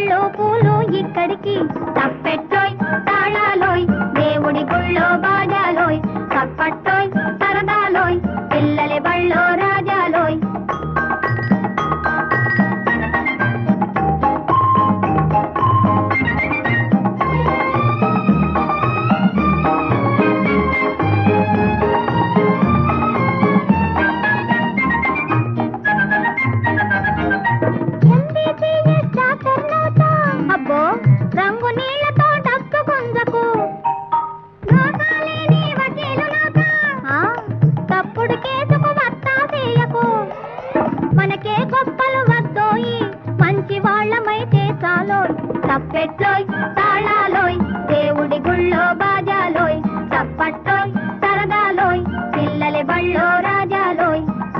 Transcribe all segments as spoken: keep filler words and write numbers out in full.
పళ్ళు పూలు ఇక్కడికి తప్పెట్టోయ్ తాళాలోయ్ దేవుడి గుళ్ళో బాజాలోయ్ తప్పట్టోయ్ సరదాలోయ్ పిల్లలి బళ్ళో రాజాలోయ్ అబ్బో రంగు నీళ్లతో డక్కు గుంజకు దోకాలేని వకీలులాక తప్పుడు కేసుకు వత్తా చేయకు మనకే గొప్పలు వద్దోయి మంచి వాళ్ళమైతే చాలోయ్ తప్పెట్లోయ్ తాళాలోయ్ దేవుడి గుళ్ళో బాజాలోయ్ తప్పట్టోయ్ సరదాలోయ్ పిల్లలి బళ్ళో రాజాలోయ్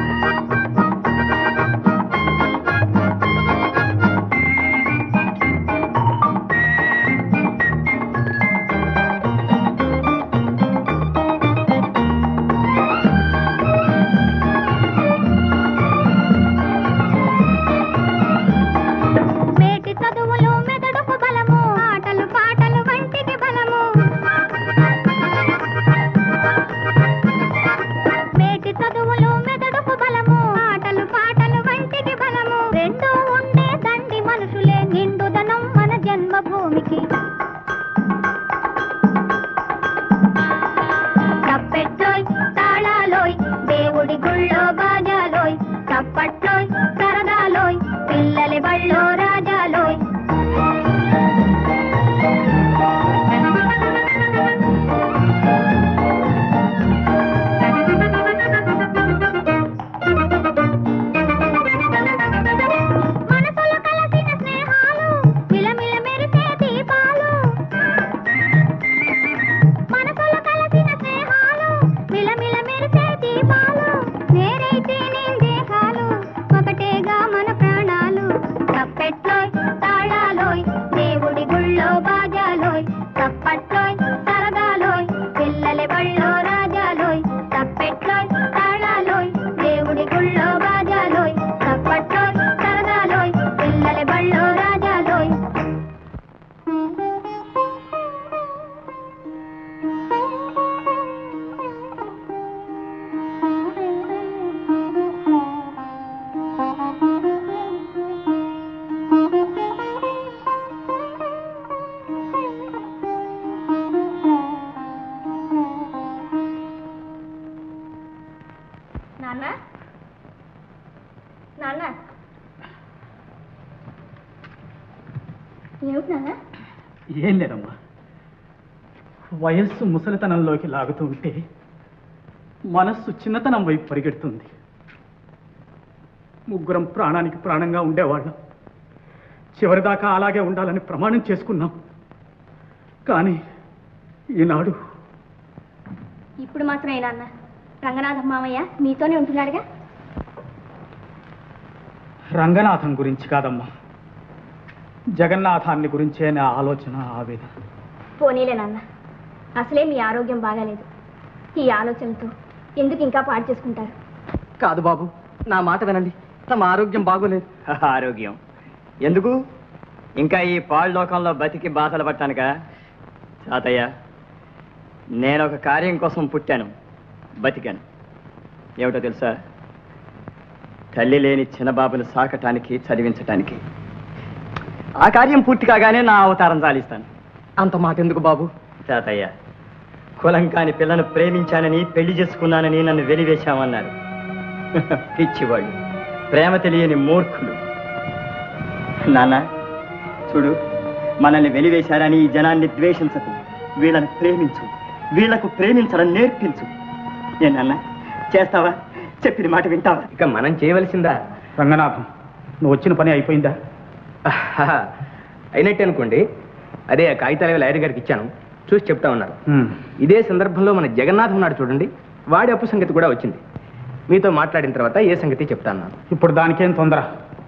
ఏం లేదమ్మా, వయస్సు ముసలితనంలోకి లాగుతూ ఉంటే మనస్సు చిన్నతనం వైపు పరిగెడుతుంది. ముగ్గురం ప్రాణానికి ప్రాణంగా ఉండేవాళ్ళం. చివరిదాకా అలాగే ఉండాలని ప్రమాణం చేసుకున్నాం. కానీ ఈనాడు ఇప్పుడు మాత్రం ఏ నాన్న, రంగనాథం మామయ్య మీతోనే ఉంటున్నాడుగా? రంగనాథం గురించి కాదమ్మా, జగన్నాథాన్ని గురించే నా ఆలోచన, ఆవేదన. పోనీలే నాన్న, అసలే మీ ఆరోగ్యం బాగాలేదు. ఈ ఆలోచనతో ఎందుకు ఇంకా పాడు చేసుకుంటారు? కాదు బాబు, నా మాట వినండి. తమ ఆరోగ్యం బాగోలేదు. ఆరోగ్యం ఎందుకు? ఇంకా ఈ పాడు లోకంలో బతికి బాధలు పట్టానుక? తాతయ్య, నేను ఒక కార్యం కోసం పుట్టాను, బతికాను. ఏమిటో తెలుసా? తల్లి లేని చిన్నబాబును సాకటానికి, చదివించటానికి. ఆ కార్యం పూర్తి కాగానే నా అవతారం చాలిస్తాను. అంత మాట ఎందుకు బాబు? తాతయ్య, కులం కాని పిల్లను ప్రేమించానని, పెళ్లి చేసుకున్నానని నన్ను వెలివేశామన్నారు. పిచ్చివాళ్ళు, ప్రేమ తెలియని మూర్ఖులు. నాన్న చూడు, మనల్ని వెలివేశారని ఈ జనాన్ని ద్వేషించకు, వీళ్ళని ప్రేమించు, వీళ్లకు ప్రేమించడం నేర్పించు. ఏనన్నా చేస్తావా? చెప్పిన మాట వింటావా? ఇక మనం చేయవలసిందా? రంగనాథం, నువ్వు వచ్చిన పని అయిపోయిందా? అయినట్టే అనుకోండి. అదే ఆ కాగితాలు లాయర్ గారికి ఇచ్చాను, చూసి చెప్తా ఉన్నారు. ఇదే సందర్భంలో మన జగన్నాథం ఉన్నాడు చూడండి, వాడి అప్పు సంగతి కూడా వచ్చింది. మీతో మాట్లాడిన తర్వాత ఏ సంగతి చెప్తాను. ఇప్పుడు దానికేం తొందర?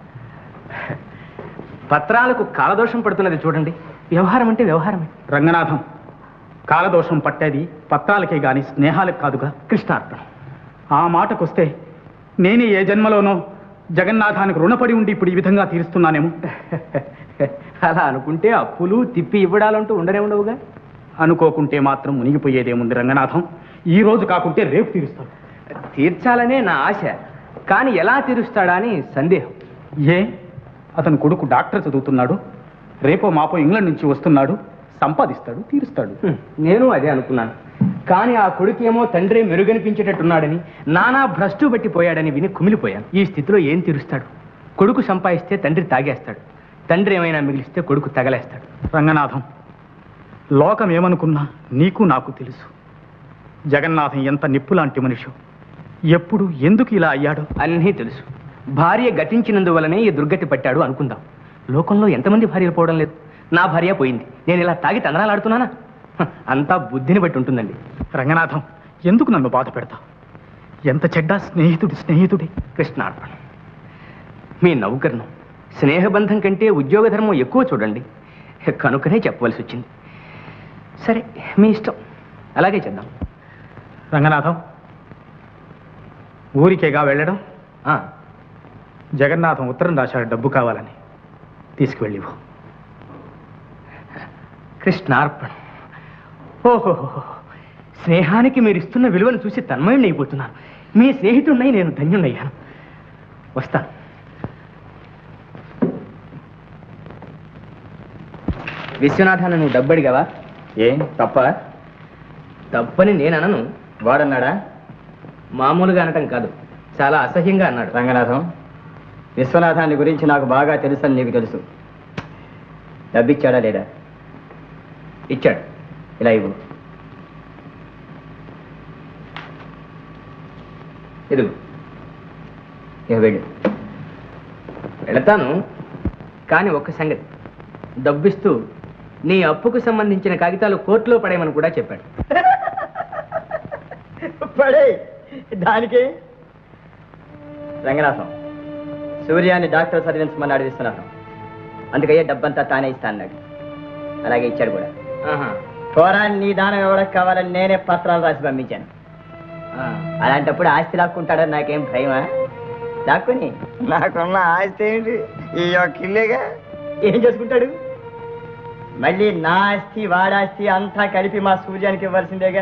పత్రాలకు కాలదోషం పడుతున్నది చూడండి. వ్యవహారం అంటే వ్యవహారమే. రంగనాథం, కాలదోషం పట్టేది పత్రాలకే గాని స్నేహాలకు కాదుగా. కృష్ణార్థం. ఆ మాటకొస్తే నేనే ఏ జన్మలోనో జగన్నాథానికి రుణపడి ఉండి ఇప్పుడు ఈ విధంగా తీరుస్తున్నానేమో. అలా అనుకుంటే అప్పులు తిప్పి ఇవ్వడాలంటూ ఉండనే ఉండవుగా. అనుకోకుంటే మాత్రం మునిగిపోయేదేముంది రంగనాథం. ఈ రోజు కాకుంటే రేపు తీరుస్తాడు. తీర్చాలనే నా ఆశ, కానీ ఎలా తీరుస్తాడా అని సందేహం. ఏ అతని కొడుకు డాక్టర్ చదువుతున్నాడు, రేపో మాపో ఇంగ్లాండ్ నుంచి వస్తున్నాడు, సంపాదిస్తాడు, తీరుస్తాడు. హ్మ్, నేను అదే అనుకున్నాను. కానీ ఆ కొడుకేమో తండ్రి మెరుగనిపించేటట్టున్నాడని, నానా భ్రష్టు పట్టిపోయాడని విని కుమిలిపోయాను. ఈ స్థితిలో ఏం తీరుస్తాడు? కొడుకు సంపాదిస్తే తండ్రి తాగేస్తాడు, తండ్రి ఏమైనా మిగిలిస్తే కొడుకు తగలేస్తాడు. రంగనాథం, లోకం ఏమనుకున్నా నీకు నాకు తెలుసు. జగన్నాథం ఎంత నిప్పులాంటి మనిషి, ఎప్పుడు ఎందుకు ఇలా అయ్యాడో అన్నీ తెలుసు. భార్య గతించినందువలనే ఈ దుర్గతి పట్టాడు అనుకుందాం. లోకంలో ఎంతమంది భార్యలు పోవడం లేదు? నా భార్య పోయింది, నేను ఇలా తాగి తందనాలు ఆడుతున్నానా? హ, అంతా బుద్ధిని బట్టి ఉంటుందండి. రంగనాథం, ఎందుకు నన్ను బాధ పెడతావు? ఎంత చెడ్డ స్నేహితుడి స్నేహితుడి కృష్ణార్పణ. మీ నౌకర్ణం స్నేహబంధం కంటే ఉద్యోగ ధర్మం ఎక్కువ చూడండి, కనుకనే చెప్పవలసి వచ్చింది. సరే, మీ ఇష్టం, అలాగే చేద్దాం. రంగనాథం, ఊరికేగా వెళ్ళడం? ఆ, జగన్నాథం ఉత్తరం రాశాడు డబ్బు కావాలని, తీసుకువెళ్ళివు. కృష్ణార్పణ. ఓహో, స్నేహానికి మీరు ఇస్తున్న విలువను చూసి తన్మయుణ్ణి అయిపోతున్నాను. మీ స్నేహితుడినై నేను ధన్యుణ్ణయ్యాను. వస్తాను. విశ్వనాథాన్ని నువ్వు డబ్బు అడిగావా? ఏం తప్ప? తప్పని నేను అనను, వాడన్నాడా? మామూలుగా అనటం కాదు, చాలా అసహ్యంగా అన్నాడు. రంగనాథం, విశ్వనాథాన్ని గురించి నాకు బాగా తెలుసని నీకు తెలుసు. డబ్బిచ్చాడా లేదా? ఇచ్చాడు. ఇలా ఇవ్వు. ఇదిగో. ఇక వెళ్ళు. వెళతాను, కానీ ఒక్క సంగతి. డబ్బిస్తూ నీ అప్పుకు సంబంధించిన కాగితాలు కోర్టులో పడేయమని కూడా చెప్పాడు. పడే దానికి రంగనాథం, సూర్యాన్ని డాక్టర్ చదివించమన్నాడు విశ్వనాథం. అందుకయ్యే డబ్బంతా తానే ఇస్తా అన్నాడు. అలాగే ఇచ్చాడు కూడా. ఆహా. పోరాన్ని నీ దానం ఎవరికి కావాలని నేనే పత్రాలు రాసి పంపించాను. ఆ. అలాంటప్పుడు ఆస్తి లాక్కుంటాడని నాకేం భయమా? లాక్కుని నాకున్న ఆస్తి ఏంటి? ఈ యొక్క ఇల్లేగా. ఏం చేసుకుంటాడు? మళ్ళీ నా ఆస్తి వాడాస్తి అంతా కలిపి మా సూర్యానికి ఇవ్వాల్సిందేగా.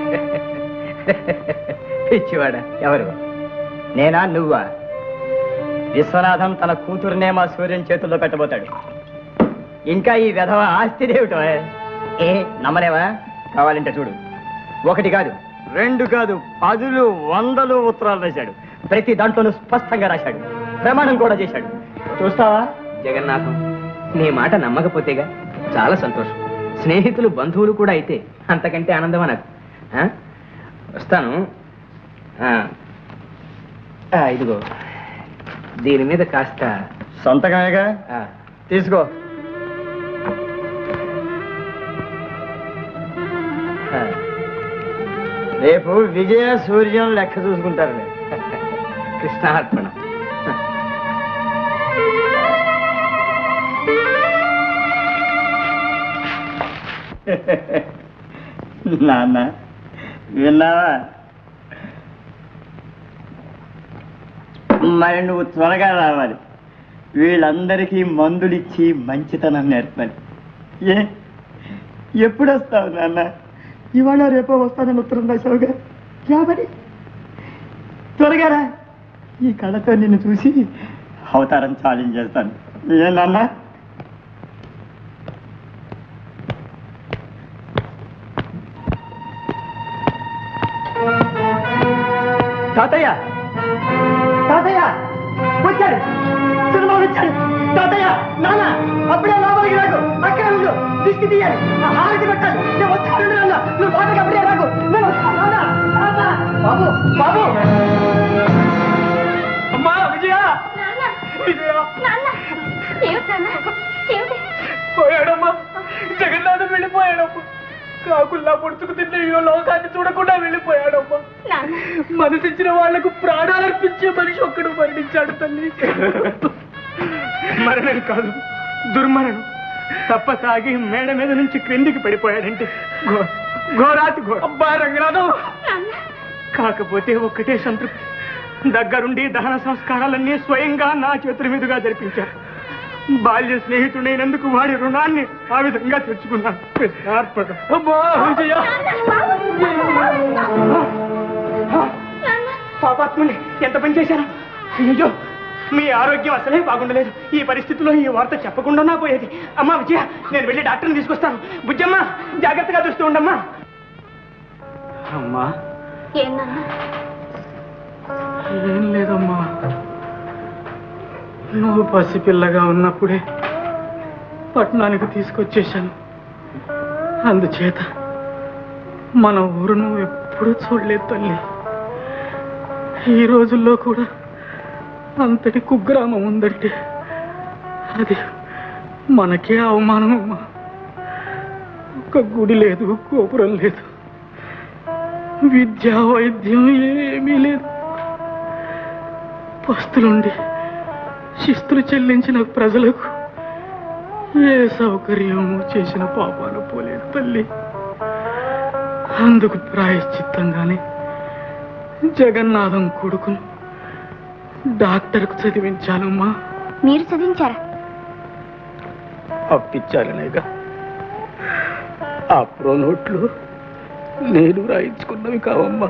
పిచ్చివాడా? ఎవరు? నేనా నువ్వా? విశ్వనాథం తన కూతురునే మా సూర్యుని చేతుల్లో పెట్టబోతాడు. ఇంకా ఈ విధవ ఆస్తి ఏమిటో? ఏ నమ్మలేవా? కావాలంటే చూడు. ఒకటి కాదు, రెండు కాదు, పదులు వందలు ఉత్తరాలు రాశాడు. ప్రతి దాంట్లోనూ స్పష్టంగా రాశాడు, ప్రమాణం కూడా చేశాడు. చూస్తావా? జగన్నాథం, నీ మాట నమ్మకపోతేగా. చాలా సంతోషం. స్నేహితులు బంధువులు కూడా అయితే అంతకంటే ఆనందమా నాకు. ఆ? వస్తాను. ఆ. ఆ, ఇదిగో, దీని మీద కాస్త సొంతగానేగా. ఆ, తీసుకో. ఆ. రేపు విజయ సూర్యం లెక్క చూసుకుంటారు. కృష్ణార్పణ. నాన్న, విన్నావా? మరి నువ్వు త్వరగా రావాలి. వీళ్ళందరికీ మందులిచ్చి మంచితనం నేర్పాలి. ఏ ఎప్పుడు వస్తావు నాన్న? ఇవాళ రేపో వస్తానని ఉత్తరం రాశావుగా. రాబడి త్వరగా రా. ఈ కళతో నిన్ను చూసి అవతారం చాలించేస్తాను. ఏ నాన్న? తాతయ్య, తాతయ్య వచ్చాడు, సినిమా వచ్చాడు. తాతయ్య, నాన్న అప్పుడే లోపలికి రాకు, అక్కడ ఉండు. దిష్టి తీయాలి, హారతి పెట్టాలి. నేను వచ్చాను నాన్న, నువ్వు లోపలికి అప్పుడే రాకు. నేను వస్తాను నాన్న. నాన్న, బాబు, బాబు. అమ్మా విజయ, విజయ పోయాడమ్మా. జగన్నాథం వెళ్ళిపోయాడమ్మా. కాకుల్లా పొడుచుకు తిన్న ఈ లోకాన్ని చూడకుండా వెళ్ళిపోయాడమ్మా. మనసిచ్చిన వాళ్లకు ప్రాణాలర్పించే మనిషి ఒక్కడు మరణించాడు తల్లి. మరణం కాదు, దుర్మరణం. తప్ప తాగి మేడ మీద నుంచి క్రిందికి పడిపోయాడంటే ఘోరాతి ఘోరం. అబ్బా రంగనాథం, కాకపోతే ఒక్కటే సంతృప్తి, దగ్గరుండి దహన సంస్కారాలన్నీ స్వయంగా నా చేతుల మీదుగా జరిపించారు. బాల్య స్నేహితుడైనందుకు వాడి రుణాన్ని ఆ విధంగా తెచ్చుకున్నాను. కృష్ణార్పణ. అబ్బా, విజయ! పాపాత్ముని ఎంత పని చేశాను! అయ్యో, మీ ఆరోగ్యం అసలే బాగుండలేదు. ఈ పరిస్థితిలో ఈ వార్త చెప్పకుండా నా పోయేది. అమ్మా విజయ, నేను వెళ్ళి డాక్టర్ని తీసుకొస్తాను. బుజ్జమ్మ, జాగ్రత్తగా చూస్తూ ఉండమ్మా. అమ్మా, ఏం లేదమ్మా, నువ్వు పసిపిల్లగా ఉన్నప్పుడే పట్టణానికి తీసుకొచ్చేశాను. అందుచేత మన ఊరు నువ్వు ఎప్పుడూ చూడలేదు తల్లి. ఈ రోజుల్లో కూడా అంతటి కుగ్రామం ఉందంటే అది మనకే అవమానమమ్మా. ఒక గుడి లేదు, గోపురం లేదు, విద్యా వైద్యం ఏమీ లేదు. పస్తులుండి శిస్తులు చెల్లించిన ప్రజలకు ఏ సౌకర్యము చేసిన పాపాలు పోలేదు తల్లి. అందుకు ప్రాయశ్చిత్తంగానే జగన్నాథం కొడుకును డాక్టర్కు చదివించాలమ్మా. మీరు చదివించారా? అప్పించాలనేగా. ఆ ప్రోనోట్లు నేను రాయించుకున్నవి కావమ్మా.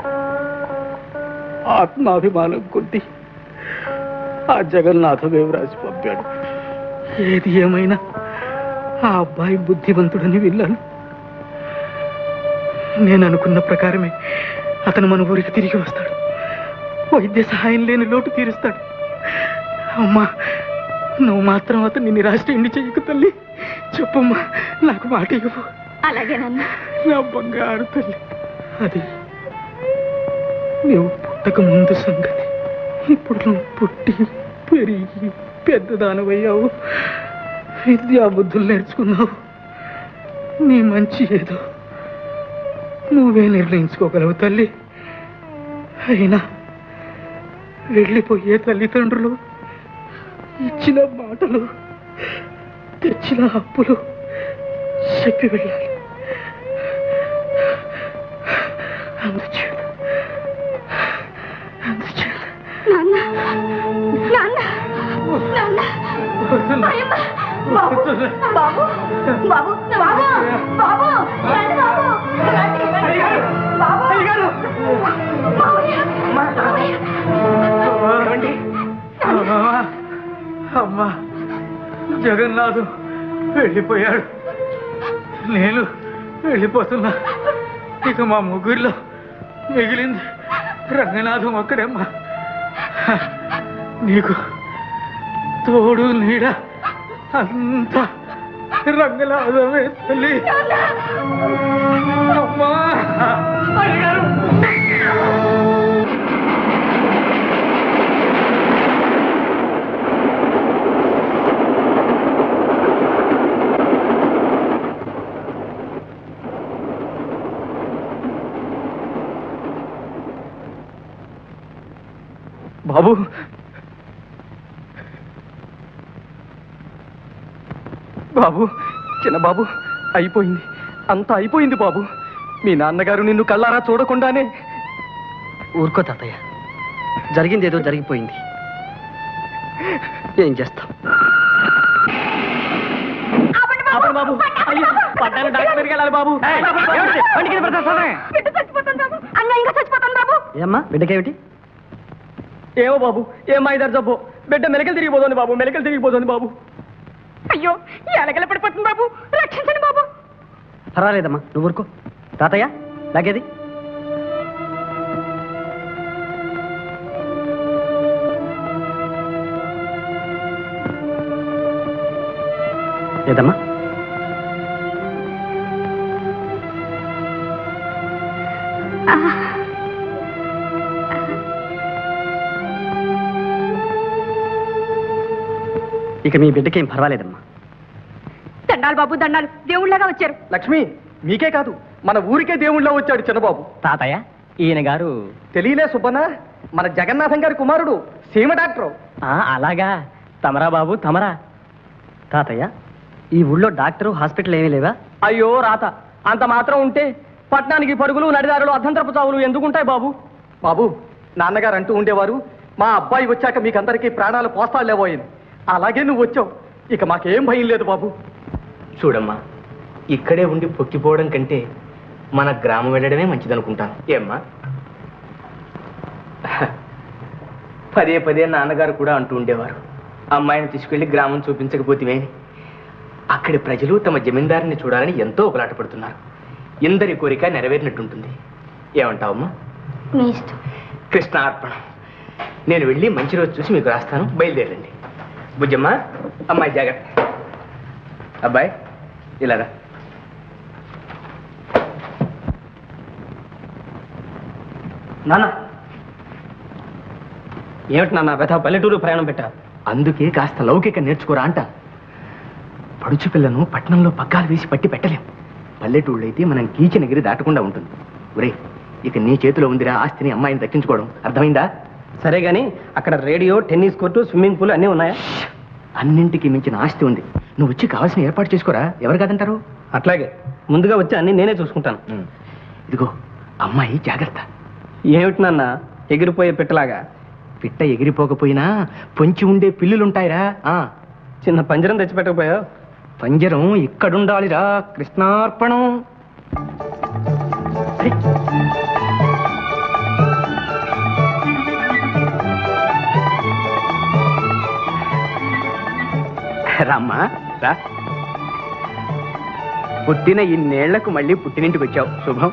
ఆత్మాభిమానం కొద్ది ఆ జగన్నాథదేవ్ రాసి పంపాడు. ఏది ఏమైనా ఆ అబ్బాయి బుద్ధివంతుడని వెళ్ళాను. నేను అనుకున్న ప్రకారమే అతను మన ఊరికి తిరిగి వస్తాడు. వైద్య సహాయం లేని లోటు తీరుస్తాడు. అమ్మా, నువ్వు మాత్రం అతన్ని నిరాశ ఎండి చెయ్యకు తల్లి. చెప్పమ్మా, నాకు మాట ఇవ్వు. అలాగే నాన్న. నా బంగారు తల్లి. అది నువ్వు పుట్టక ముందు సంగతి. ఇప్పుడు నువ్వు పుట్టి పెరిగి పెద్దదానవయ్యావు, విద్యా బుద్ధులు నేర్చుకున్నావు. నీ మంచి ఏదో నువ్వే నిర్ణయించుకోగలవు తల్లి. అయినా వెళ్ళిపోయే తల్లిదండ్రులు ఇచ్చిన మాటలు, తెచ్చిన అప్పులు చెప్పి వెళ్ళాలి. అందుచేత అందుచేత బాబు బాబు బాబు బాబు బాబు రండి బాబు, రండి, రండి. బాబు అమ్మా, జగన్నాథు వెళ్ళిపోయాడు, నేను వెళ్ళిపోతున్నా. ఇక మా ముగ్గురిలో మిగిలింది రంగనాథం ఒక్కడేమ్మా. నీకు తోడు నీడ అంత రంగనాథమే తల్లి. అమ్మా, బాబు, బాబు, చిన్న బాబు, అయిపోయింది, అంతా అయిపోయింది బాబు. మీ నాన్నగారు నిన్ను కళ్ళారా చూడకుండానే. ఊరుకో తాతయ్య, జరిగిందేదో జరిగిపోయింది, ఏం చేస్తాం. బాబు, అయ్యో, పట్టాను డాక్టర్ దగ్గరికి వెళ్ళాలి బాబు. ఏమ్మా, బిడ్డకేమిటి? ఏమో బాబు, ఏం ఐదారు జబ్బు, బిడ్డ మెలకలు తిరిగిపోతుంది బాబు, మెలకలు తిరిగిపోతుంది బాబు. అయ్యో, ఎలగల పడిపోతుంది బాబు, రక్షించండి బాబు. పర్వాలేదమ్మా, నువ్వు ఊరుకో. తాతయ్య, లాగేది. ఏదమ్మా? ఇక మీ బిడ్డకేం పర్వాలేదమ్మా. దండాలు బాబు, దండాలు, దేవుళ్ళగా వచ్చారు. లక్ష్మి, మీకే కాదు మన ఊరికే దేవుళ్ళ వచ్చాడు చిన్నబాబు. తాతయ్య, ఈయన గారు తెలియలే సుబ్బన్న, మన జగన్నాథం గారి కుమారుడు, సీమ డాక్టర్. అలాగా, తమరా బాబు, తమరా. తాతయ్య, ఈ ఊళ్ళో డాక్టరు హాస్పిటల్ ఏమీ లేవా? అయ్యో రాత, అంత మాత్రం ఉంటే పట్టణానికి పరుగులు, నడిదారులు, అర్ధంతరపు చావులు ఎందుకుంటాయి బాబు. బాబు, నాన్నగారు అంటూ ఉండేవారు, మా అబ్బాయి వచ్చాక మీకందరికీ ప్రాణాలు పోస్తాలేబోయింది. అలాగే నువ్వు వచ్చావు. ఇక మాకేం భయం లేదు బాబు. చూడమ్మా, ఇక్కడే ఉండి పొక్కిపోవడం కంటే మన గ్రామం వెళ్ళడమే మంచిదనుకుంటాను. ఏమ్మా? పదే పదే నాన్నగారు కూడా అంటూ ఉండేవారు, అమ్మాయిని తీసుకెళ్లి గ్రామం చూపించకపోతే అక్కడి ప్రజలు తమ జమీందారిని చూడాలని ఎంతో ఒకలాట పడుతున్నారు. ఇందరి కోరిక నెరవేరినట్టుంటుంది. ఏమంటావమ్మా? మీ ఇష్టం. కృష్ణార్పణం. నేను వెళ్ళి మంచి రోజు చూసి మీకు రాస్తాను. బయలుదేరండి. బుజ్జమ్మ, అమ్మాయి జాగ్రత్త. అబ్బాయి ఇలాగా. నాన్న, ఏమిటి నాన్న వ్యథ పల్లెటూరు ప్రయాణం పెట్టా? అందుకే కాస్త లౌకిక నేర్చుకోరా అంట. పడుచు పిల్లను పట్టణంలో పగ్గాలు వేసి పట్టి పెట్టలేం. పల్లెటూళ్ళు అయితే మనం కీచనగిరి దాటకుండా ఉంటుంది. ఒరే, ఇక నీ చేతిలో ఉందిరా ఆస్తిని అమ్మాయిని దక్కించుకోవడం. అర్థమైందా? సరే గాని అక్కడ radio, tennis court, swimming pool అన్నీ ఉన్నాయా? అన్నింటికి మించిన ఆస్తి ఉంది. నువ్వు వచ్చి కావాల్సిన ఏర్పాటు చేసుకోరా. ఎవరు కాదంటారు? అట్లాగే, ముందుగా వచ్చి అన్ని నేనే చూసుకుంటాను. ఇదిగో అమ్మాయి జాగ్రత్త. ఏమిటి నాన్న ఎగిరిపోయే పెట్టలాగా? పిట్ట ఎగిరిపోకపోయినా పొంచి ఉండే పిల్లులుంటాయిరా. చిన్న పంజరం తెచ్చిపెట్టకపోయావు? పంజరం ఇక్కడుండాలిరా. కృష్ణార్పణం. రామ్మా రా. పుట్టిన ఇన్నేళ్లకు మళ్ళీ పుట్టినింటికి వచ్చావు. శుభం.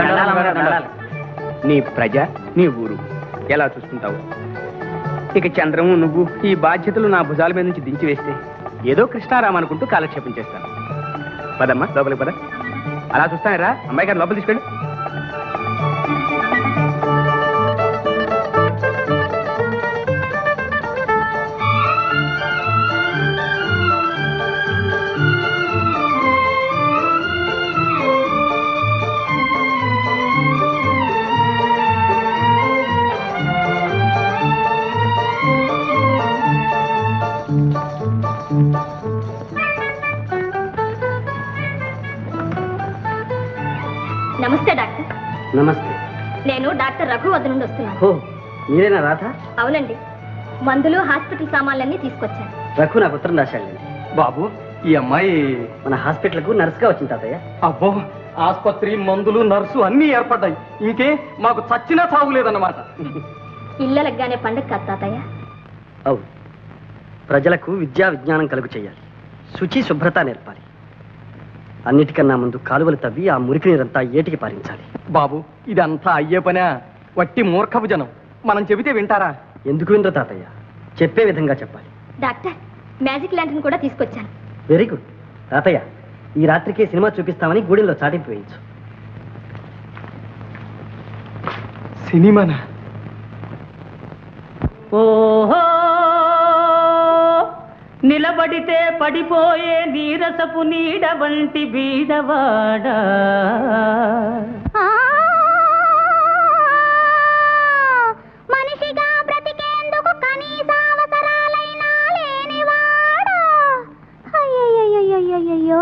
నీ ప్రజ, నీ ఊరు ఎలా చూసుకుంటావు? ఇక చంద్రము నువ్వు ఈ బాధ్యతలు నా భుజాల మీద నుంచి దించి వేస్తే ఏదో కృష్ణారామ అనుకుంటూ కాలక్షేపం చేస్తాను. పదమ్మా లోపలికి పద. అలా చూస్తానరా. అమ్మాయి గారు లోపలి తీసుకెళ్ళు. నమస్తే డాక్టర్. నమస్తే. నేను డాక్టర్ రఘు వద్ద నుండి వస్తున్నాను. ఓ, మీరేనా రాధ? అవునండి, మందులు హాస్పిటల్ సామాన్లన్నీ తీసుకొచ్చాను. రఘు నాకు ఉత్తరం రాశాడు. బాబు, ఈ అమ్మాయి మన హాస్పిటల్కు నర్సుగా వచ్చింది తాతయ్య. అబ్బో, ఆసుపత్రి, మందులు, నర్సు అన్నీ ఏర్పడ్డాయి. ఇంకే మాకు చచ్చినా సాగులేదన్నమాట. ఇళ్ళలగ్గానే పండుగ కాదు తాతయ్య. అవును, ప్రజలకు విద్యా విజ్ఞానం కలుగు చేయాలి, శుచి శుభ్రత నేర్పాలి. అన్నిటికన్నా ముందు కాలువలు తవ్వి ఆ మురికి నీరంతా ఏటికి పారించాలి. బాబు, ఇదంతా అయ్యే పనా? వట్టి మూర్ఖపు జనం. మనం చెబితే వింటారా? ఎందుకు వినరు తాతయ్య? చెప్పే విధంగా చెప్పాలి. డాక్టర్, మ్యాజిక్ ల్యాంటర్న్ కూడా తీసుకొచ్చాను. వెరీ గుడ్ తాతయ్య. ఈ రాత్రికే సినిమా చూపిస్తామని గూడెంలో చాటింపు వేయించు. సినిమానా? ఓహో, నిలబడితే పడిపోయే నీరసపు నీడ వంటి బీదవాడా, మనిషిగా బ్రతికేందుకు కనీస అవసరాలైనా లేనివాడా. అయ్యయ్యయ్యయ్యయ్యో.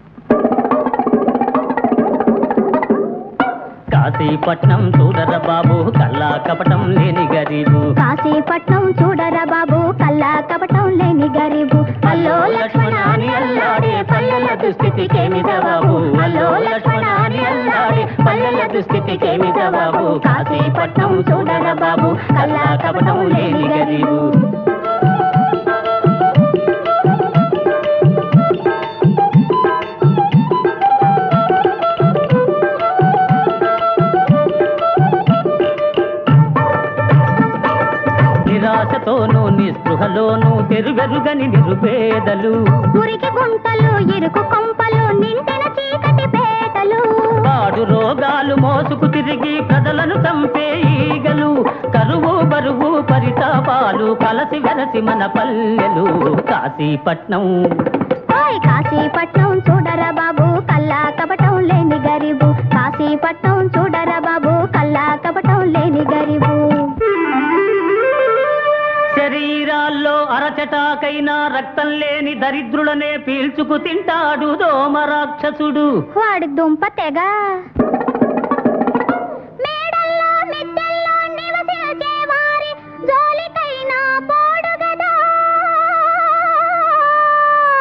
కాశీపట్నం చూడర బాబు, కల్లా కపటం లేని గరీబు. కాశీపట్నం చూడరా బాబు, కల్లా కపటం లేని గరీబు. అల్లో లక్ష్మణాని అల్లాడే పల్లెల దుస్థితికేమి జవాబు. అల్లో లక్ష్మణాని అల్లాడే పల్లెల దుస్థితికేమి జవాబు. కాశీపట్నం చూడర బాబు, కల్లా కపటం లేని గరీబు. నిరాశతోనూ నిస్పృహలోనూ తెరువెరుగని నిరుపేదలు, మురికి గుంటలు, ఇరుకు కొంపలు, నిండిన చీకటి పేటలు, పాడు రోగాలు మోసుకు తిరిగి ప్రజలను చంపే ఈగలు, కరువు బరువు పరితాపాలు కలసి వెలసి మన పల్లెలు. కాశీపట్నం, ఓయ్ కాశీపట్నం చూడరా బాబు, కల్లా కపటం లేని గరీబు. కాశీపట్నం చూడరా బాబు, కల్లా కపటం లేని గరీబు. శరీరాల్లో అరచటాకైనా రక్తం లేని దరిద్రులనే పీల్చుకు తింటాడు దోమ రాక్షసుడు. వాడి దుంప తెగ. మేడల్లో మిద్దెల్లో నివసించే వారి జోలికైనా పోడు గదా.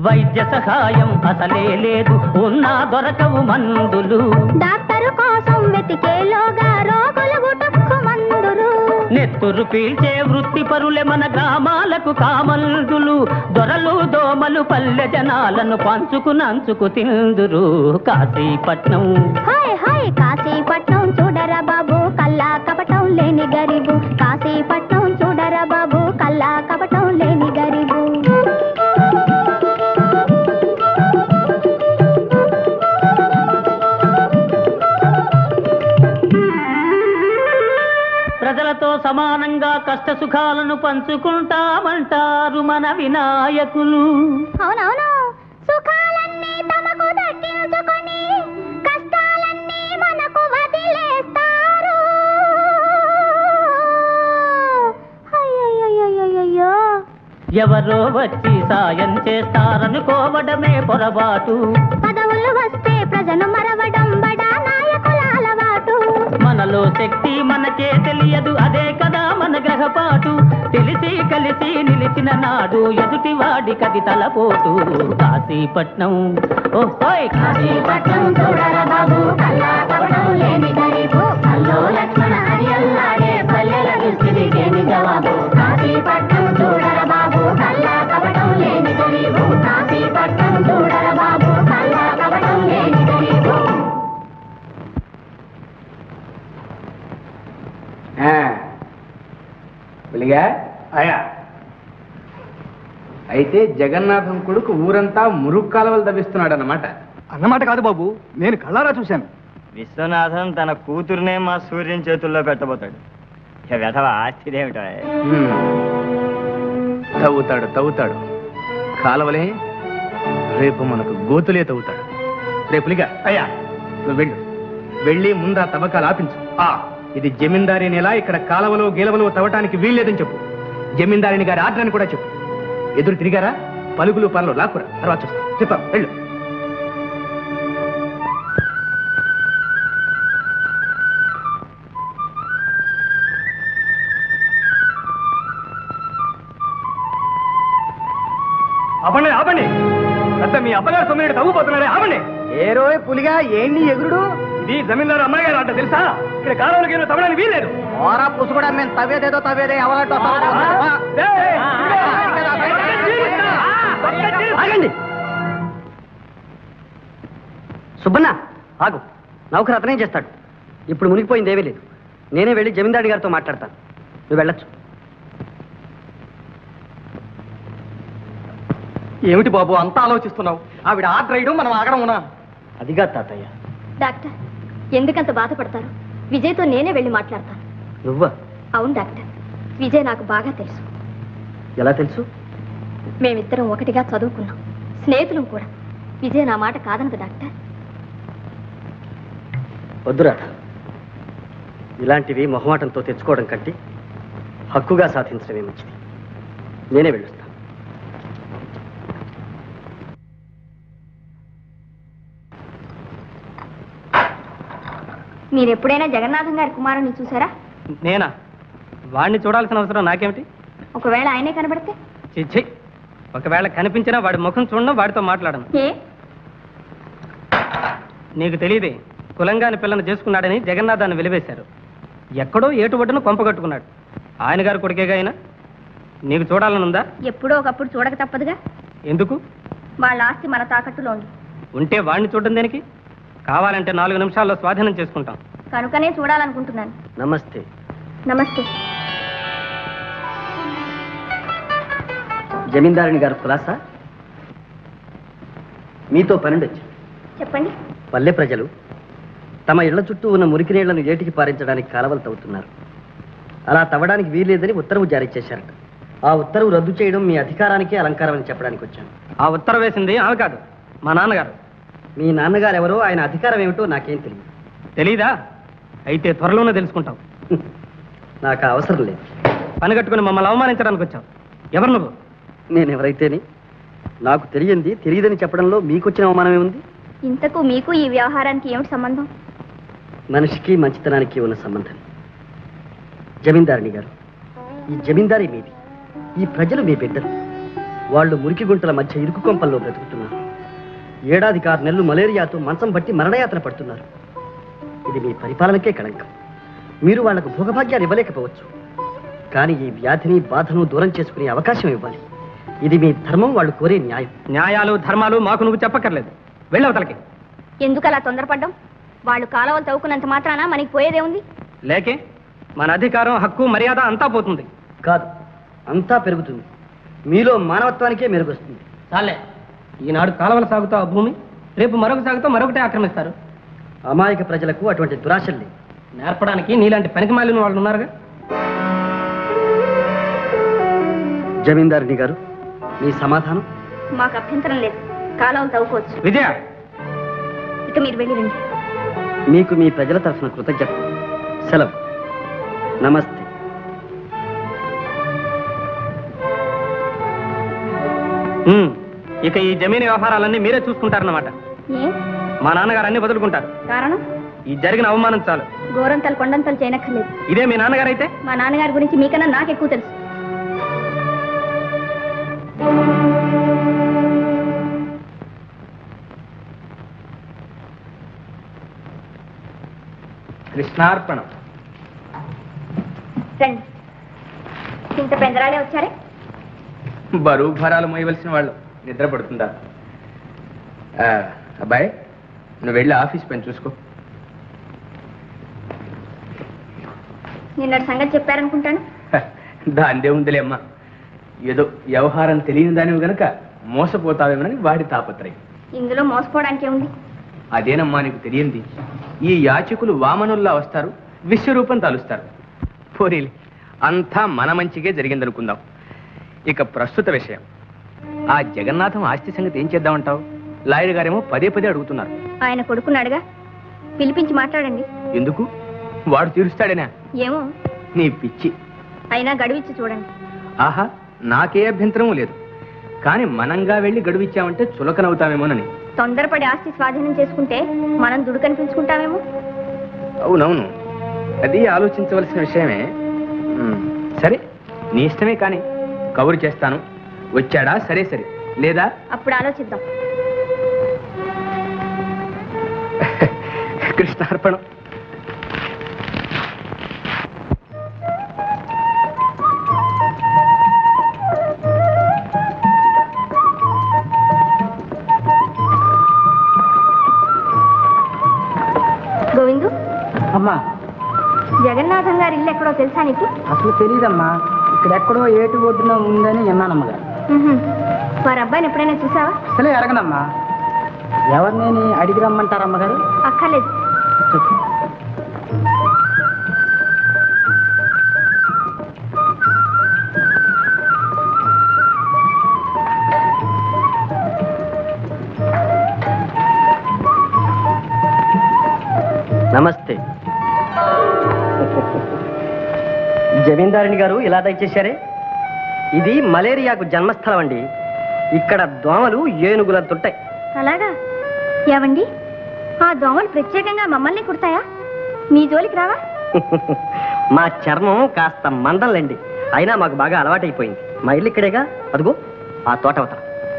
వైద్య సహాయం అసలే లేదు, ఉన్నా దొరకవు మందులు. డాక్టరు కోసం వెతికేలోగా రోగులు గుటక్కు మందులు. నెత్తురు పీల్చే వృత్తి పరులే మన గ్రామాలకు కామందులు. దొరలు దోమలు పల్లె జనాలను పంచుకు నంచుకు తిందురు. కాశీపట్నం హాయ్ హాయ్ కాశీపట్నం చూడరా బాబు కల్లా కపటం లేని గరీబు. కాశీపట్నం చూడరా బాబు కల్లా కపటం లేని గరీబు. ప్రజలతో సమానంగా కష్ట సుఖాలను పంచుకుంటామంటారు మన వినాయకులు. అవునవును సుఖాలన్నీ తమకు దక్కించుకొని కష్టాలన్నీ మనకు వదిలేస్తారు. అయ్యయ్యయ్యయ్యయ్యో ఎవరో వచ్చి సాయం చేస్తారనుకోవడమే పొరపాటు. పదవులు వస్తే ప్రజలు మరవడం బడా నాయకుల అలవాటు. మనలో శక్తి మనకే తెలియదు, అదే కదా మన గ్రహపాటు. తెలిసి కలిసి నిలిచిన నాడు ఎదుటి వాడి కది తలపోటు. కాశీపట్నం ఓహోయ్ కాశీపట్నం చూడరా బాబు కల్లా కపటం లేని గరీబు. కల్లో లక్ష్మణ అని అల్లాడే పల్లెల దుస్థితికేమి జవాబు. కాశీపట్నం చూడరా బాబు కల్లా కపటం లేని గరీబు. కాశీపట్నం చూడరా బాబు కల్లా కపటం లేని గరీబు. పులిగా అయా అయితే జగన్నాథం కొడుకు ఊరంతా మురుగు కాలువలు తవ్విస్తున్నాడు అన్నమాట. అన్నమాట కాదు బాబు, నేను కళ్ళారా చూశాను. విశ్వనాథం తన కూతురునే మా సూర్యుని చేతుల్లో పెట్టబోతాడు. ఇక వెధవ ఆస్తిదేమిటో. తవ్వుతాడు తవ్వుతాడు కాలువలే, రేపు మనకు గోతులే తవ్వుతాడు. రేపులిగా అయ్యా నువ్వు వెళ్ళు, వెళ్ళి ముందా తవ్వకాలు ఆపించు. ఆ ఇది జమీందారీ నెల, ఇక్కడ కాలవలో గీలవలో తవ్వటానికి వీల్లేదని చెప్పు. జమీందారిని గారి ఆర్డర్ అని కూడా చెప్పు. ఎదురు తిరిగారా పలుకులు పనులు లాక్కురా, తర్వాత చూస్తాం. చెప్తాం వెళ్ళు. ఆపండి ఆపండి, అంత మీ అబ్బగారు సొమ్మిడి తవ్వుపోతున్నారే, ఆపండి. ఏ రోజు పులిగా ఏంటి ఎగురుడు? ఇది జమీందారు అమ్మాయి గారు అంట తెలుసా? ఇక్కడ కాలువలకి ఏమో తవ్వడానికి వీల్లేదు. ఓరా పుసుకుడా, మేము తవ్వేదేదో తవ్వేదే ఎవరంటో ఆగండి. సుబ్బన్న ఆగు, నౌకరు అతనేం చేస్తాడు? ఇప్పుడు మునిగిపోయింది ఏమీ లేదు. నేనే వెళ్ళి జమీందారి గారితో మాట్లాడతాను, నువ్వు వెళ్ళొచ్చు. ఏమిటి బాబు అంతా ఆలోచిస్తున్నావు? ఆవిడ ఆర్డర్ వేయడం మనం ఆగడం ఉన్నా. అదిగా తాతయ్య. డాక్టర్ ఎందుకంత బాధపడతారు? విజయ్తో నేనే వెళ్ళి మాట్లాడతాను. నువ్వా? అవును డాక్టర్, విజయ్ నాకు బాగా తెలుసు. ఎలా తెలుసు? మేమిద్దరం ఒకటిగా చదువుకున్నాం, స్నేహితులం కూడా. విజయ్ నా మాట కాదనదు డాక్టర్. వద్దురా, ఇలాంటివి మొహమాటంతో తెచ్చుకోవడం కంటే హక్కుగా సాధించడమే మంచిది. నేనే వెళ్ళొస్తాను. మీరు ఎప్పుడైనా జగన్నాథం గారి కుమారుని చూసారా? నేనా? వాడిని చూడాల్సిన అవసరం నాకేమిటి? ఒకవేళ ఆయనే కనబడితే? చిచ్చి, ఒకవేళ కనిపించినా వాడి ముఖం చూడడం, వాడితో మాట్లాడను. ఏ నీకు తెలియదే, కులంగాని పిల్లను చేసుకున్నాడని జగన్నాథాన్ని వెలివేశారు. ఎక్కడో ఏటుబడ్డును కొంపగట్టుకున్నాడు. ఆయన గారు కొడుకేగా ఆయన. నీకు చూడాలనుందా? ఎప్పుడో ఒకప్పుడు చూడక తప్పదుగా. ఎందుకు? వాళ్ళ ఆస్తి మన తాకట్టులో ఉంది. ఉంటే వాడిని చూడడం దేనికి? కావాలంటే నాలుగు నిమిషాల్లో స్వాధీనం చేసుకుంటాం. కనుకనే చూడాలనుకుంటున్నాను. నమస్తే. నమస్తే. జమీందారుని గారు కులాసా? మీతో పనుండొచ్చు. చెప్పండి. పల్లె ప్రజలు తమ ఇళ్ల చుట్టూ ఉన్న మురికి నీళ్లను ఏటికి పారించడానికి కాలవలు తవ్వుతున్నారు. అలా తవ్వడానికి వీల్లేదని ఉత్తర్వు జారీ చేశారట. ఆ ఉత్తర్వు రద్దు చేయడం మీ అధికారానికే అలంకారం అని చెప్పడానికి వచ్చాను. ఆ ఉత్తర్వు వేసింది ఆమె కాదు, మా నాన్నగారు. మీ నాన్నగారు ఎవరో, ఆయన అధికారం ఏమిటో నాకేం తెలియదు. తెలీదా? అయితే త్వరలోనే తెలుసుకుంటావు. నాకు అవసరం లేదు. పని కట్టుకుని మమ్మల్ని అవమానించడానికి వచ్చావు. ఎవరు నువ్వు? నేను ఎవరైతేనే నాకు తెలియంది తెలియదని చెప్పడంలో మీకు వచ్చిన అవమానమే ఉంది. ఇంతకు మీకు ఈ వ్యవహారానికి ఏమిటి సంబంధం? మనిషికి మంచితనానికి ఉన్న సంబంధం. జమీందారిని గారు, ఈ జమీందారీ మీది, ఈ ప్రజలు మీ బిడ్డలు. వాళ్ళు మురికి గుంటల మధ్య ఇరుకు కొంపల్లో బ్రతుకుతున్నారు. ఏడాదికి ఆరు నెలలు మలేరియాతో మంచం బట్టి మరణయాత్ర పడుతున్నారు. ఇది మీ పరిపాలనకే కళంకం. మీరు వాళ్లకు భోగభాగ్యాలు ఇవ్వలేకపోవచ్చు, కానీ ఈ వ్యాధిని బాధను దూరం చేసుకునే అవకాశం ఇవ్వాలి. ఇది మీ ధర్మం, వాళ్ళు కోరే న్యాయం. న్యాయాలు ధర్మాలు మాకు నువ్వు చెప్పక్కర్లేదు. వెళ్ళవతలకి. ఎందుకు అలా తొందరపడ్డం? వాళ్ళు కాలువలు తవ్వుకున్నంత మాత్రాన మనకి పోయేదే ఉంది. లేకే మన అధికారం, హక్కు, మర్యాద అంతా పోతుంది. కాదు, అంతా పెరుగుతుంది. మీలో మానవత్వానికే మెరుగొస్తుంది. చాలే, ఈనాడు కాలువలు సాగుతా ఆ భూమి, రేపు మరొక సాగుతో మరొకటే ఆక్రమిస్తారు. అమాయక ప్రజలకు అటువంటి దురాశలు లేవు. నేర్పడానికి నీలాంటి పనికి మాలిన వాళ్ళు ఉన్నారుగా. జమీందారుని గారు, మీ సమాధానం? మాకు అభ్యంతరం లేదు, కాలువలు తవ్వుకోవచ్చు. విజయ, ఇక మీరు వెళ్ళిరండి. మీకు మీ ప్రజల తరఫున కృతజ్ఞత. సెలవు. నమస్తే. ఉమ్, ఇక ఈ జమీన్ వ్యవహారాలన్నీ మీరే చూసుకుంటారన్నమాట. ఏ మా నాన్నగారు అన్ని వదులుకుంటారు. కారణం? ఈ జరిగిన అవమానం చాలు. గోరంతలు కొండంతలు చేయనక్కర్లేదు. ఇదే మీ నాన్నగారు అయితే? మా నాన్నగారి గురించి మీకన్నా నాకు ఎక్కువ తెలుసు. కృష్ణార్పణం. రండి. ఇంత పెందరాలే వచ్చారే? బరువు భారాలు మోయవలసిన వాళ్ళు నిద్ర పడుతుందా? ఆ, అబ్బాయి, నువ్వు వెళ్ళి ఆఫీస్ పని చూసుకో. నిన్నటి సంగతి చెప్పారనుకుంటాను. దాందే ఉందిలే అమ్మా. ఏదో వ్యవహారం తెలియని దానివి గనక మోసపోతావేమని వాడి తాపత్రయం. ఇందులో మోసపోవడానికి ఉంది. అదేనమ్మా నీకు తెలియంది. ఈ యాచకులు వామనుల్లా వస్తారు, విశ్వరూపం తలుస్తారు. పోరీలి, అంతా మన మంచిగా జరిగిందనుకుందాం. ఇక ప్రస్తుత విషయం, ఆ జగన్నాథం ఆస్తి సంగతి ఏం చేద్దామంటావు? లాయర్ గారేమో పదే పదే అడుగుతున్నారు. ఆయన కొడుకున్నాడుగా, పిలిపించి మాట్లాడండి. ఎందుకు? వాడు తీరుస్తాడేనా? ఏమో, నీ పిచ్చి. అయినా గడువిచ్చి చూడండి. ఆహా, నాకే అభ్యంతరం లేదు. కానీ మనంగా వెళ్ళి గడువిచ్చామంటే చులకనవుతామేమోనని. తొందరపడి ఆస్తి స్వాధీనం చేసుకుంటే మనం దుడుకనిపించుకుంటామేమో. అవునవును, అది ఆలోచించవలసిన విషయమే. ఉమ్, సరే, నీ ఇష్టమే. కానీ కబురు చేస్తాను. వచ్చాడా సరే సరే, లేదా అప్పుడు ఆలోచిద్దాం. కృష్ణార్పణం. గోవిందు, అమ్మా, జగన్నాథం గారి ఇల్లు ఎక్కడో తెలుసా నీకు? అసలు తెలియదమ్మా. ఇక్కడెక్కడో ఏటి ఒడ్డున ఉందని విన్నానమ్మగారు. ఉహుం. వారి అబ్బాయిని ఎప్పుడైనా చూసావా? అసలే ఎరగనమ్మా. ఎవరిని అడిగి రమ్మంటారమ్మగారు? అక్కర్లేదు. చెప్పు. నమస్తే. జమీందారుని గారు ఇలా దయచేశారే? ఇది మలేరియాకు జన్మస్థలం అండి. ఇక్కడ దోమలు ఏనుగులంతుంటాయి. అలాగా? ఏవండి, ఆ దోమలు ప్రత్యేకంగా మమ్మల్ని కుడతాయా? మీ జోలికి రావా? మా చర్మం కాస్త మందంలేండి, అయినా మాకు బాగా అలవాటైపోయింది. మా ఇల్లు ఇక్కడేగా, అదిగో ఆ తోట అవతల.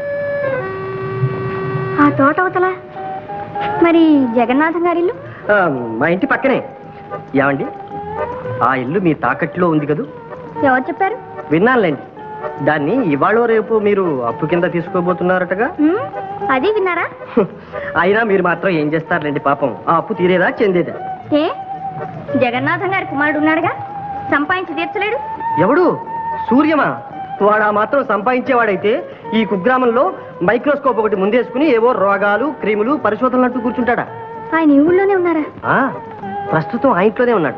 ఆ తోట అవతల? మరి జగన్నాథం గారి ఇల్లు? ఆ, మా ఇంటి పక్కనే. ఏమండి, ఆ ఇల్లు మీ తాకట్లో ఉంది కదూ? ఎవరు చెప్పారు? విన్నానులేండి. దాన్ని ఇవాళ రేపు మీరు అప్పు కింద తీసుకోబోతున్నారటగా. ఉమ్, అది విన్నారా? అయినా మీరు మాత్రం ఏం చేస్తారులేండి, పాపం ఆ అప్పు తీరేదా చెందేదా? ఏ, జగన్నాథం గారి కుమారుడు ఉన్నాడుగా, సంపాదించి తీర్చలేడు? ఎవడు? సూర్యమా? వాడు ఆ మాత్రం సంపాదించేవాడైతే ఈ కుగ్రామంలో మైక్రోస్కోప్ ఒకటి ముందేసుకుని ఏవో రోగాలు క్రీములు పరిశోధనలు అంటూ కూర్చుంటాడా? ఆయన ఈ ఊళ్ళోనే ఉన్నారా? ఆ, ప్రస్తుతం ఆ ఇంట్లోనే ఉన్నాడు.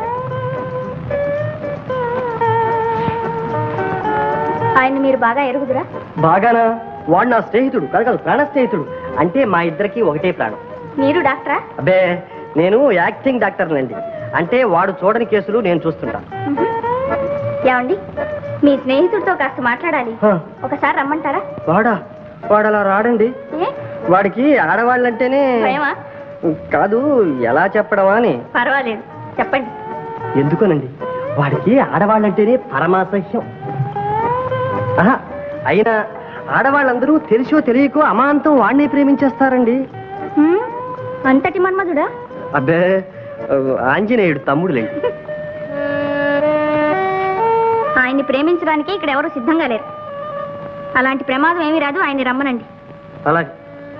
ఆయన మీరు బాగా ఎరుగుదురా? బాగానా? వాడు నా స్నేహితుడు, కలగల ప్రాణ స్నేహితుడు. అంటే మా ఇద్దరికి ఒకటే ప్రాణం. మీరు డాక్టరా? అబ్బే, నేను యాక్టింగ్ డాక్టర్నండి. అంటే వాడు చూడని కేసులు నేను చూస్తుంటాను. ఉహు. ఏమండి, మీ స్నేహితుడితో కాస్త మాట్లాడాలి. హ. ఒకసారి రమ్మంటారా? వాడా? వాడు అలా రాడండి. ఏ, వాడికి ఆడవాళ్ళంటేనే భయమా? కాదు, ఎలా చెప్పడమా అని. పర్వాలేదు, చెప్పండి. ఎందుకోనండి, వాడికి ఆడవాళ్ళంటేనే పరమాసహ్యం. ఆహా, అయినా ఆడవాళ్ళందరూ తెలిసో తెలియకో అమాంతం వాడిని ప్రేమించేస్తారండి. హ్మ్? అంతటి మన్మధుడా? అబ్బే ఆంజనేయుడు తమ్ముడులేండి. ఆయన్ని ప్రేమించడానికి ఇక్కడ ఎవరు సిద్ధంగా లేరు. అలాంటి ప్రమాదం ఏమీ రాదు, ఆయన్ని రమ్మనండి. అలాగే.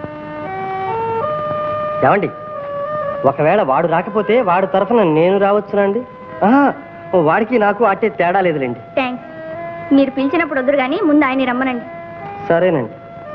ఏమండి, ఒకవేళ వాడు రాకపోతే వాడు తరఫున నేను రావచ్చునండి? ఆహా, వాడికి నాకు అట్టే తేడా లేదులేండి. థ్యాంక్స్. మీరు పిలిచినప్పుడు వద్దురు కానీ ముందు ఆయన్ని రమ్మనండి. సరేనండి.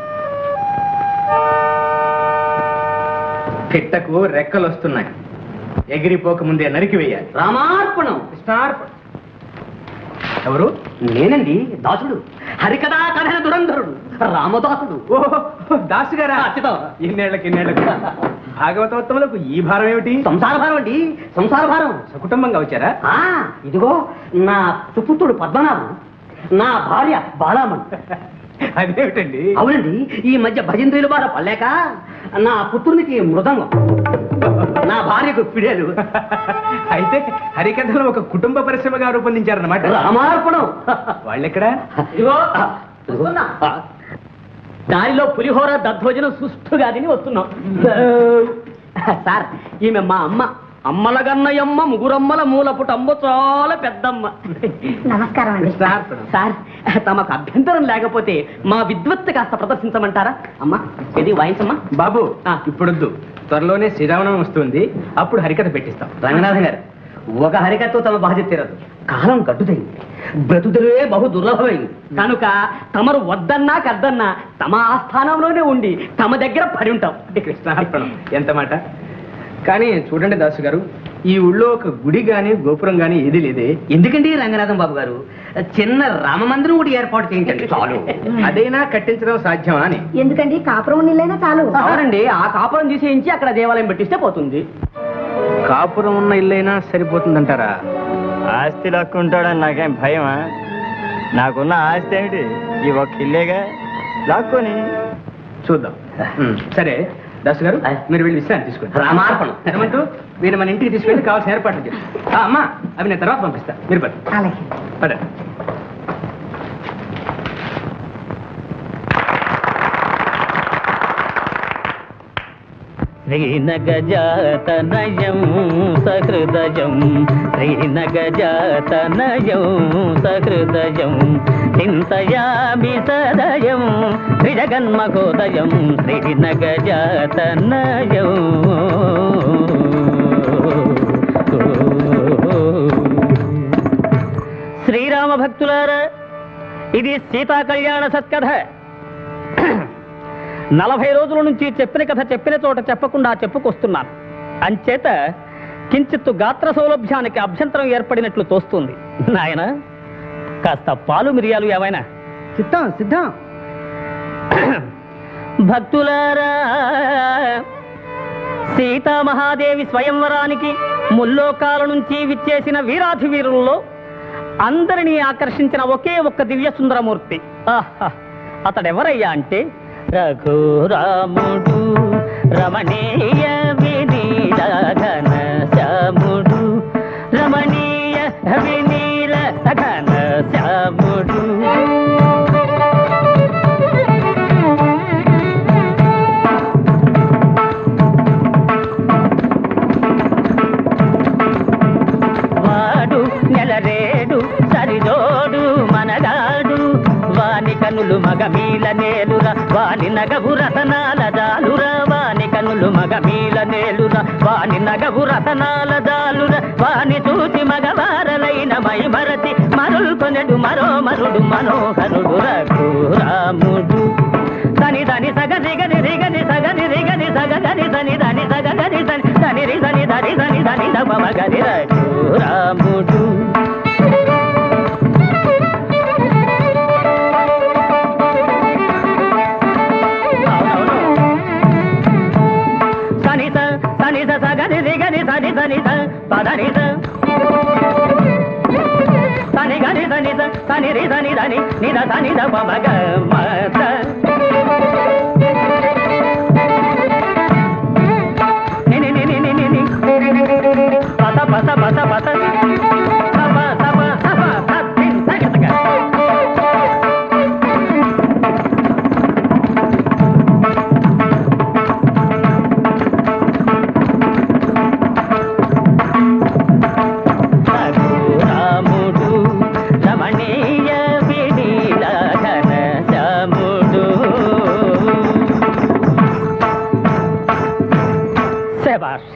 పిట్టకు రెక్కలు వస్తున్నాయి, ఎగిరిపోక ముందే నరికి వేయాలి. రామార్పణం. కృష్ణార్పణ. ఎవరు? నేనండి, దాసుడు, హరికథా కథన దురంధరుడు రామదాసుడు. ఓహో, దాసు గారా? ఇన్నేళ్లకు ఇన్నేళ్లకు భాగవతోత్తములకు ఈ భారం ఏమిటి? సంసార భారం అండి, సంసార భారం. సకుటుంబంగా వచ్చారా? ఆ, ఇదిగో నా సుపుత్రుడు పద్మనాభం, నా భార్య బాలామణి. అదేమిటండి? అవునండి, ఈ మధ్య భజంత్రీలు బాగా పడలేక నా పుత్రునికి మృదంగం, నా భార్యకు పిడేలు. అయితే హరికథను ఒక కుటుంబ పరిశ్రమగా రూపొందించారన్నమాట. రామార్పణం. వాళ్ళెక్కడా? ఇదిగో వస్తున్నా. దారిలో పులిహోర దద్దోజనం సుష్టుగా తిని వస్తున్నాం. సార్, ఈమె మా అమ్మ, అమ్మల గన్నయమ్మ, ముగురమ్మల మూలపుటమ్మ, చాలా పెద్దమ్మ. నమస్కారం అండి. సార్, తమకు అభ్యంతరం లేకపోతే మా విద్వత్తు కాస్త ప్రదర్శించమంటారా? అమ్మా, ఇది వాయించమ్మా. బాబు, ఇప్పుడొద్దు, త్వరలోనే శ్రీరామనవమి వస్తుంది, అప్పుడు హరికథ పెట్టిస్తాం. రంగనాథన్ గారు, ఒక హరికథతో తమ బాధ్యత తీరదు. కాలం గడ్డుదైంది, బ్రతుకుదే బహు దుర్లభమైంది. కనుక తమరు వద్దన్నా కద్దన్నా తమ ఆస్థానంలోనే ఉండి తమ దగ్గర పడి ఉంటాం. కృష్ణార్పణం. ఎంత మాట. కానీ చూడండి దాసు గారు, ఈ ఊళ్ళో ఒక గుడి గాని గోపురం గాని ఏది లేదే. ఎందుకండి రంగనాథం బాబు గారు, చిన్న రామ మందిరం ఒకటి ఏర్పాటు చేయించండి చాలు. అదైనా కట్టించడం సాధ్యమా అని. ఎందుకండి, కాపురం నీళ్ళైనా చాలు. అవునండి, ఆ కాపురం తీసేయించి అక్కడ దేవాలయం పెట్టిస్తే పోతుంది. కాపురం ఉన్న ఇల్లైనా సరిపోతుందంటారా? ఆస్తి లాక్కుంటాడని నాకేం భయమా? నాకున్న ఆస్తి ఏమిటి? ఈ ఒక్క ఇల్లేగా, లాక్కొని చూద్దాం. సరే దాసు గారు, మీరు వెళ్ళి విశ్రాంతి తీసుకోండి. రామార్పణం. ఏమంటూ మీరు మన ఇంటికి తీసుకెళ్ళి కావాల్సిన ఏర్పాట్లు చేయండి. అమ్మా, అవి నేను తర్వాత పంపిస్తా, మీరు పద. పద. శ్రీనగజాతనయం సహృదయం, శ్రీనగజాతనయం సహృదయం, చింతయామి సదయం శ్రీజగన్మహోదయం, శ్రీనగజాతనయం. శ్రీరామ భక్తులారా, ఇది సీతా కళ్యాణ సత్కథ. నలభై రోజుల నుంచి చెప్పిన కథ చెప్పిన చోట చెప్పకుండా చెప్పుకొస్తున్నాను. అంచేత కించిత్తు గాత్ర సౌలభ్యానికి అభ్యంతరం ఏర్పడినట్లు తోస్తుంది. నాయన, కాస్త పాలు మిరియాలు ఏవైనా? సిద్ధం సిద్ధం. భక్తులారా, సీతామహాదేవి స్వయంవరానికి ముల్లోకాల నుంచి విచ్చేసిన వీరాధి వీరుల్లో అందరినీ ఆకర్షించిన ఒకే ఒక్క దివ్య సుందరమూర్తి. ఆహా, అతడెవరయ్యా అంటే రఘురాముడు, రమణీయ వినీల ఘన శ్యాముడు, రమణీయ వినీల ఘన శ్యాముడు. వాడు నెలరేడు సరిజోడు మనగాడు, వాని కనులు మగమీల నేలురా, వాని నగవు రతనాల జాలురా, వాని కనులు మగమీల నేలురా, వాని నగవు రతనాల జాలురా, వాని చూసి మగవారలైన మై మరచి మరుల్కొనెడు మరో మరుడు మనోహరుడు రఘురాముడు. సని దని సగని గని రిగని సగని రిగని సగని సని దని సగని సని సని రి సని దని సని దని దమ గని రఘురాముడు. సగని రిగని సని సని పదని సని గని సని సని రి సని దని నిద సని ద మగ మత. నిని నిని నిని ని పత పత పత పత సప సప సప సత్తిన్ సగతగ.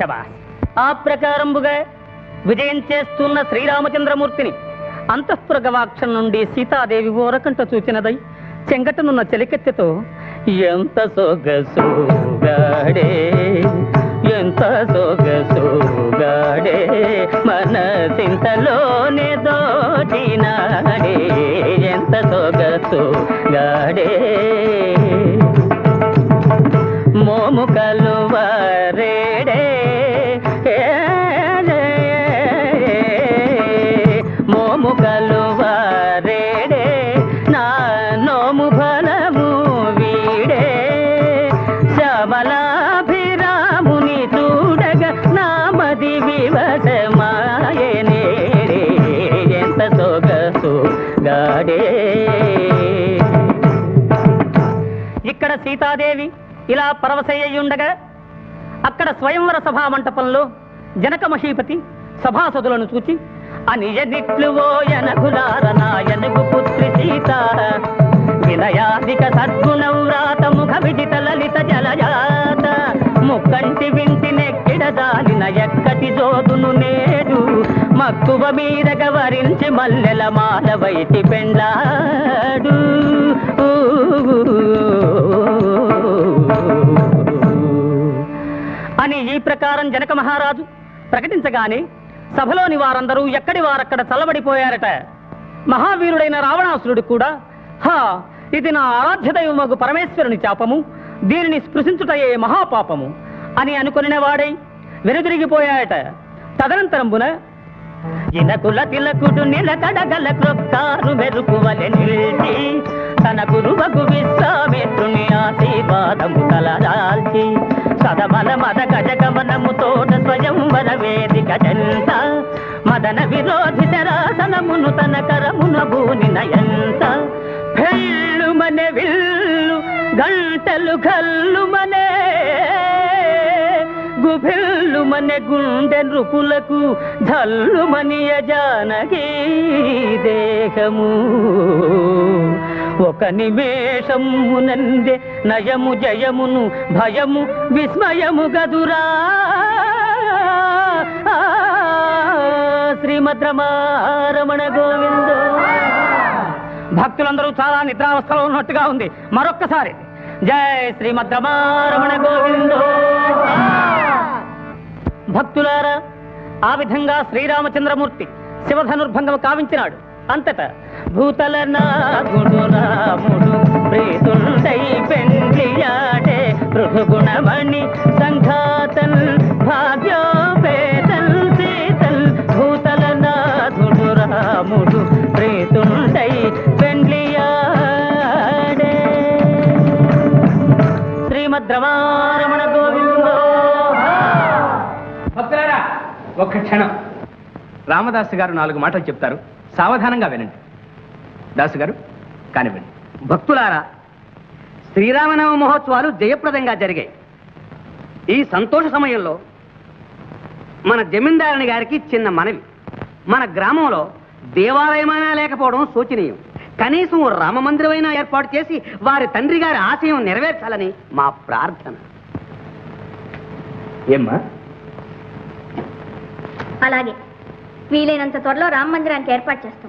శబాస్. ఆ ప్రకారంబుగా విజయం చేస్తున్న శ్రీరామచంద్రమూర్తిని అంతఃపుర గవాక్షం నుండి సీతాదేవి ఓరకంట చూచినదై చెంగటనున్న చెలికెత్తెతో ఎంత సొగసుగాడే ఎంత సొగసుగాడే మనసింతలోనే దోచినాడే ఎంత సొగసుగాడే మోము కలువరేడే మోము కలువరేడే నా నోము ఫలము వీడే శబలాభిరాముని చూడగా నామది వివసమాయనే ఎంత సొగసు గాడే. ఇక్కడ సీతాదేవి ఇలా పరవశయ్యుండగా అక్కడ స్వయంవర సభా మంటపంలో జనక మహీపతి సభాసదులను చూచి అనియనిట్లువో యనకులారనాయనకు పుత్రి సీత వినయాదిక సద్గుణవ్రాత ముఖ విజిత లలిత జలజాత ముక్కంటి వింటి నెక్కిడదాలిన ఎక్కటి జోదును నేడు మక్కువ మీద గవరించి మల్లెల మాల వైతి పెండ్లాడు. అని ఈ ప్రకారం జనక మహారాజు ప్రకటించగానే సభలోని వారందరూ ఎక్కడి వారక్కడ చల్లబడిపోయారట. మహావీరుడైన రావణాసురుడు కూడా హా ఇది నా ఆరాధ్య దైవమగు పరమేశ్వరుని శాపము, దీనిని స్పృశించుటయే మహాపాపము అని అనుకునే వాడై వెనుదిరిగిపోయాయట. తదనంతరంబున ఇనకుల తిలకుడు నిలకడగల క్రొక్కారు మెరుపువలె నిలిచి తన గురువగు విశ్వామిత్రుని ఆశీర్వాదము కలదాల్చి సదమల మద గజగమనము తోట స్వయంవర వేదిక జంత మదన విరోధి శరాసనమును తన కరమున భూని నయంత భెల్లు మనే విల్లు గంటలు కల్లు మనే గుభిల్లు మనే గుండె నృపులకు జల్లు మనియ జానకి దేహము ఒక నిమేషమునందే నయము జయమును భయము విస్మయము గదురా. శ్రీమద్రమారమణ గోవింద. భక్తులందరూ చాలా నిద్రావస్థలో ఉన్నట్టుగా ఉంది. మరొక్కసారి జై శ్రీమద్రమారమణ గోవిందో. భక్తులారా, ఆ విధంగా శ్రీరామచంద్రమూర్తి శివధనుర్భంగము కావించినాడు. అంతటా భూతల నాగుడు రాముడు ప్రీతుండై పెండ్లియాడే పృథుగుణమణి సంఘాతన్ భాగ్యోపేతన్ సీతల్ భూతల నాగుడు రాముడు ప్రీతుండై పెండ్లియాడే. శ్రీమద్రమారమణ గోవిందో. భక్తులారా, ఒక్క క్షణం. రామదాసు గారు నాలుగు మాటలు చెప్తారు, సావధానంగా వినండి. దాసు గారు కానివ్వండి. భక్తులారా, శ్రీరామనవ మహోత్సవాలు జయప్రదంగా జరిగాయి. ఈ సంతోష సమయంలో మన జమీందారుని గారికి చిన్న మనవి. మన గ్రామంలో దేవాలయమైనా లేకపోవడం శోచనీయం. కనీసం రామ మందిరమైనా ఏర్పాటు చేసి వారి తండ్రి గారి ఆశయం నెరవేర్చాలని మా ప్రార్థన. ఏమ్మా? అలాగే వీలైనంత త్వరలో రామ మందిరానికి ఏర్పాటు చేస్తాం.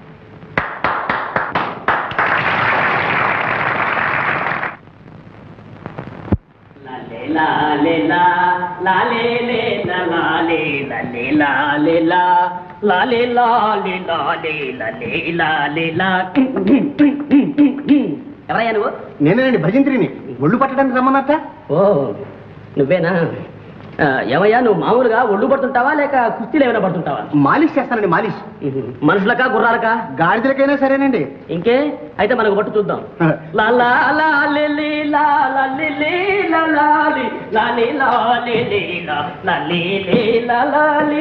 ఎవరయ్యా నువ్వు? నేనేనండి భజంత్రిని. ఒళ్ళు పట్టడానికి రమ్మన్నట్ట. ఓ నువ్వేనా? ఏమయ్యా, నువ్వు మామూలుగా ఒళ్ళు పడుతుంటావా లేక కుస్తీలు ఏమైనా పడుతుంటావా? మాలిష్ చేస్తానండి. మాలిష్ మనుషులకా గుర్రాలకా? గాడిదలకైనా సరేనండి. ఇంకే అయితే మనకు పట్టు చూద్దాం. లాలా లాలి లాలి లాలి లాలి లాలి లాలి లాలి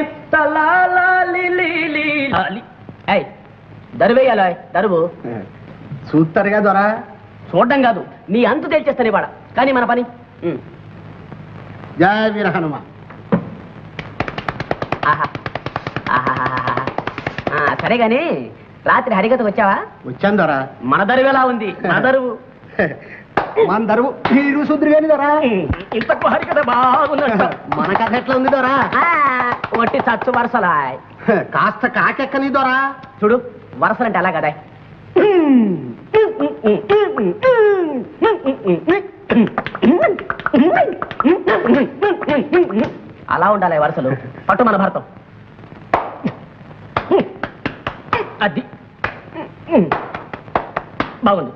లాలి. దరువేయాలా? దరువు చూస్తారుగా దొరా. చూడడం కాదు, నీ అంతు తేల్చేస్తాను ఇవాడ. కానీ మన పని. జయ వీర హనుమ. సరే గాని రాత్రి హరికథ వచ్చావా? వచ్చాను దొరా. మన దరువు ఎలా ఉంది? మన దరువు అందరూ మీరు శుద్రు కానీ దొరా ఇంత కుహారి కదా బాగున్నట్టు మన కథ ఎట్లా ఉంది దొరా ఒట్టి చచ్చు వరసలా కాస్త కాకెక్కని దొరా చూడు వరసలంటే అలా కదా అలా ఉండాలి వరుసలు పట్టు మన భర్తం అది బాగుంది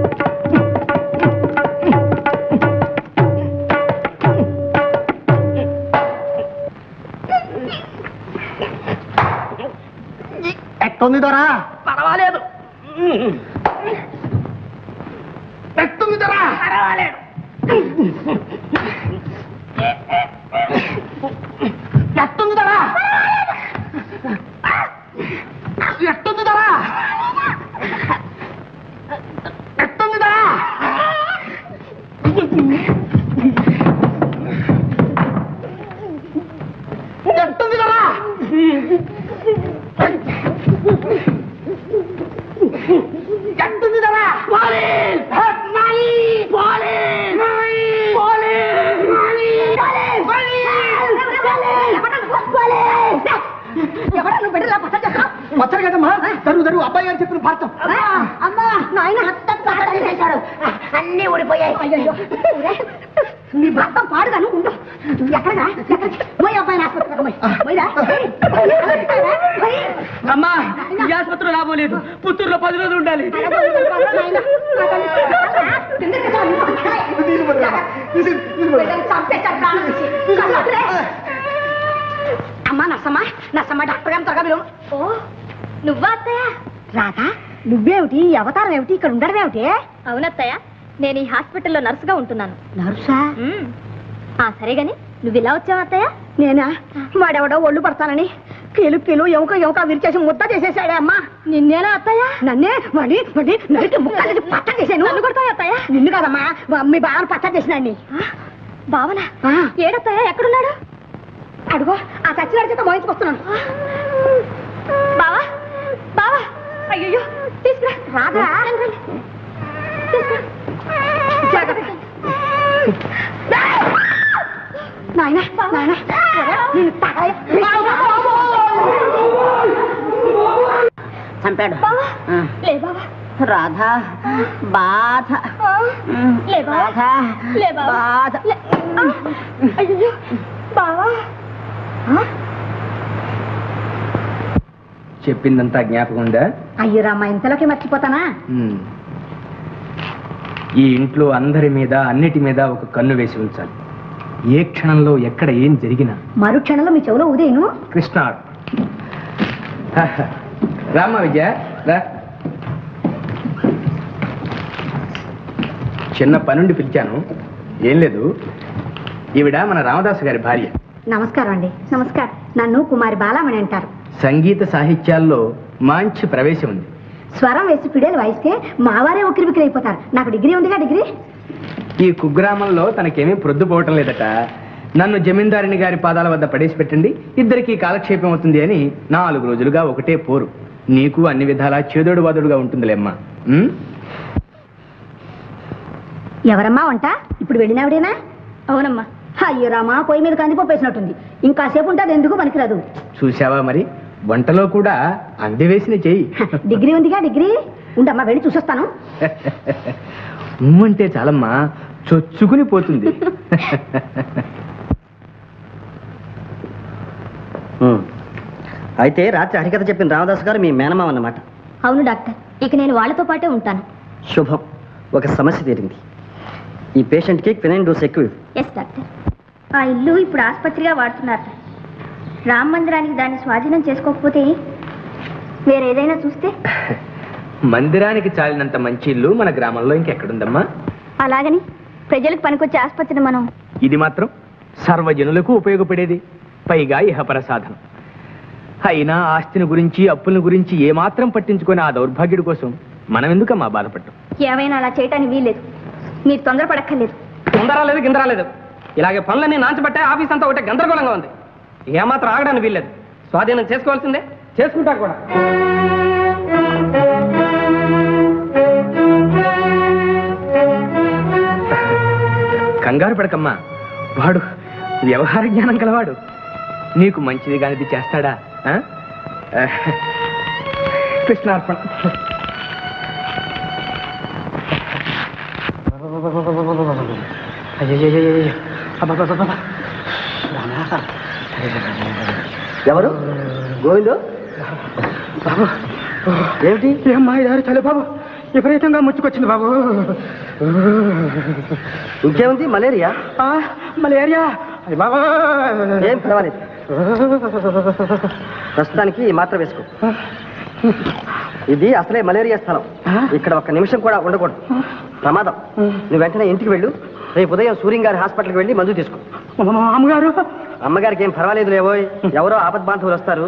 ఎట్టుంది దొరా పర్వాలేదు ఎట్టుంది దొరా పర్వాలేదు ఎట్టుంది దొరా ఎట్టుంది దొరా ఎట్టుంది దొరా ఎట్టుంది దొరా ఎట్టుంది దొరా పోలీస్ పోలీస్ పోలీస్ వచ్చారు కదమ్మా తరువు తరువు అబ్బాయి గారు చెప్పిన భర్త అమ్మా నాయన చేశాడు అన్ని ఊడిపోయాయి అయ్యో నీ భర్త పాడుగాను ఉండు ఎక్కడగా పోయి అబ్బాయి అమ్మా ఈ ఆసుపత్రిలో లాభం లేదు పుత్తూరులో పది రోజులు ఉండాలి అమ్మా నర్సమ్మా నర్సమ్మ డాక్టర్ గారు త్వరగా పిలువు. ఓ నువ్వా అత్తయ్య రాధా నువ్వేమిటి ఈ అవతారం ఏమిటి ఇక్కడ ఉండడం ఏమిటి అవునత్తయ్య నేను ఈ హాస్పిటల్లో నర్సుగా ఉంటున్నాను నర్సా సరే గాని నువ్వు ఇలా వచ్చావు అత్తయ్య నేనా వాడెవడో ఒళ్ళు పడతానని కీలు కీలు ఎముక ఎముక విరిచేసి ముద్ద చేసేసాడే అమ్మా నిన్నేనా అత్తయ్య నన్నే వాడి వాడి నరికి ముక్కలు పట్ట చేశాను నన్ను కొడతాయి అత్తయ్య నిన్ను కదమ్మా మీ బావను పట్ట చేసినాన్ని బావనా ఏడత్తయ్య ఎక్కడున్నాడు అడుగో ఆ చచ్చినాడి చేత మోయించుకొస్తున్నాను బావా బావా అయ్యో తీసుకురా రాదా నాయన నాయన చంపాడు లే బావా రాధా బాధ లే బావా రాధా లే బావా బాధ అయ్యో బావా చెప్పిందంతా జ్ఞాపకం ఉందా అయ్యో రామ్మా ఇంతలోకి మర్చిపోతానా ఈ ఇంట్లో అందరి మీద అన్నిటి మీద ఒక కన్ను వేసి ఉంచాలి ఏ క్షణంలో ఎక్కడ ఏం జరిగినా మరు క్షణంలో మీ చెవులో ఉదయను కృష్ణ రామ్మ విజయ రా చిన్న పనుండి పిలిచాను ఏం లేదు ఈవిడ మన రామదాసు గారి భార్య నమస్కారం అండి నమస్కారం నన్ను కుమారి బాలామణి అంటారు సంగీత సాహిత్యాల్లో మంచి ప్రవేశం ఉంది స్వరం వేసి పిడేలు వాయిస్తే మావారే ఉక్కిరి బిక్కిరి అయిపోతారు నాకు డిగ్రీ ఉందిగా డిగ్రీ ఈ కుగ్రామంలో తనకేమీ ప్రొద్దుపోవటం లేదట నన్ను జమీందారిని గారి పాదాల వద్ద పడేసి పెట్టండి ఇద్దరికి కాలక్షేపం అవుతుంది అని నాలుగు రోజులుగా ఒకటే పోరు నీకు అన్ని విధాలా చేదోడు వాదుడుగా ఉంటుందిలేమ్మా ఎవరమ్మా వంట ఇప్పుడు వెళ్ళినావిడేనా అవునమ్మా అయ్యో రామా పొయ్యి మీద కందిపప్పు వేసినట్టుంది ఇంకాసేపు ఉంటే అది ఎందుకు పనికిరాదు చూసావా మరి వంటలో కూడా అందివేసిన చెయ్యి డిగ్రీ ఉందిగా డిగ్రీ ఉండమ్మా వెళ్ళి చూసొస్తాను అంటే చాలమ్మా చొచ్చుకుని పోతుంది అయితే రాత్రి హరికథ చెప్పిన రామదాస్ గారు మీ మేనమావ అన్నమాట అవును డాక్టర్ ఇక నేను వాళ్ళతో పాటే ఉంటాను శుభం ఒక సమస్య తీరింది ఈ పేషెంట్కి క్వినైన్ డోస్ ఎక్కువ ఎస్ డాక్టర్ ఆ ఇల్లు ఇప్పుడు ఆసుపత్రిగా వాడుతున్నారు రామ మందిరానికి దాన్ని స్వాధీనం చేసుకోకపోతే వేరేదైనా చూస్తే మందిరానికి చాలినంత మంచి ఇల్లు మన గ్రామంలో ఇంకెక్కడుందమ్మా అలాగని ప్రజలకు పనికొచ్చే ఆసుపత్రిని మనం ఇది మాత్రం సర్వజనులకు ఉపయోగపడేది పైగా ఇహపర సాధనం అయినా ఆస్తిని గురించి అప్పుల గురించి ఏమాత్రం పట్టించుకొని ఆ దౌర్భాగ్యుడి కోసం మనం ఎందుకమ్మా బాధపడ్డాం ఏమైనా అలా చేయటానికి వీల్లేదు మీరు తొందరపడక్కర్లేదు తొందరలేదు గిందరాలేదు ఇలాగే పనులన్నీ నాంచబట్టే ఆఫీస్ అంతా ఒకటే గందరగోళంగా ఉంది ఏమాత్రం ఆగడానికి వీల్లేదు స్వాధీనం చేసుకోవాల్సిందే చేసుకుంటా కూడా కంగారు పడకమ్మా, వాడు వ్యవహార జ్ఞానం కలవాడు. నీకు మంచిది కానిది చేస్తాడా? కృష్ణార్పణ. ఎవరు? గోవిందు బాబు ఏమిటి? ఏమ్మా ఇదారు చలి బాబు, విపరీతంగా ముచ్చుకొచ్చింది బాబు. ఇంకేముంది? మలేరియా? మలేరియా బాబా. ఏం పర్వాలేదు, ప్రస్తుతానికి మాత్రం వేసుకో. ఇది అసలే మలేరియా స్థలం, ఇక్కడ ఒక్క నిమిషం కూడా ఉండకూడదు, ప్రమాదం. నువ్వు వెంటనే ఇంటికి వెళ్ళు. రేపు ఉదయం సూర్యం గారి హాస్పిటల్కి వెళ్ళి మందు తీసుకో. అమ్మగారు? అమ్మగారికి ఏం పర్వాలేదు లేవోయ్, ఎవరో ఆపద్ బాంధవులు వస్తారు.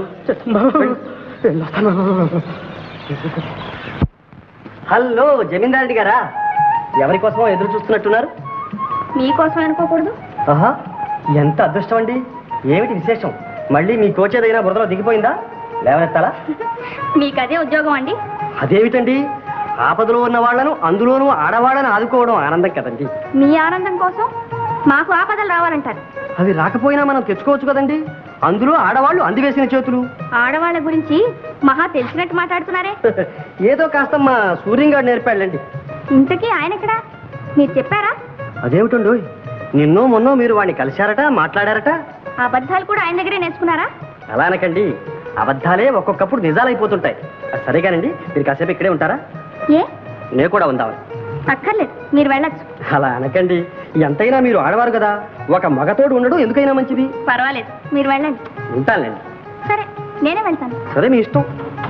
హలో జమీందారెడ్డి గారా, ఎవరి కోసమో ఎదురు చూస్తున్నట్టున్నారు? మీకోసం అనుకోకూడదు. ఆహా, ఎంత అదృష్టం అండి. ఏమిటి విశేషం? మళ్ళీ మీ కోచ్ ఏదైనా బురదలో దిగిపోయిందా? లేవనెత్తాలా? మీకు అదే ఉద్యోగం అండి? అదేమిటండి, ఆపదలో ఉన్న వాళ్లను, అందులోనూ ఆడవాళ్ళని ఆదుకోవడం ఆనందం కదండి. మీ ఆనందం కోసం మాకు ఆపదలు రావాలంటారు. అవి రాకపోయినా మనం తెచ్చుకోవచ్చు కదండి. అందులో ఆడవాళ్ళు అందివేసిన చేతులు. ఆడవాళ్ళ గురించి మహా తెలిసినట్టు మాట్లాడుతున్నారే. ఏదో కాస్త మా సూర్యం గారు నేర్పాళ్ళండి. ఇంతకీ ఆయన ఎక్కడా? మీరు చెప్పారా? అదేమిటండో, నిన్నో మొన్నో మీరు వాడిని కలిశారట, మాట్లాడారట. అబద్ధాలు కూడా ఆయన దగ్గరే నేర్చుకున్నారా? అలా అనకండి, అబద్ధాలే ఒక్కొక్కప్పుడు నిజాలైపోతుంటాయి. సరేగానండి, మీరు కాసేపు ఇక్కడే ఉంటారా? ఏ, నేను కూడా ఉందామని. అక్కర్లేదు, మీరు వెళ్ళచ్చు. అలా అనకండి, ఎంతైనా మీరు ఆడవారు కదా, ఒక మగతోడు ఉండడం ఎందుకైనా మంచిది. పర్వాలేదు, మీరు వెళ్ళండి. ఉంటానులేండి. సరే, నేనే వెళ్తాను. సరే, మీ ఇష్టం.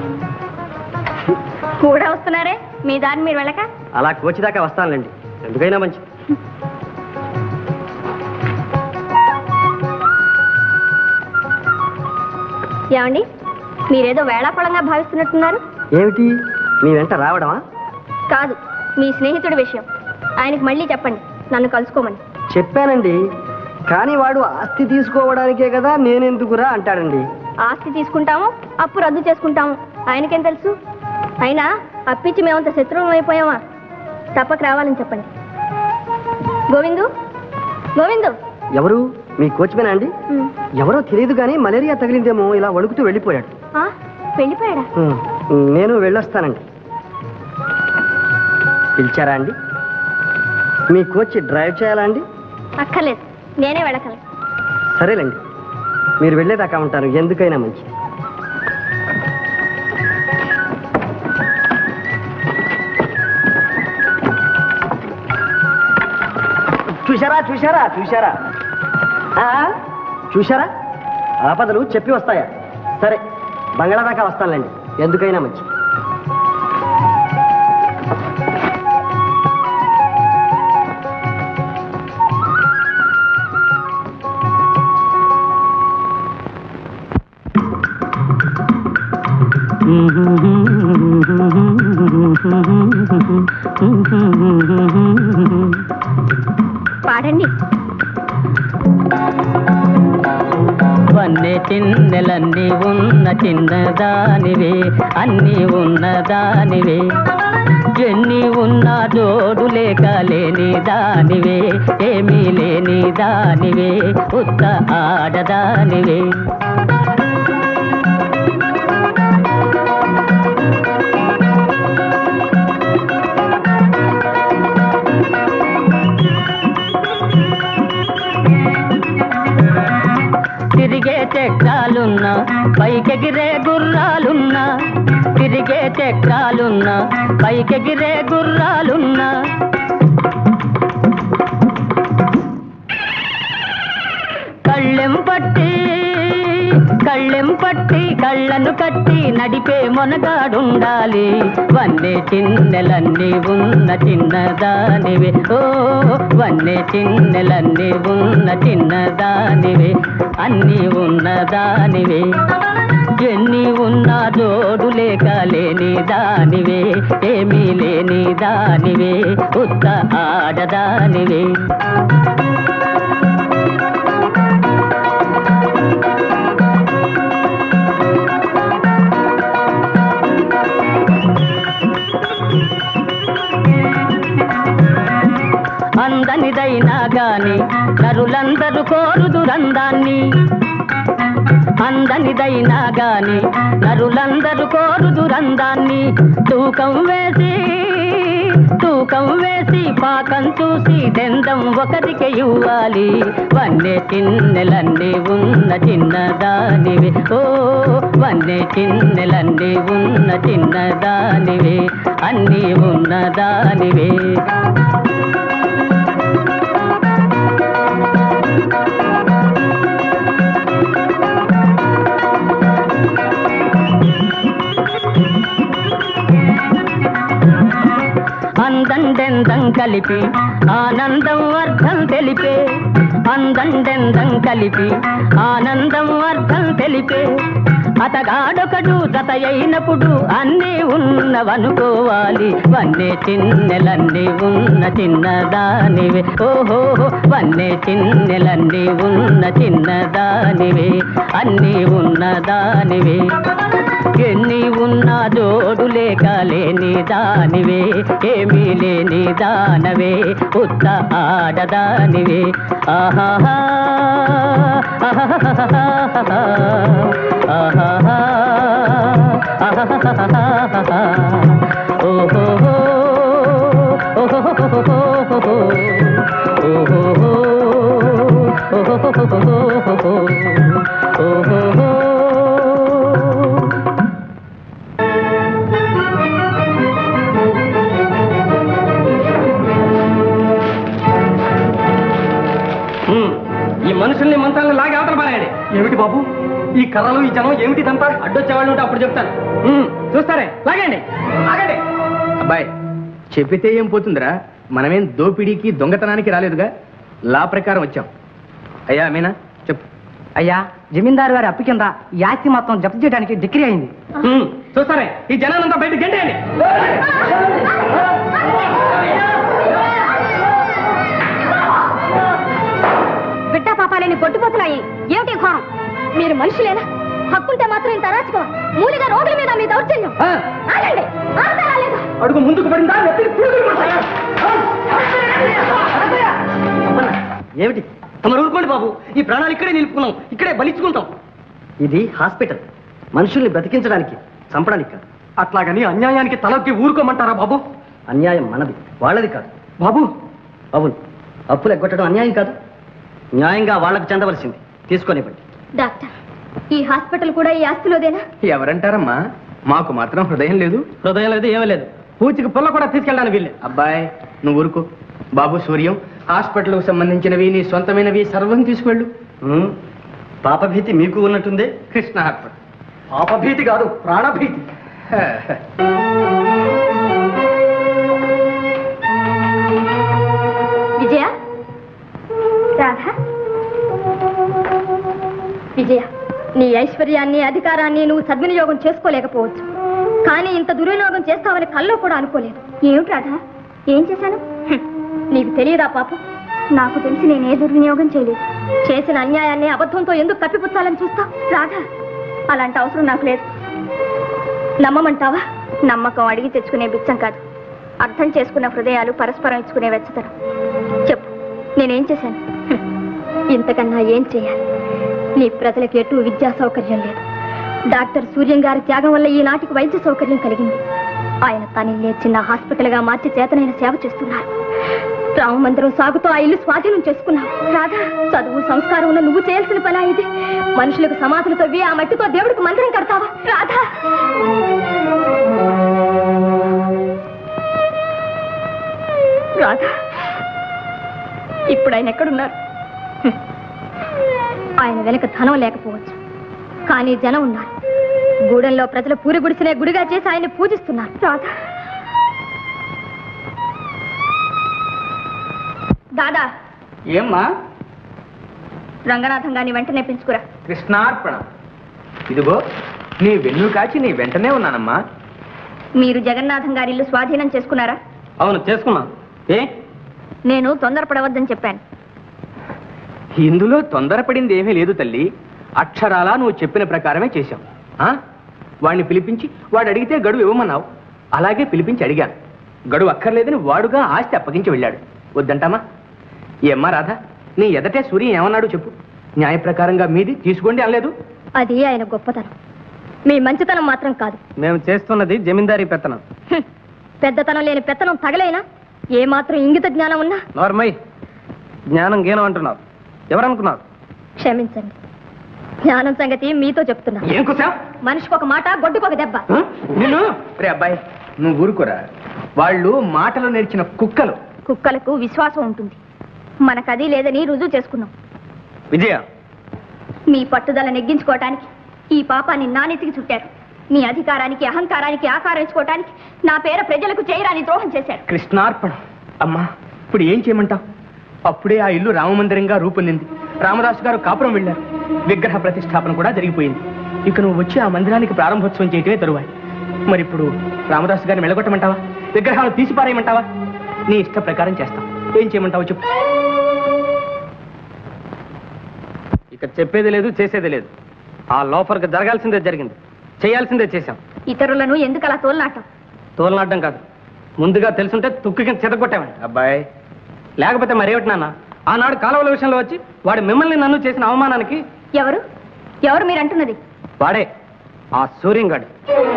కూడా వస్తున్నారే, మీ దాన్ని మీరు వెళ్ళక. అలా కోచి దాకా వస్తానులేండి, ఎందుకైనా మంచిది. ఏమండి, మీరేదో వేళాపళంగా భావిస్తున్నట్టున్నారు. ఏమిటి, మీ వెంట రావడమా? కాదు, మీ స్నేహితుడి విషయం. ఆయనకి మళ్ళీ చెప్పండి నన్ను కలుసుకోమని. చెప్పానండి, కానీ వాడు ఆస్తి తీసుకోవడానికే కదా నేనెందుకురా అంటాడండి. ఆస్తి తీసుకుంటాము, అప్పు రద్దు చేసుకుంటాము, ఆయనకేం తెలుసు? అయినా అప్పిచ్చి మేమంత శత్రువులం అయిపోయామా? తప్పక రావాలని చెప్పండి. గోవిందు, గోవిందు. ఎవరు? మీ కోచ్మేనా అండి? ఎవరో తెలియదు కానీ మలేరియా తగిలిందేమో ఇలా వణుకుతూ వెళ్ళిపోయాడు. వెళ్ళిపోయాడా? నేను వెళ్ళొస్తానండి. పిలిచారా అండి? మీ కోచ్ డ్రైవ్ చేయాలా అండి? అక్కర్లేదు, నేనే వెళ్ళగలను. సరేలేండి, మీరు వెళ్ళేదాకా ఉంటాను, ఎందుకైనా మంచిది. చూశారా చూశారా చూశారా చూశారా ఆపదలు చెప్పి వస్తాయా? సరే, బంగాళా దాకా వస్తానులేండి, ఎందుకైనా మంచిది. పాడండి. వన్నె చిన్నెలన్నీ ఉన్న చిన్నదానివే, అన్నీ ఉన్నదానివే, ఎన్ని ఉన్న జోడు లేక లేని దానివే, ఏమీ లేని దానివే, ఉత్త ఆడదానివే. తిరిగే చక్రాలున్నా, పైకెగిరే గుర్రాలున్నా, తిరిగే చక్రాలున్నా, పైకెగిరే గుర్రాలున్నా, కళ్ళెం పట్టి కళ్ళెం పట్టి కళ్ళను కట్టి నడిపే మొనగాడుండాలి. వన్నె చిన్నెలన్నీ ఉన్న చిన్నదానివే, ఓ వన్నె చిన్నెలన్నీ ఉన్న చిన్నదానివే, అన్నీ ఉన్నదానివే, ఎన్ని ఉన్నా జోడు లేక లేని దానివే, ఏమీ లేని దానివే, ఉత్త ఆడదానివే. అందని అందనిదైనా గాని నరులందరూ కోరుదురందాన్ని అందనిదైనా గాని నరులందరూ కోరుదురందాన్ని తూకం వేసి తూకం వేసి పాకం చూసి దెందం ఒకరికి ఇవ్వాలి వన్నె చిన్నెలన్నీ ఉన్న చిన్నదానివే ఓ వన్నె చిన్నెలన్నీ ఉన్న చిన్నదానివే అన్నీ ఉన్నదానివే అందండెందం కలిపి ఆనందం అర్థం తెలిపే అందండెందం కలిపి ఆనందం అర్థం తెలిపే అతగాడొకడు జత అయినప్పుడు అన్నీ ఉన్నవనుకోవాలి వన్నే చిన్నెలన్నీ ఉన్న చిన్నదానివే ఓహో వన్నే చిన్నెలన్నీ ఉన్న చిన్నదానివే అన్నీ ఉన్నదానివే ఎన్ని ఉన్నా జోడు లేక లేని దానివే ఏమీ లేని దానవే ఉత్త ఆడదానివే ఆహాహా ఆహాహా ఆహాహా ఆహాహా ఓహో ఓహో ఓహో ఓహో మనుషుల్ని మంత్రాలను లాగి అవతల పారాయండి. ఏమిటి బాబు ఈ కర్రలు ఈ జనం ఏమిటిదంతా? అడ్డొచ్చేవాళ్ళు ఉంటే అప్పుడు చెప్తాను. చూస్తారే లాగండి లాగండి. అబ్బాయి చెప్పితే ఏం పోతుందిరా, మనమేం దోపిడీకి దొంగతనానికి రాలేదుగా, లా ప్రకారం వచ్చాం. అయ్యా మీనా చెప్పు. అయ్యా జమీందారు గారి అప్పు కింద ఈ ఆస్తి మొత్తం జప్తు చేయడానికి డిగ్రీ అయింది. చూస్తారే ఈ జనాలంతా బయట గంటేయండి. బిడ్డ పాపాలని కొట్టుపోతున్నాయి. ఏమిటి ఘోరం? మీరు మనుషులేనా? హక్కుంటే మాత్రం ఇంత అరాచకం, మూలిగా రోగుల మీద మీ దౌర్జన్యం. ఆగండి, ఆగుతారా లేదా? అడుగు ముందుకు పడిందా? ఏమిటి తమ ఊరుకోండి బాబు, ఈ ప్రాణాలు ఇక్కడే నిలుపుకున్నాం, ఇక్కడే బలిచ్చుకుంటాం. ఇది హాస్పిటల్, మనుషుల్ని బ్రతికించడానికి, చంపడానికి కాదు. అట్లాగని అన్యాయానికి తలొక్కి ఊరుకోమంటారా బాబు? అన్యాయం మనది, వాళ్ళది కాదు బాబు. అవును, అప్పులు ఎగ్గొట్టడం అన్యాయం కాదు, న్యాయంగా వాళ్ళకు చెందవలసింది తీసుకొనివ్వండి. డాక్టర్, ఈ హాస్పిటల్ కూడా ఈ ఆస్తిలోదేనా? ఎవరంటారమ్మా, మాకు మాత్రం హృదయం లేదు. హృదయం లేదు, ఏమీ లేదు. పూచికి పుల్ల కూడా తీసుకెళ్ళడానికి వీళ్ళే. అబ్బాయి నువ్వు ఊరుకో. బాబు సూర్యం, హాస్పిటల్కు సంబంధించినవి నీ సొంతమైనవి సర్వం తీసుకెళ్ళు. పాపభీతి మీకు ఉన్నట్టుంది. కృష్ణ హాస్పిటల్ పాపభీతి కాదు, ప్రాణభీతి. విజయ, రాధా, విజయ, నీ ఐశ్వర్యాన్ని అధికారాన్ని నువ్వు సద్వినియోగం చేసుకోలేకపోవచ్చు, కానీ ఇంత దుర్వినియోగం చేస్తావని కల్లో కూడా అనుకోలేదు. ఏమిటి రాధా, ఏం చేశాను? నీకు తెలియదా పాపం? నాకు తెలిసి నేనే దుర్వినియోగం చేయలేదు. చేసిన అన్యాయాన్ని అబద్ధంతో ఎందుకు కప్పిపుచ్చాలని చూస్తా? రాధా, అలాంటి అవసరం నాకు లేదు. నమ్మమంటావా? నమ్మకం అడిగి తెచ్చుకునే బిచ్చం కాదు, అర్థం చేసుకున్న హృదయాలు పరస్పరం ఇచ్చుకునే వెచ్చతరం. చెప్పు, నేనేం చేశాను? ఇంతకన్నా ఏం చేయాలి? నీ ప్రజలకు ఎటు విద్యా సౌకర్యం లేదు. డాక్టర్ సూర్యం గారి త్యాగం వల్ల ఈనాటికి వైద్య సౌకర్యం కలిగింది. ఆయన తనిల్లే చిన్న హాస్పిటల్గా మార్చి చేతనైన సేవ చేస్తున్నారు. రామ మందిరం సాగుతూ ఆ ఇల్లు స్వాధీనం చేసుకున్నావు. రాధా, చదువు సంస్కారం ఉన్న నువ్వు చేయాల్సిన పని ఇది. మనుషులకు సమాధులు తవ్వి ఆ మట్టితో దేవుడికి మందిరం కడతావా? రాధా, రాధా, ఇప్పుడు ఆయన ఎక్కడున్నారు? ఆయన వెనక ధనం లేకపోవచ్చు, కానీ జనం ఉన్నారు. గూడెంలో ప్రజలు పూరి గుడిసినే గుడిగా చేసి ఆయన్ని పూజిస్తున్నారు. రాధా, దాదా. ఏమ్మా? రంగనాథం గారిని వెంటనే పెంచుకురా. కృష్ణార్పణ. ఇదిగో నీ వెన్ను కాచి నీ వెంటనే ఉన్నానమ్మా. మీరు జగన్నాథం గారి ఇల్లు స్వాధీనం చేసుకున్నారా? అవును, చేసుకున్నా. ఏ? నేను తొందరపడవద్దని చెప్పాను. ఇందులో తొందరపడింది ఏమీ లేదు తల్లి. అక్షరాలా నువ్వు చెప్పిన ప్రకారమే చేశాం. వాడిని పిలిపించి వాడు అడిగితే గడువు ఇవ్వమన్నావు, అలాగే పిలిపించి అడిగాను. గడువు అక్కర్లేదని వాడుగా ఆస్తి అప్పగించి వెళ్ళాడు. వద్దంటామా? ఏమ్మా రాధా, నీ ఎదటే సూర్య ఏమన్నాడు చెప్పు. న్యాయ ప్రకారంగా మీది తీసుకోండి అనలేదు. అది ఆయన గొప్పతనం, మీ మంచితనం మాత్రం కాదు. మేము చేస్తున్నది జమీందారీ పెత్తనం. హ్మ్. పెద్దతనం లేని పెత్తనం తగలైనా ఏ మాత్రం ఇంగిత జ్ఞానం ఉన్నా. నార్మై జ్ఞానం గీనం అంటున్నావు, ఎవరనుకున్నావు? క్షమించండి, జ్ఞానం సంగతి మీతో చెప్తున్నా. ఏం కుసా? మనిషికి ఒక మాట, గొడ్డుకు ఒక దెబ్బ. నేను రే అబ్బాయి, నువ్వు ఊరుకోరా. వాళ్ళు మాటలు నేర్చిన కుక్కలు. కుక్కలకు విశ్వాసం ఉంటుంది, మనకది లేదని రుజువు చేసుకున్నాం. విజయ, మీ పట్టుదల నెగ్గించుకోవటానికి ఈ పాపాన్ని నానెతికి చుట్టారు. మీ అధికారానికి అహంకారానికి ఆకారించుకోవటానికి నా పేర ప్రజలకు చేయరాని ద్రోహం చేశారు. కృష్ణార్పణం. అమ్మా, ఇప్పుడు ఏం చేయమంటావు? అప్పుడే ఆ ఇల్లు రామమందిరంగా రూపొందింది. రామదాసు గారు కాపురం వెళ్ళారు. విగ్రహ ప్రతిష్టాపన కూడా జరిగిపోయింది. ఇక నువ్వు వచ్చి ఆ మందిరానికి ప్రారంభోత్సవం చేయటమే తరువాయి. మరి ఇప్పుడు రామదాసు గారిని మెలగొట్టమంటావా? విగ్రహాలు తీసిపారేయమంటావా? నీ ఇష్ట ప్రకారం చేస్తాం. ఏం చేయమంటావు చెప్పు. ఇక చెప్పేది లేదు, చేసేది లేదు. ఆ లోఫర్కి జరగాల్సిందే జరిగింది, చేయాల్సిందే చేశాం. ఇతరులను ఎందుకు అలా తోలనాటం? తోలనాడడం కాదు, ముందుగా తెలుసుంటే తుక్కి కింద చెదగొట్టామని. అబ్బాయి, లేకపోతే మరేమిటి నాన్న, ఆనాడు కాలువల విషయంలో వచ్చి వాడు మిమ్మల్ని నన్ను చేసిన అవమానానికి ఎవరు ఎవరు మీరు అంటున్నది? వాడే ఆ సూర్యంగాడు.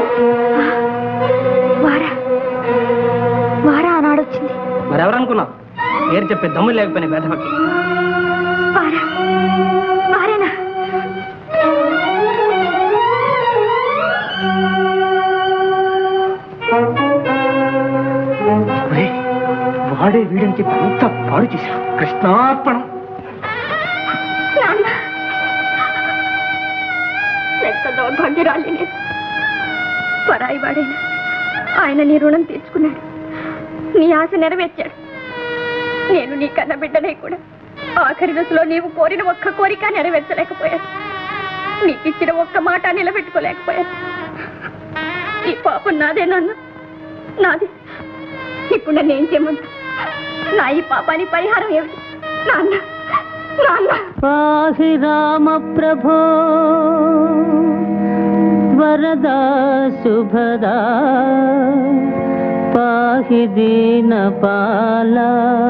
వారా వారా ఆనాడొచ్చింది. మరెవరనుకున్నావు? పేరు చెప్పే దమ్ము లేకపోయినా బెదవకి. వారా వారేనా? వాడే వీడని చెప్పి అంత పాడు చేశాడు. కృష్ణార్పణం. ఎంత దౌర్భాగ్యరాలి నేను. పరాయి వాడైనా ఆయన నీ రుణం తీర్చుకున్నాడు, నీ ఆశ నెరవేర్చాడు. నేను నీ కన్న బిడ్డనే కూడా ఆఖరి దశలో నీవు కోరిన ఒక్క కోరిక నెరవేర్చలేకపోయాను. నీకిచ్చిన ఒక్క మాట నిలబెట్టుకోలేకపోయాను. ఈ పాపం నాదే నాన్న, నాది. ఇప్పుడు నన్ను ఏం చేయమంటా? నా ఈ పాపానికి పరిహారం ఏమిటి నాన్న? నాన్న పాహి రామ ప్రభో వరదా శుభదా పాహి దీన పాల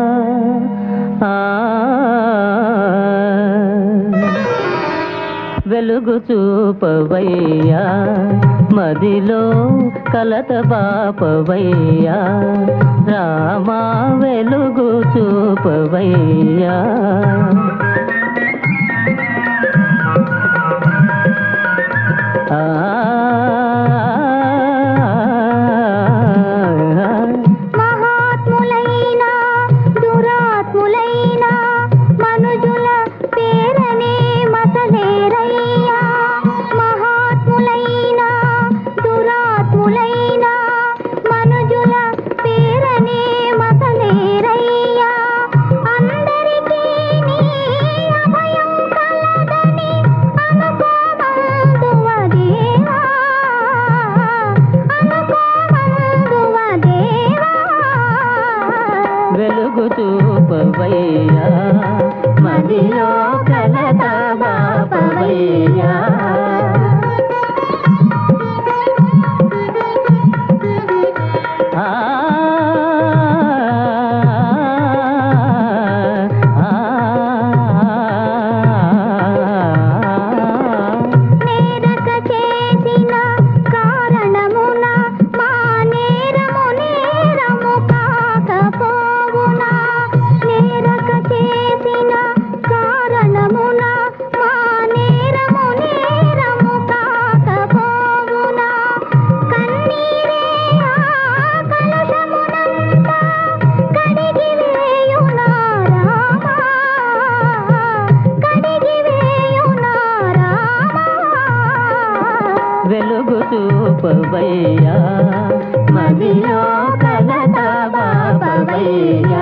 వెలుగు చూపవయ్యా మదిలో కలత బాపవయ్యా రామా వెలుగు చూపవయ్యా. మహాత్ములైన దురాత్ములైన మనుజుల పేరనే మసలేరయ్యా. మహాత్ములైన దురాత్ములైన మనుజుల పేరనే మసలేరయ్యా. అందరికీ నీ అభయం కలదని అనుకోమందువదేవా, అనుకోమందువదేవా. వెలుగు చూపవయ్యా మదిలో కలత బాపవయ్యా. నేరక చేసిన కారణమున మా నేరము నేరము కాకపోవునా. నేరక చేసిన కారణమున మా నేరము నేరము కాకపోవునా. కన్నీరే ఆ కలుషమునంతా కడిగి వేయునా రామా, కడిగి వేయునా రామా. వెలుగు చూపవయ్యా మదిలో కలత బాపవయ్యా.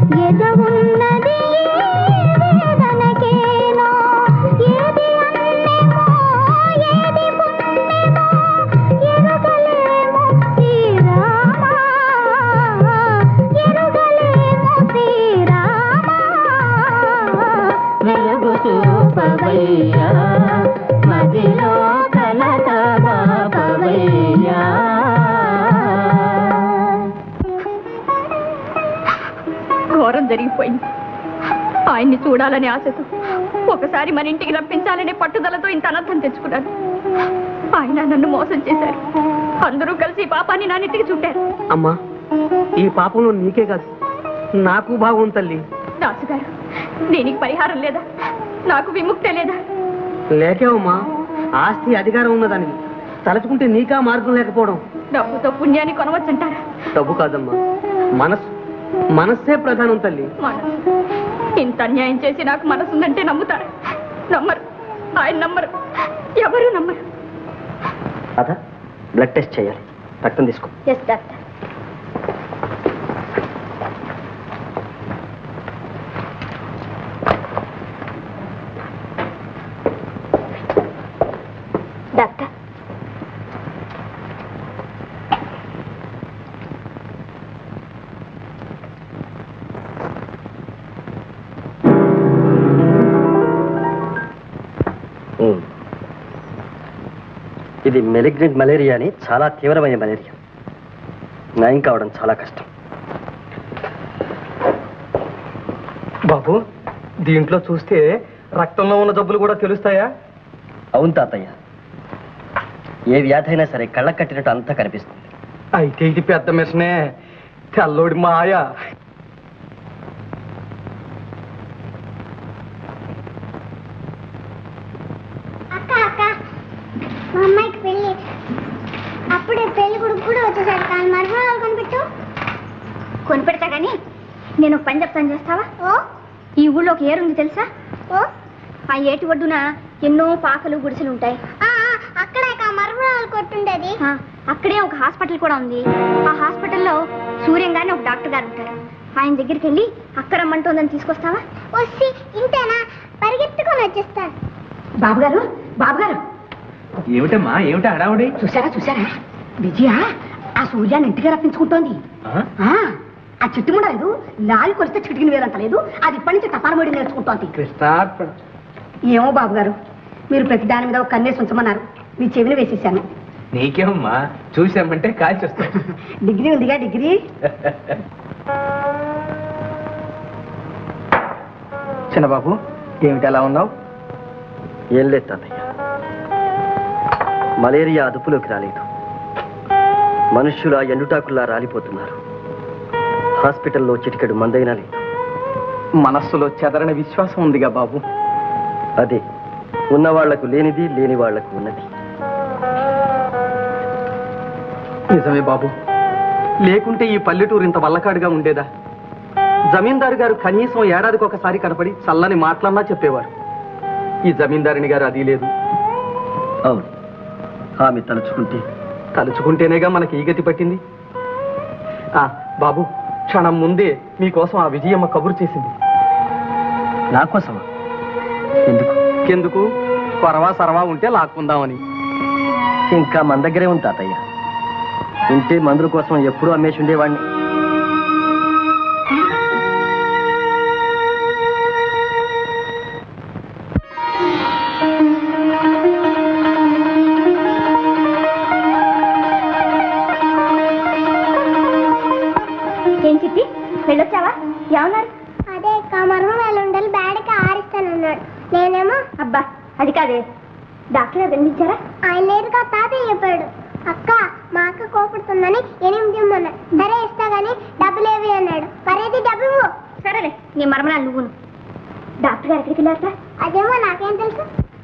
ఎదవున్నది వేదనకేనో ఏది అన్నే జరిగిపోయింది. ఆయన్ని చూడాలనే ఆశతో ఒకసారి మన ఇంటికి రప్పించాలనే పట్టుదలతో ఇంత అనర్థం తెచ్చుకున్నాను. ఆయన నన్ను మోసం చేశారు. అందరూ కలిసి ఈ పాపాన్ని నా నెత్తికి చుట్టారు. అమ్మా, ఈ పాపంలో నీకే కాదు నాకు బాగుంది తల్లి. దాసుగారు, దీనికి పరిహారం లేదా? నాకు విముక్తే లేదా? లేకేవమ్మా, ఆస్తి అధికారం ఉన్నదానికి తలచుకుంటే నీకా మార్గం లేకపోవడం. డబ్బుతో పుణ్యాన్ని కొనవచ్చంటారా? డబ్బు కాదమ్మా, మనసు. మనస్సే ప్రధానం తల్లి. మనసు. ఇంత అన్యాయం చేసి నాకు మనసుందంటే నమ్ముతారా? నమ్మరు. ఆయన నమ్మరు. ఎవరు నమ్మరు. అదా బ్లడ్ టెస్ట్ చేయాలి. రక్తం తీసుకో. Yes doctor. డాక్టర్, ఇది మెలిగ్నెంట్ మలేరియా అని, చాలా తీవ్రమైన మలేరియా. నయం కావడం చాలా కష్టం. బాబు, దీంట్లో చూస్తే రక్తంలో ఉన్న జబ్బులు కూడా తెలుస్తాయా? అవును తాతయ్య, ఏ వ్యాధి అయినా సరే కళ్ళ కట్టినట్టు అంతా కనిపిస్తుంది. అయితే ఇది పెద్ద మిషనే. తెల్లోడి మాయ. అక్క అక్క మా అమ్మాయికి పెళ్ళి. అప్పుడే పెళ్లి కొడుకు కూడా వచ్చేసాడు. కానీ మరుమరాలు కొనిపెట్టు. కొనిపెడతా కానీ నేను ఒక పని చెప్తాను, చేస్తావా? ఓ ఈ ఊళ్ళో ఒక ఏరుంది తెలుసా? ఓ ఆ ఏటి ఒడ్డున ఎన్నో పాకలు గుడిసెలు ఉంటాయి. అక్కడే మరుమరాలు కొట్టుండేది. ఆ, అక్కడే ఒక హాస్పిటల్ కూడా ఉంది. ఆ హాస్పిటల్లో సూర్యం గారిని ఒక డాక్టర్ గారు ఉంటారు. ఆయన దగ్గరికి వెళ్ళి అక్క రమ్మంటోందని తీసుకొస్తావా? వచ్చి ఇంతేనా? పరిగెత్తుకొని వచ్చేస్తాను. బాబుగారు, బాబుగారు, ఏమిటమ్మా, ఏమిటా హడావుడి? చూసారా చూసారా విజయ ఆ సూర్యాన్ని ఇంటికి రప్పించుకుంటోంది. ఆ చెట్టు కూడా లేదు, లాలి కొలిస్తే చిటికిన వేరంత లేదు. అది ఇప్పటి నుంచి తపాలమోడి నేర్చుకుంటోంది. కృష్ణార్పణ. ఏమో బాబు గారు, మీరు ప్రతి దాని మీద ఒక కన్నేసి ఉంచమన్నారు. మీ చెవిని వేసేసాను. నీకేమమ్మా, చూసామంటే కాల్చి వస్తాయి. డిగ్రీ ఉందిగా డిగ్రీ. చిన్నబాబు, ఏమిటి అలా ఉన్నావు? ఏం లేదు తాతయ్య, మలేరియా అదుపులోకి రాలేదు. మనుష్యుల ఎండుటాకుల్లా రాలిపోతున్నారు. హాస్పిటల్లో చిటికెడు మందైనా లేదు. మనస్సులో చెదరని విశ్వాసం ఉందిగా బాబు. అదే ఉన్నవాళ్లకు లేనిది, లేని వాళ్లకు ఉన్నది. నిజమే బాబు, లేకుంటే ఈ పల్లెటూరు ఇంత వల్లకాడుగా ఉండేదా? జమీందారు గారు కనీసం ఏడాదికి ఒకసారి కనపడి చల్లని మాటలన్నా చెప్పేవారు. ఈ జమీందారుని గారు అది లేదు. అవును, ఆమె తలుచుకుంటే తలుచుకుంటేనేగా మనకి ఈ గతి పట్టింది. ఆ బాబు, క్షణం ముందే మీకోసం ఆ విజయమ్మ కబురు చేసింది. నా కోసమా? ఎందుకు? ఎందుకు? కొరవా సరవా ఉంటే లాక్కుందామని. ఇంకా మన దగ్గరే ఉంది తాతయ్య. ఉంటే మందుల కోసం ఎప్పుడూ అమ్మేసి ఉండేవాడిని. ఏం చెప్పి వెళ్ళొచ్చావా? ఏమన్నారు? అదే మరుమరాలు ఉండాలి బ్యాడ్కి ఆరిస్తానన్నాడు. నేనేమో అబ్బా అది కాదే, డాక్టర్ గారు కనిపించారా? ఆయన లేదుగా, తాతయ్య చెప్పాడు. అక్క మా అక్క కోపడుతుందని ఎనిమిది ఇమ్మన్నాడు. ధర ఇస్తా గానీ డబ్బులేవి అన్నాడు. మరేది డబ్బు ఇవ్వు. సరేలే, నీ మరమరాలు నువ్వును. డాక్టర్ గారు ఎక్కడికి వెళ్ళారట? అదేమో నాకేం తెలుసు.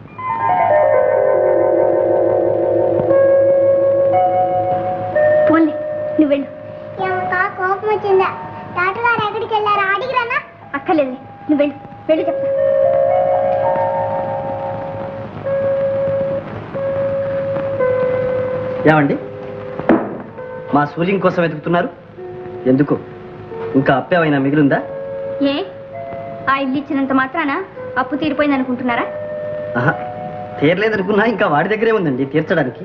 పోన్లే, నువ్వు వెళ్ళు. ఏమక్క కోపం వచ్చిందా? డాక్టర్ గారు ఎక్కడికి వెళ్ళారా? అడిగిరానా? అక్కర్లేదు, నువ్వు వెళ్ళు. వెళ్ళు చెప్తా. ఏమండి, మా సూర్యం కోసం వెతుకుతున్నారు ఎందుకు? ఇంకా అప్పేమైనా మిగిలిందా? ఏ ఆ ఇల్లు ఇచ్చినంత మాత్రాన అప్పు తీరిపోయింది అనుకుంటున్నారా? ఆహా, తీరలేదనుకున్నా ఇంకా వాడి దగ్గరే ఉందండి తీర్చడానికి.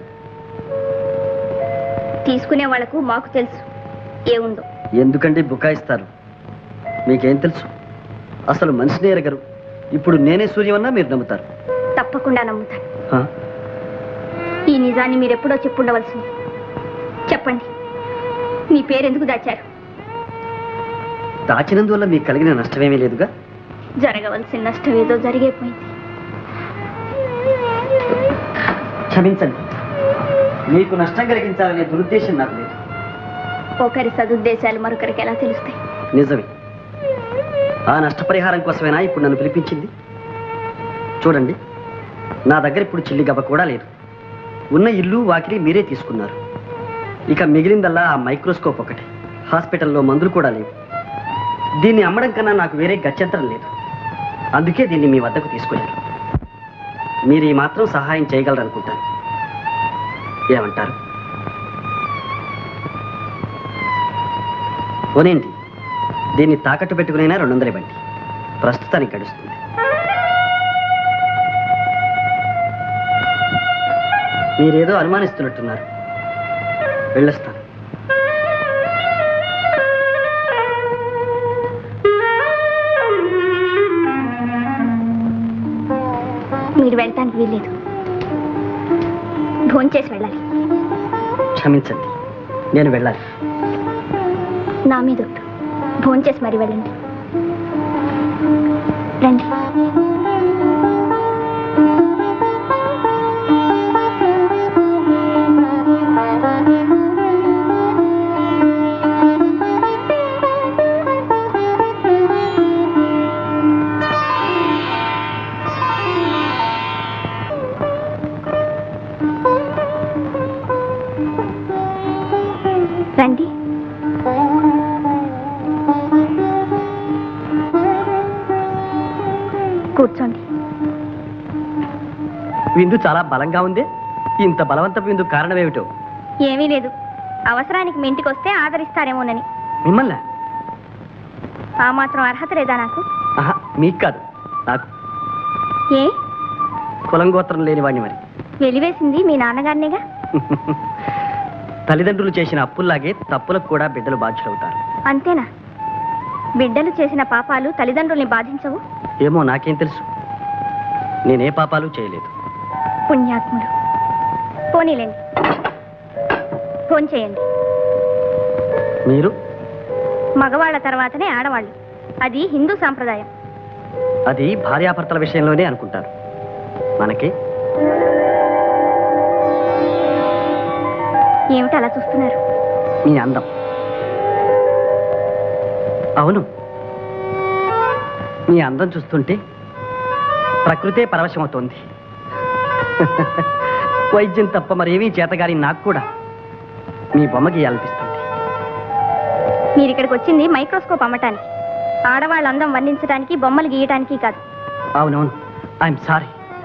తీసుకునే వాళ్లకు మాకు తెలుసు ఏముందో. ఎందుకంటే బుకాయిస్తారు. మీకేం తెలుసు? అసలు మనిషిని ఎరగరు. ఇప్పుడు నేనే సూర్యమన్నా మీరు నమ్ముతారు. తప్పకుండా నమ్ముతాను. హా? ఈ నిజాన్ని మీరెప్పుడో చెప్పుండవలసింది. చెప్పండి, మీ పేరెందుకు దాచారు? దాచినందువల్ల మీకు కలిగిన నష్టమేమీ లేదుగా? జరగవలసిన నష్టం ఏదో జరిగిపోయింది. క్షమించండి, మీకు నష్టం కలిగించాలనే దురుద్దేశం నాకు లేదు. ఒకరి సదుద్దేశాలు మరొకరికి ఎలా తెలుస్తాయి? నిజమే. ఆ నష్టపరిహారం కోసమేనా ఇప్పుడు నన్ను పిలిపించింది? చూడండి, నా దగ్గర ఇప్పుడు చిల్లి గబ్బ కూడా లేదు. ఉన్న ఇల్లు వాకిలి మీరే తీసుకున్నారు. ఇక మిగిలిందల్లా ఆ మైక్రోస్కోప్ ఒకటి. హాస్పిటల్లో మందులు కూడా లేవు. దీన్ని అమ్మడం కన్నా నాకు వేరే గత్యంతరం లేదు. అందుకే దీన్ని మీ వద్దకు తీసుకున్నారు. మీరు ఈ మాత్రం సహాయం చేయగలరనుకుంటాను. ఏమంటారు? పోనేంటి, దీన్ని తాకట్టు పెట్టుకునైనా రెండు వందలు ఇవ్వండి. ప్రస్తుతానికి గడుస్తుంది. మీరేదో అనుమానిస్తున్నట్టున్నారు. వెళ్ళొస్తాను. మీరు వెళ్ళటానికి వీల్లేదు. భోంచేసి వెళ్ళాలి. క్షమించండి, నేను వెళ్ళాలి. నా మీద ఒట్టు. భోంచేసి మరి వెళ్ళండి. రండి. రండి. కూర్చోండి. విందు చాలా బలంగా ఉంది. ఇంత బలవంతపు విందు కారణం ఏమిటో? ఏమీ లేదు. అవసరానికి మీ ఇంటికి వస్తే ఆదరిస్తారేమోనని. మిమ్మల్ని? ఆ మాత్రం అర్హత లేదా నాకు? ఆహా, మీకు కాదు, నాకు. ఏ? కులం గోత్రం లేని వాడిని మరి. వెలివేసింది మీ నాన్నగారినేగా. తల్లిదండ్రులు చేసిన అప్పుల్లాగే తప్పులకు కూడా బిడ్డలు బాధ్యులవుతారు. అంతేనా? బిడ్డలు చేసిన పాపాలు తల్లిదండ్రుల్ని బాధించవు? ఏమో, నాకేం తెలుసు. నేనే పాపాలు చేయలేదు. పుణ్యాత్ముడు. పోనీలేండి, ఫోన్ చేయండి. మీరు? మగవాళ్ల తర్వాతనే ఆడవాళ్ళు. అది హిందూ సాంప్రదాయం. అది భార్యాభర్తల విషయంలోనే అనుకుంటారు. మనకి ఏమిటి అలా చూస్తున్నారు? మీ అందం. అవును, మీ అందం చూస్తుంటే ప్రకృతే పరవశమవుతోంది. వైద్యం తప్ప మరేమీ చేతగాని నాకు కూడా మీ బొమ్మ గీయాలనిపిస్తుంది. మీరు ఇక్కడికి వచ్చింది మైక్రోస్కోప్ అమ్మటానికి, ఆడవాళ్ళ అందం వర్ణించడానికి, బొమ్మలు గీయటానికి కాదు. అవునవును, ఐఎమ్ సారీ.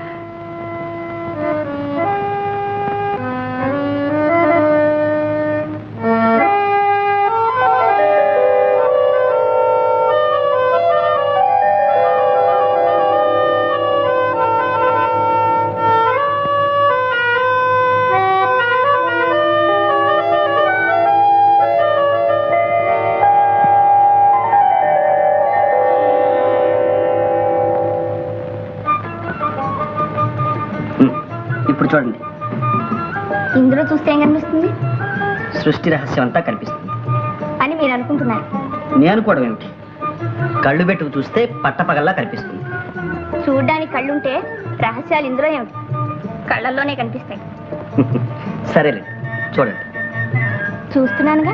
ఇప్పుడు చూడండి. ఇందులో చూస్తే ఏం కనిపిస్తుంది? సృష్టి రహస్యం అంతా కనిపిస్తుంది అని మీరు అనుకుంటున్నారు. నేను అనుకోవడం ఏమిటి? కళ్ళు పెట్టుకు చూస్తే పట్టపగల్లా కనిపిస్తుంది. చూడ్డానికి కళ్ళుంటే రహస్యాలు ఇందులో ఏమిటి? కళ్ళల్లోనే కనిపిస్తాయి. సరేలే, చూడండి. చూస్తున్నానుగా.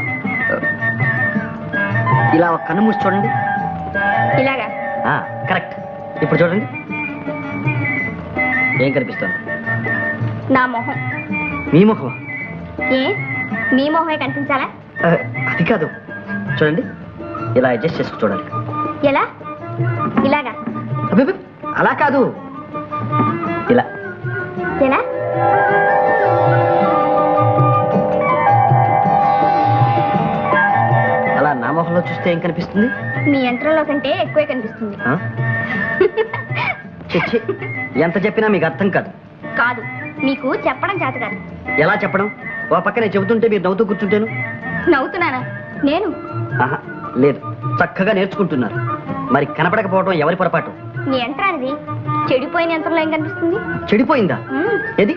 ఇలా ఒక కన్ను మూసి చూడండి. ఇలాగా? కరెక్ట్. ఇప్పుడు చూడండి. ఏం కనిపిస్తుంది? నా మొహం. మీ మొహం? ఏ, మీ మొహమే కనిపించాలా? అది కాదు, చూడండి. ఇలా అడ్జస్ట్ చేసుకు చూడాలి. ఎలా? ఇలాగా? అబ్బే, అలా కాదు, ఇలా. ఎలా? అలా నా మొహంలో చూస్తే ఏం కనిపిస్తుంది? మీ యంత్రంలో కంటే ఎక్కువే కనిపిస్తుంది. చిచ్చి, ఎంత చెప్పినా మీకు అర్థం కాదు. కాదు, మీకు చెప్పడం చేత కాదు. ఎలా చెప్పడం? ఓ పక్కనే చెబుతుంటే మీరు నవ్వుతూ కూర్చుంటేను. నవ్వుతున్నానా నేను? ఆహా, లేదు, చక్కగా నేర్చుకుంటున్నారు. మరి కనపడకపోవడం ఎవరి పొరపాటు? మీ యంత్రానిది. చెడిపోయిన యంత్రంలో ఏం కనిపిస్తుంది? చెడిపోయిందా? ఏది?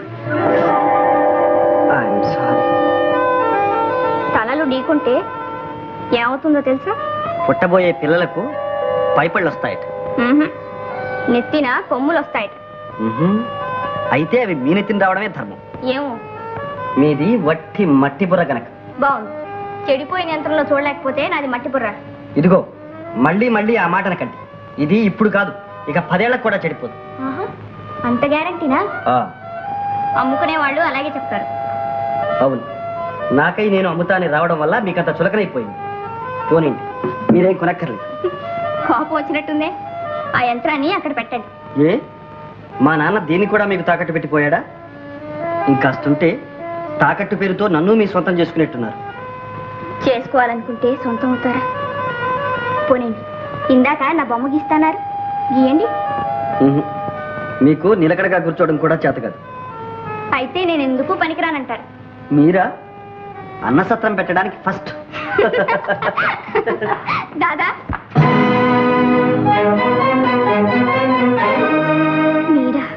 I'm sorry. తలలు ఢీకుంటే ఏమవుతుందో తెలుసా? పుట్టబోయే పిల్లలకు పైపళ్ళు వస్తాయట. నెత్తిన కొమ్ములు వస్తాయట. అయితే అవి మీ నెత్తిన రావడమే ధర్మం. ఏమో మీది వట్టి మట్టి బుర్ర గనక. బాగుంది. చెడిపోయిన యంత్రంలో చూడలేకపోతే నాది మట్టి బుర్ర. ఇదిగో మళ్ళీ మళ్ళీ ఆ మాట అనకండి. ఇది ఇప్పుడు కాదు, ఇక పదేళ్లకు కూడా చెడిపోదు. అంత గ్యారంటీనా? అమ్ముకునే వాళ్ళు అలాగే చెప్తారు. అవును, నాకై నేను అమ్ముతాని రావడం వల్ల మీకంత చులకనైపోయింది. పోనీండి, మీరేం కొనక్కర్లేదు. కోపం వచ్చినట్టుందే. ఆ యంత్రాన్ని అక్కడ పెట్టండి. ఏ మా నాన్న దీన్ని కూడా మీకు తాకట్టు పెట్టిపోయాడా? ఇంకాస్తుంటే తాకట్టు పేరుతో నన్ను మీ సొంతం చేసుకునేట్టున్నారు. చేసుకోవాలనుకుంటే సొంతం అవుతారా? పోనీండి, ఇందాక నా బొమ్మ గీస్తున్నారు, గీయండి. మీకు నిలకడగా కూర్చోవడం కూడా చేత కాదు. అయితే నేను ఎందుకు పనికిరానంటారు? మీరా? అన్నసత్రం పెట్టడానికి ఫస్ట్. దాదా మీరా?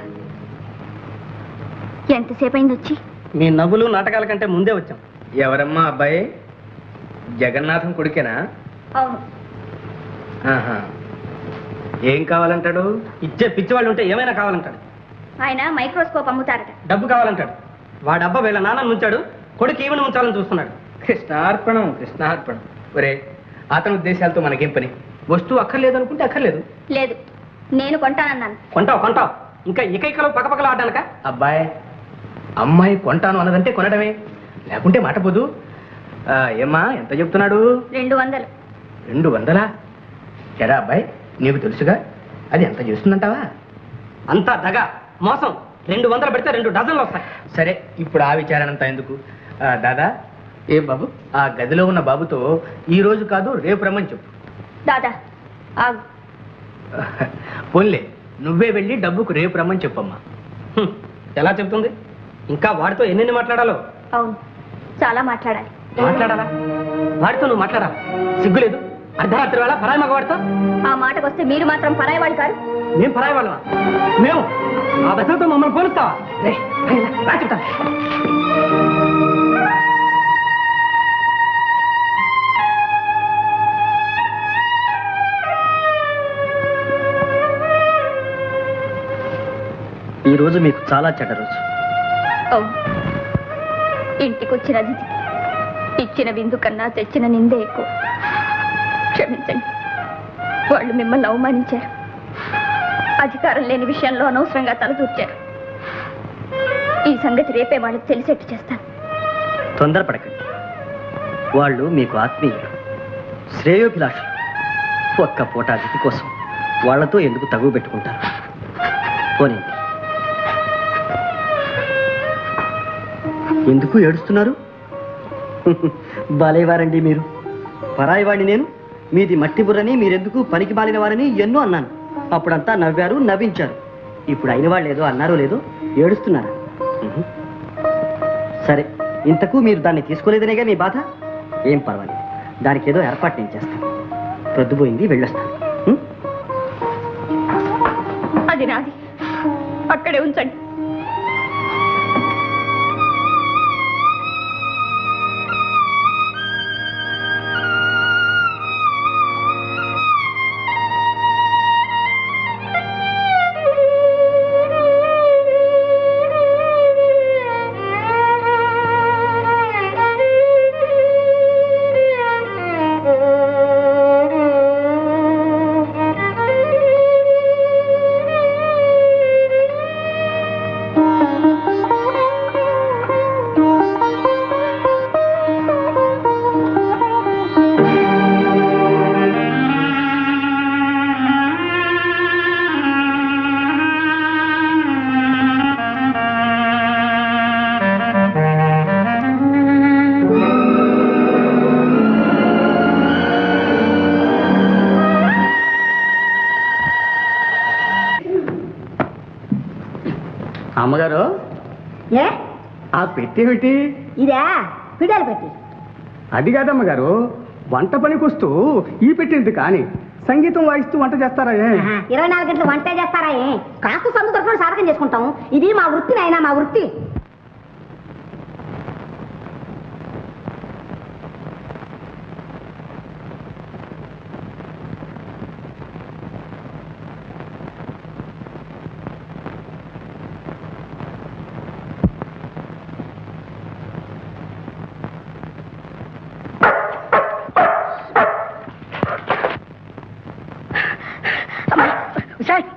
ఎంతసేపు అయింది వచ్చి? మీ నవ్వులు నాటకాల కంటే ముందే వచ్చాం. ఎవరమ్మా అబ్బాయి? జగన్నాథం కొడుకేనా? అవును. ఆహా. ఏం కావాలంటాడు? ఇచ్చే పిచ్చివాళ్ళు ఉంటే ఏమైనా కావాలంటాడు. ఆయన మైక్రోస్కోప్ అమ్ముతారట. డబ్బు కావాలంటాడు. వాడబ్బా వీళ్ళ నాన్న ఉంచాడు, కొడుకు ఈవెన్ ఉంచాలని చూస్తున్నాడు. కృష్ణార్పణం కృష్ణార్పణం. ఒరే, అతని ఉద్దేశాలతో మనకేం పని? వస్తువు అక్కర్లేదు అనుకుంటే అక్కర్లేదు. లేదు, నేను కొంటానన్నాను. కొంటావు కొంటావు ఇంకా ఇకైకలో పక్కపక్కలు ఆడానక? అబ్బాయి, అమ్మాయి కొంటాను అన్నదంటే కొనడమే, లేకుంటే మాట పోదు. ఏమ్మా, ఎంత చెప్తున్నాడు? రెండు వందలు. రెండు వందలా? ఎరా అబ్బాయి, నీకు తెలుసుగా అది ఎంత చేస్తుందంటావా? అంతా దగా మోసం. రెండు వందలు పెడితే రెండు డజన్లు వస్తాయి. సరే, ఇప్పుడు ఆ విచారణంతా ఎందుకు? దాదా, ఏ బాబు, ఆ గదిలో ఉన్న బాబుతో ఈ రోజు కాదు రేపు రమ్మని చెప్పు. దాదా ఆగు. పోన్లే, నువ్వే వెళ్ళి డబ్బుకు రేపు రమ్మని చెప్పమ్మా. ఎలా చెప్తుంది? ఇంకా వాడితో ఎన్నెన్ని మాట్లాడాలో? అవును, చాలా మాట్లాడాలి. మాట్లాడాలా? వాడితో నువ్వు మాట్లాడాలా? సిగ్గులేదు? అర్ధరాత్రి వేళ పరాయి మగవాడితో? ఆ మాటకు వస్తే మీరు మాత్రం పరాయి వాళ్ళు కాదు. మేము పరాయి వాళ్ళమా? మేము ఆ దశలతో మమ్మల్ని పోలుస్తావా? రా చెప్తా. ఈ రోజు మీకు చాలా చెడ్డ రోజు. అవును, ఇంటికి వచ్చిన అతిథికి ఇచ్చిన విందు కన్నా తెచ్చిన నిందే ఎక్కువ. క్షమించండి, వాళ్ళు మిమ్మల్ని అవమానించారు. అధికారం లేని విషయంలో అనవసరంగా తలదూర్చారు. ఈ సంగతి రేపే వాళ్ళకి తెలిసేట్టు చేస్తాను. తొందరపడకండి. వాళ్ళు మీకు ఆత్మీయులు, శ్రేయోభిలాషులు. ఒక్క పూట అతిథి కోసం వాళ్లతో ఎందుకు తగువ పెట్టుకుంటారు? పోనీ, ఎందుకు ఏడుస్తున్నారు? బాలేవారండి మీరు. పరాయి వాడిని నేను, మీది మట్టి బుర్రని, మీరెందుకు పనికి మాలిన వారని ఎన్నో అన్నాను. అప్పుడంతా నవ్వారు, నవ్వించారు. ఇప్పుడు అయిన వాళ్ళు ఏదో అన్నారో లేదో ఏడుస్తున్నారా? సరే, ఇంతకు మీరు దాన్ని తీసుకోలేదనేగా మీ బాధ. ఏం పర్వాలేదు, దానికి ఏదో ఏర్పాటు నేను చేస్తాను. ప్రొద్దుపోయింది, వెళ్ళొస్తాను. అది నాది, అక్కడే ఉంచండి. అమ్మగారు, ఏ ఆ పెట్టేమిటి? ఇదా పిడాలు పెట్టి? అది కాదమ్మగారు, వంట పనికొస్తూ ఈ పెట్టింది కానీ సంగీతం వాయిస్తూ వంట చేస్తారా? ఇరవై నాలుగు గంటలు వంటే చేస్తారా? ఏ కాస్త సందు తరఫున సాధకం చేసుకుంటాం. ఇది మా వృత్తి నాయనా, మా వృత్తి.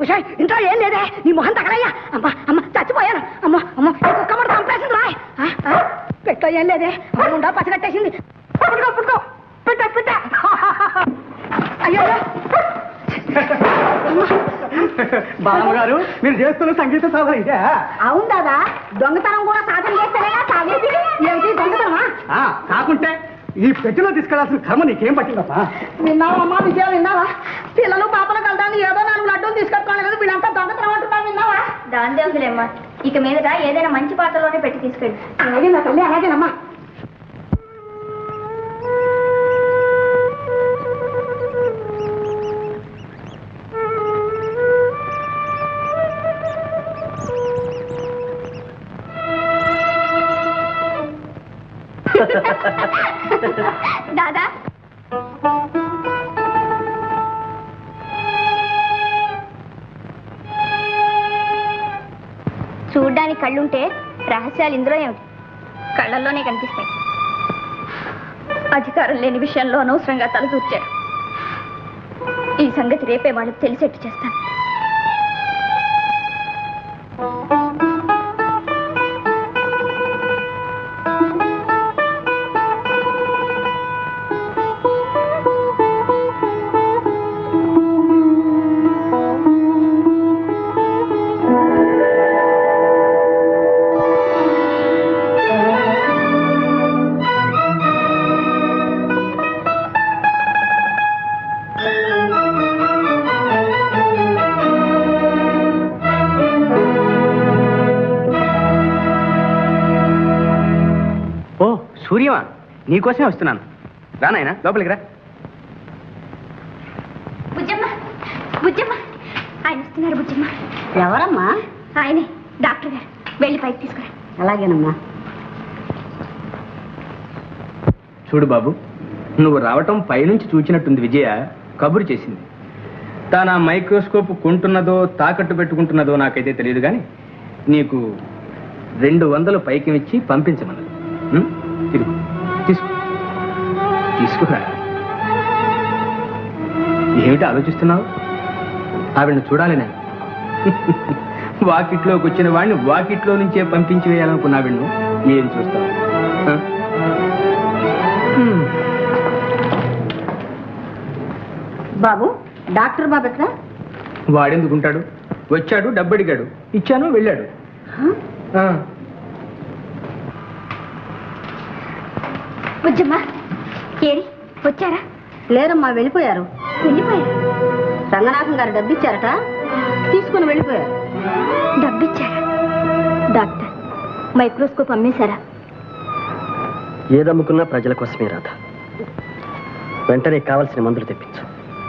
ఉషాయ్ ఇంట్లో ఏం లేదే నీ మొహం తగలయ్యా అమ్మ అమ్మ చచ్చిపోయాను అమ్మ అమ్మ కుక్క ముడ చంపేసింది రాయ్ పెట్టో ఏం లేదే ఉండా పచ్చగట్టేసింది పుట్టుకో పుట్టుకో పెట్ట పెట్ట అయ్యో బాలమ్మ గారు మీరు చేస్తున్న సంగీత సాధన ఇదే అవును దాదా దొంగతనం కూడా సాధన చేస్తానేగా సాగేది ఏమిటి దొంగతనమా కాకుంటే ఈ పెట్టిలో తీసుకెళ్లాల్సిన కర్మ నీకేం పట్టిందమ్మా విన్నావా అమ్మా విజయం విన్నావా పిల్లలు పాపలు కలదాన్ని ఏదో నాలుగు లడ్డూలు తీసుకొచ్చుకోవాలి కదా వీళ్ళంతా దొంగతనం అంటున్నారు విన్నావా దాందే ఉందిలేమ్మా ఇక మీదట ఏదైనా మంచి పాత్రలోనే పెట్టి తీసుకెళ్ళి అలాగే నా తల్లి అలాగేనమ్మా దాదా చూడ్డానికి కళ్ళుంటే రహస్యాలు ఇందులో ఏమిటి కళ్ళల్లోనే కనిపిస్తాయి అధికారం లేని విషయంలో అనవసరంగా తలదూర్చారు ఈ సంగతి రేపే వాళ్ళకి తెలిసేట్టు చేస్తాను సూర్యమా నీకోసమే వస్తున్నాను రా నాయనా లోపలికి రా బుజ్జమ్మ బుజ్జమ్మ ఆయన వస్తున్నారు బుజ్జమ్మ ఎవరమ్మా ఆయనే డాక్టర్ గారు వెళ్ళి పైకి తీసుకురా అలాగేనమ్మా చూడు బాబు నువ్వు రావటం పైనుంచి చూచినట్టుంది విజయ కబురు చేసింది తాను ఆ మైక్రోస్కోప్ కొంటున్నదో తాకట్టు పెట్టుకుంటున్నదో నాకైతే తెలియదు కానీ నీకు రెండు వందలు పైకి ఇచ్చి పంపించమన్నది ఇదిగో తీసుకో తీసుకురా ఏమిటి ఆలోచిస్తున్నావు ఆవిడని చూడాలి నేను వాకిట్లోకి వచ్చిన వాడిని వాకిట్లో నుంచే పంపించి వేయాలనుకున్నా ఆవిడను ఏం చూస్తావు బాబు డాక్టర్ బాబు ఎక్కడ వాడెందుకుంటాడు వచ్చాడు డబ్బు అడిగాడు ఇచ్చాను వెళ్ళాడు బుజ్జమ్మ ఏరి వచ్చారా లేరమ్మా వెళ్ళిపోయారు వెళ్ళిపోయారు రంగనాథం గారు డబ్బిచ్చారట తీసుకుని వెళ్ళిపోయారు డబ్బిచ్చారా డాక్టర్ మైక్రోస్కోప్ అమ్మేశారా ఏదమ్ముకున్నా ప్రజల కోసమే రాధా వెంటనే కావలసిన మందులు తెప్పించు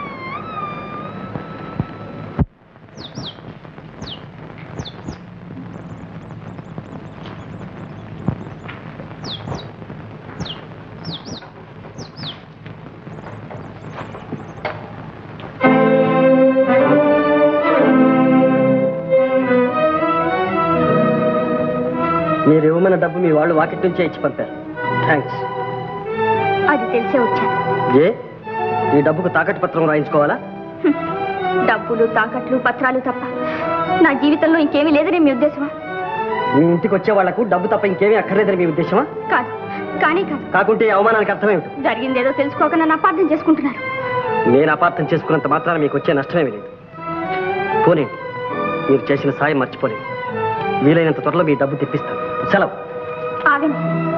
మీరు ఇవ్వమన్న డబ్బు మీ వాళ్ళు వాకిట్ నుంచే ఇచ్చి పంపారు థ్యాంక్స్ అది తెలిసే వచ్చాను ఏ ఈ డబ్బుకు తాకట్టు పత్రం రాయించుకోవాలా డబ్బులు తాకట్లు పత్రాలు తప్ప నా జీవితంలో ఇంకేమీ లేదని మీ ఉద్దేశమా మీ ఇంటికి వచ్చే వాళ్లకు డబ్బు తప్ప ఇంకేమీ అక్కర్లేదని మీ ఉద్దేశమా కాదు కానీ కాదు కాకుంటే ఈ అవమానానికి అర్థమేమిటి జరిగిందేదో తెలుసుకోక నన్ను అపార్థం చేసుకుంటున్నారు నేను అపార్థం చేసుకున్నంత మాత్రాన మీకు వచ్చే నష్టమేమీ లేదు పోనేంటి మీరు చేసిన సాయం మర్చిపోలేదు వీలైనంత త్వరలో మీ డబ్బు తెప్పిస్తాను సెలవు ఆగండి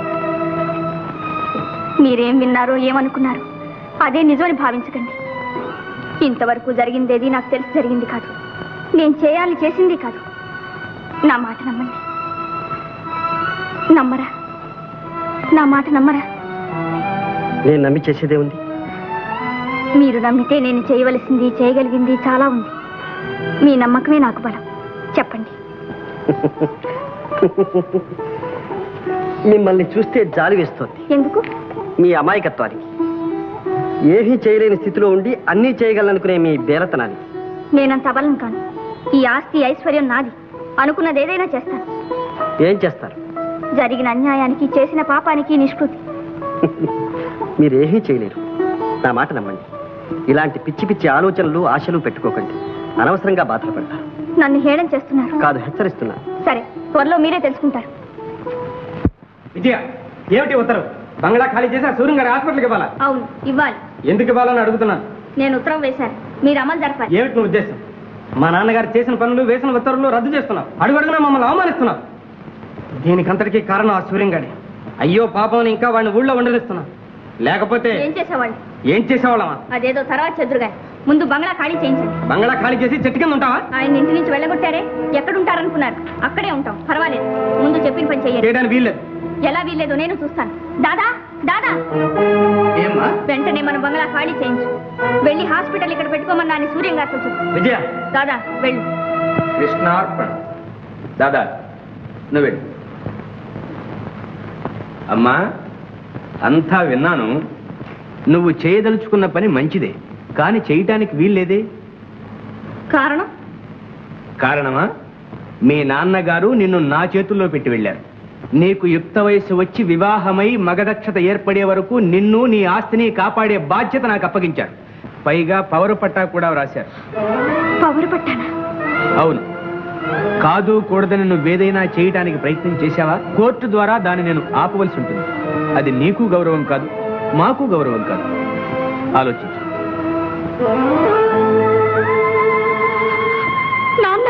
మీరేం విన్నారో ఏమనుకున్నారు అదే నిజమని భావించకండి ఇంతవరకు జరిగిందేది నాకు తెలిసి జరిగింది కాదు నేను చేయాలని చేసింది కాదు నా మాట నమ్మండి నమ్మరా నా మాట నమ్మరా నేను నమ్మి చేసేదే ఉంది మీరు నమ్మితే నేను చేయవలసింది చేయగలిగింది చాలా ఉంది మీ నమ్మకమే నాకు బలం చెప్పండి మిమ్మల్ని చూస్తే జాలి వేస్తోంది ఎందుకు మీ అమాయకత్వానికి ఏమీ చేయలేని స్థితిలో ఉండి అన్నీ చేయగలనుకునే మీ బేరతనానికి నేనంత అబలం కాను ఈ ఆస్తి ఐశ్వర్యం నాది అనుకున్నది ఏదైనా చేస్తాను ఏం చేస్తారు జరిగిన అన్యాయానికి చేసిన పాపానికి నిష్కృతి మీరేమీ చేయలేరు నా మాట నమ్మండి ఇలాంటి పిచ్చి పిచ్చి ఆలోచనలు ఆశలు పెట్టుకోకండి అనవసరంగా బాధలు పడతారు. నన్ను హేళన చేస్తున్నారు. కాదు, హెచ్చరిస్తున్నా. సరే, త్వరలో మీరే తెలుసుకుంటారు. విజయ, ఏమిటి ఉత్తరం? బంగ్లా ఖాళీ చేసి సూర్యం గారి హాస్పిటల్కి ఇవ్వాలా? అవును, ఇవ్వాలి. ఎందుకు ఇవ్వాలని అడుగుతున్నాను. నేను ఉత్తరం వేశాను, మీరు అమలు జరపాలి. ఏమిటి నువ్వు ఉద్దేశం? మా నాన్నగారు చేసిన పనులు, వేసిన ఉత్తర్వులు రద్దు చేస్తున్నావు. అడుగడుగునా మమ్మల్ని అవమానిస్తున్నావు. దీనికంతటికీ కారణం ఆ సూర్యం గారి. అయ్యో పాపం, ఇంకా వాడిని ఊళ్ళో ఉండనిస్తున్నావు. లేకపోతే ఏం చేసేవాళ్ళు? ఏం చేసేవాళ్ళమా? అదేదో తర్వాత చెదురుగా, ముందు బంగ్లా ఖాళీ చేయించండి. బంగ్లా ఖాళీ చేసి చెట్టు కింద ఉంటావా? ఆయన ఇంటి నుంచి వెళ్ళగొట్టారే, ఎక్కడుంటారనుకున్నారు? అక్కడే ఉంటాం, పర్వాలేదు. ముందు చెప్పిన పని చెయ్యాలి. చేయడానికి వీల్లేదు. ఎలా వీల్లేదు నేను చూస్తాను. దాదా దాదా, ఏమ్మా? వెంటనే మన బంగ్లా ఖాళీ చేయించు. వెళ్ళి హాస్పిటల్ ఇక్కడ పెట్టుకోమన్నా అని సూర్యం గారితో చెప్పు. విజయ, దాదా వెళ్ళు. కృష్ణార్పణ. దాదా నువ్వు వెళ్ళు. అమ్మా, అంతా విన్నాను. నువ్వు చేయదలుచుకున్న పని మంచిదే, కానీ చేయటానికి వీల్లేదే. కారణం? కారణమా? మీ నాన్నగారు నిన్ను నా చేతుల్లో పెట్టి వెళ్ళారు. నీకు యుక్త వయసు వచ్చి వివాహమై మగదక్షత ఏర్పడే వరకు నిన్ను, నీ ఆస్తిని కాపాడే బాధ్యత నాకు అప్పగించారు. పైగా పవరు పట్టా కూడా రాశారు. పవరు పట్టానా? అవును. కాదు కూడదని నువ్వేదైనా చేయటానికి ప్రయత్నం చేశావా, కోర్టు ద్వారా దాన్ని నేను ఆపవలసి ఉంటుంది. అది నీకు గౌరవం కాదు, మాకు గౌరవం కాదు. ఆలోచించు. నాన్న,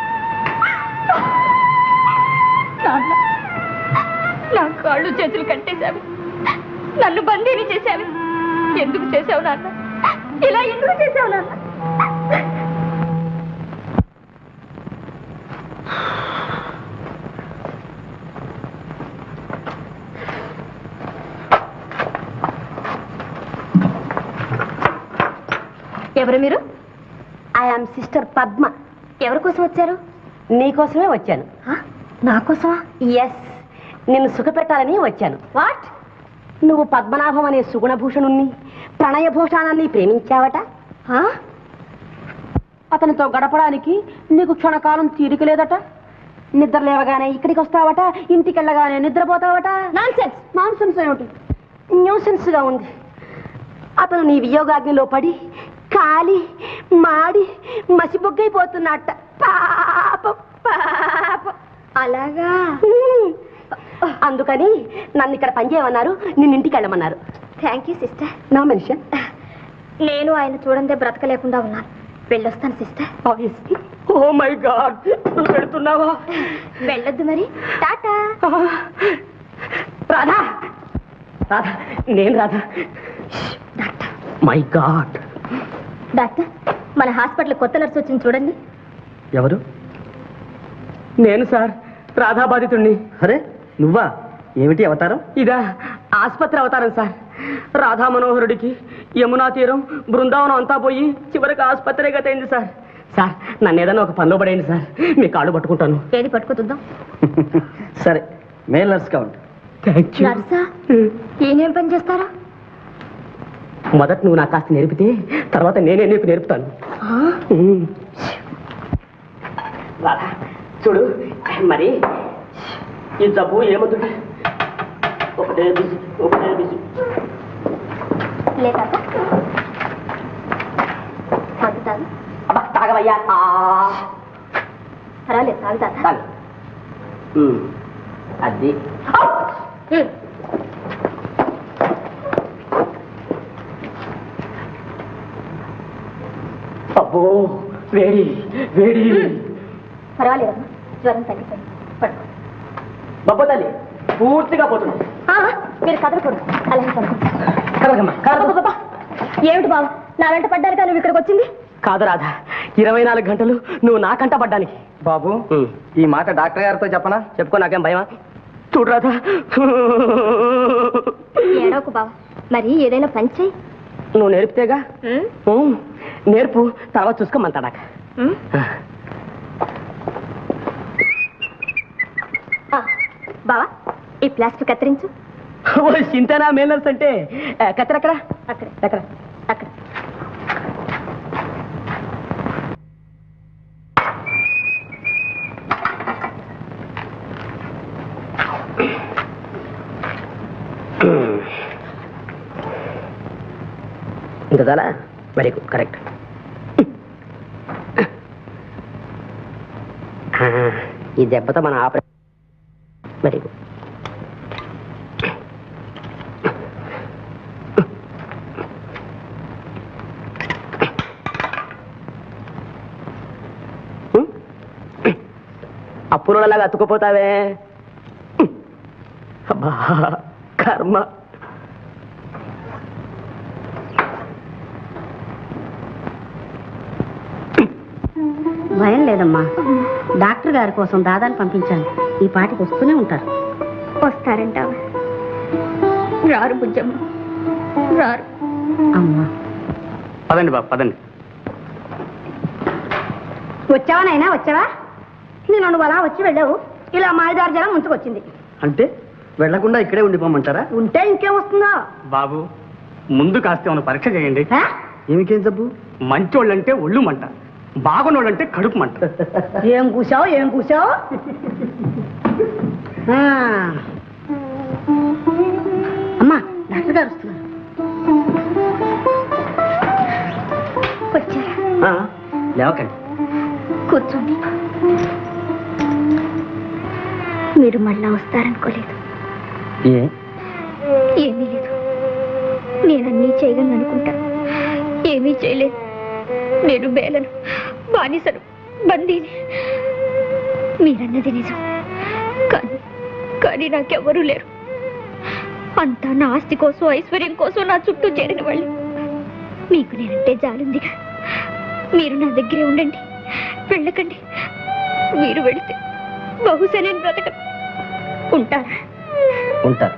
నాన్న, నా కాళ్ళు చేతులు కట్టేశావు, నన్ను బందీని చేశావు. ఎందుకు చేశావు నాన్న? ఇలా ఎందుకు చేశావు నాన్న? ఎవరు మీరు? I am sister Padma. ఎవరి కోసం వచ్చారు? నీకోసమే వచ్చాను. నా కోసమా? ఎస్, నిన్ను సుఖపెట్టాలని వచ్చాను. వాట్? నువ్వు పద్మనాభం అనే సుగుణభూషణుణ్ణి, ప్రణయభూషణాన్ని ప్రేమించావట. అతనితో గడపడానికి నీకు క్షణకాలం తీరిక లేదట. నిద్ర లేవగానే ఇక్కడికి వస్తావట, ఇంటికి వెళ్ళగానే నిద్రపోతావట. నాన్సెన్స్. నాన్సెన్స్ ఏమిటి? న్యూసెన్స్ గా ఉంది. అతను నీ వియోగాగ్నిలో పడి కాలి మాడి మసిబొగ్గైపోతున్నట్ట. పాపం పాపం. అలాగా? అందుకని నన్ను ఇక్కడ పనిచేయమన్నారు, నిన్నింటికి వెళ్ళమన్నారు. Thank you sister. నా మెన్షన్. నేను ఆయన చూడందే బ్రతకలేకుండా ఉన్నాను. వెళ్ళొస్తాను సిస్టర్. ఓ మై గాడ్, నువ్వు పెడుతున్నావా? వెళ్ళొద్దు మరి. టాటా. రాధా, రాధా, నేను Radha. Doctor. My god. Doctor, మన హాస్పిటల్ కొత్త నర్సు వచ్చింది చూడండి. ఎవరు? నేను సార్, రాధా బాధితుణ్ణి. అరే నువ్వా? ఏమిటి అవతారం? ఇదా ఆసుపత్రి అవతారం సార్. రాధా మనోహరుడికి యమునా తీరం, బృందావనం అంతా పోయి చివరికి ఆసుపత్రి గతైంది సార్. సార్, నన్ను ఏదైనా ఒక పనిలో పడేయండి సార్, మీ కాళ్ళు పట్టుకుంటాను. ఏది పట్టుకుతుందాం? సరే, మేల్ నర్స్ కావండి. నర్సా? ఏనేం పని చేస్తారా? మొదట నువ్వు నాకు కాస్త నేర్పితే తర్వాత నేనే నీకు నేర్పుతాను. రాధా చూడు, మరి ఈ జబ్బు ఏమవుతుంది? ఒకటే బిజీ, ఒకటే బిజీ. లేదా మందు తాగు. అబ్బా తాగవయ్యా. పర్వాలేదు, తాగుతా. తాగు. అది అబ్బో, వేడి వేడి. పర్వాలేదు, జ్వరం తగ్గిపోయింది. పడుకో. బొబ్బ తల్లి పూర్తిగా పోతుంది. మీరు కదలకూడదు, అలాగే పడుకో. కదలకమ్మా, కదలకమ్మా. ఏమిటి బాబు, నా వెంట పడ్డారు కానీ ఇక్కడికి వచ్చింది? కాదు రాధా, ఇరవై నాలుగు గంటలు నువ్వు నాకంట పడ్డానికి. బాబు, ఈ మాట డాక్టర్ గారితో చెప్పనా? చెప్పుకో, నాకేం భయమా? చూడు రాధా. ఏడవకు బాబు, మరి ఏదైనా పని చెయ్యి. నువ్వు నేర్పితేగా. నేర్పు, తర్వాత చూసుకోమంటాడాక. బావా, ఈ ప్లాస్టిక్ కత్తిరించు. ఓ చింతనా మేనర్స్ అంటే కత్తెరక్కడ? అక్కడ ఎక్కడ? అక్కడ. ఇంత చాలా వెరీ గుడ్, కరెక్ట్. ఈ దెబ్బతో మన ఆపరేషన్ వెరీ గుడ్. అప్పులలాగా అతుకుపోతావే. అబ్బా కర్మ. భయం లేదమ్మా, డాక్టర్ గారి కోసం దాదాని పంపించాను. ఈ పాటికి వస్తూనే ఉంటారు. వస్తారంటావా? రారు బుజ్జమ్మ, రారు. అమ్మా పదండి బాబు పదండి. వచ్చావా నాయనా, వచ్చావా? నేను నువ్వు అలా వచ్చి వెళ్ళావు, ఇలా మాయదారి జనం ముంచుకొచ్చింది. అంటే వెళ్లకుండా ఇక్కడే ఉండిపోమంటారా? ఉంటే ఇంకేం వస్తుందో. బాబు ముందు కాస్త ఏమైనా పరీక్ష చేయండి. ఆ? ఏమికేం జబ్బు? మంచోళ్ళంటే ఒళ్ళు మంట, బాగున్నోళ్ళంటే కడుపు మంట. ఏం కూసావు ఏం కూసావు? అమ్మా డాక్టర్ గారు వస్తున్నారు. వచ్చారా? లేవకండి, కూర్చోండి. మీరు మళ్ళా వస్తారనుకోలేదు. ఏ ఏమీ లేదు, నేనన్నీ చేయగలను అనుకుంటా. ఏమీ చేయలేదు. నేను బేలను, బానిసను, బందీని. మీరన్నది నిజం, కానీ కానీ నాకెవరూ లేరు. అంతా నా ఆస్తి కోసం, ఐశ్వర్యం కోసం నా చుట్టూ చేరిన వాళ్ళు. మీకు నేనంటే జాలుందిగా, మీరు నా దగ్గరే ఉండండి, వెళ్ళకండి. మీరు వెళితే బహుశా నేను బ్రతక. ఉంటారా? ఉంటారు.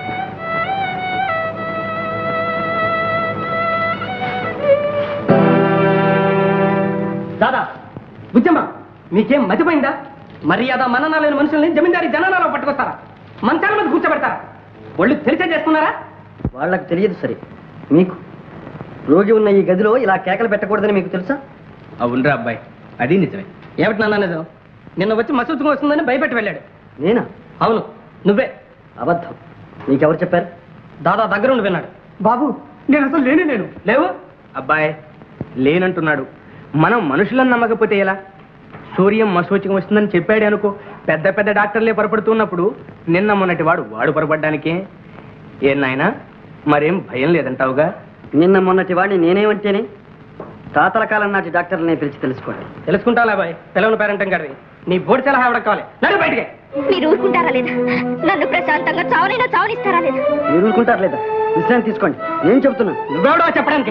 దాదా బుజ్జమ్మ, మీకేం మతిపోయిందా? మర్యాద మననా లేని మనుషుల్ని జమీందారీ జనాలలో పట్టుకొస్తారా? మంచాల మీద కూర్చోబెడతారా? ఒళ్ళు తెలిసే చేస్తున్నారా? వాళ్ళకు తెలియదు సరే, మీకు రోగి ఉన్న ఈ గదిలో ఇలా కేకలు పెట్టకూడదని మీకు తెలుసా? అవునరా అబ్బాయి, అది నిజమే. ఏమిటి నాన్న నిజం? నిన్న వచ్చి మసూతుకు వస్తుందని భయపెట్టి వెళ్ళాడు. నేనా? అవును నువ్వే. అబద్ధం. నీకెవరు చెప్పారు? దాదా దగ్గర ఉండి విన్నాడు. బాబు నేను అసలు లేనే లేను. లేవు అబ్బాయి, లేనంటున్నాడు. మనం మనుషులను నమ్మకపోతే ఎలా? సూర్యం మసూచికం వస్తుందని చెప్పాడు అనుకో, పెద్ద పెద్ద డాక్టర్లే పొరపడుతున్నప్పుడు నిన్న మొన్నటి వాడు వాడు పొరపడ్డానికే. ఏం నాయనా, మరేం భయం లేదంటావుగా? నిన్న మొన్నటి వాడిని నేనేమంటేనే తాతల కాలం నాటి డాక్టర్లనే పిలిచి తెలుసుకోండి. తెలుసుకుంటావులే అబ్బాయి, పిల్లలు పేరంటం గడివి. నీ బోర్డు సలహా ఎవడ కావాలి? నడు బయటికి. మీరు ఊరుకుంటారా లేదా? నన్ను ప్రశాంతంగా చావనైనా చావనిస్తారా లేదా? మీరు ఊరుకుంటారు లేదా? విశ్రాంతి తీసుకోండి. నేను చెప్తున్నా. నువ్వెవడో చెప్పడానికి?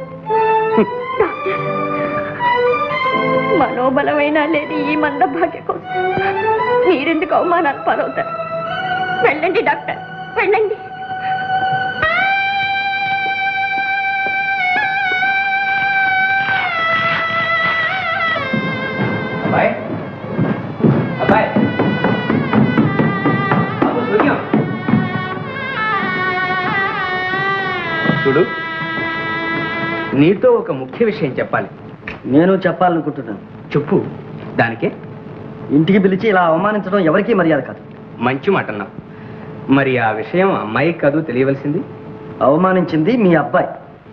మనోబలమైనా లేని ఈ మందభాగ్య కోసం మీరెందుకు అవమానాలు పాలవుతారు? వెళ్ళండి డాక్టర్, వెళ్ళండి. అబ్బాయి అబ్బాయి బాబు సూర్యం చూడు, నీతో ఒక ముఖ్య విషయం చెప్పాలి. నేను చెప్పాలనుకుంటున్నాను. చెప్పు. దానికే ఇంటికి పిలిచి ఇలా అవమానించడం ఎవరికీ మర్యాద కాదు. మంచి మాట అన్నావు. మరి ఆ విషయం అమ్మాయికి కాదు తెలియవలసింది? అవమానించింది మీ అబ్బాయి.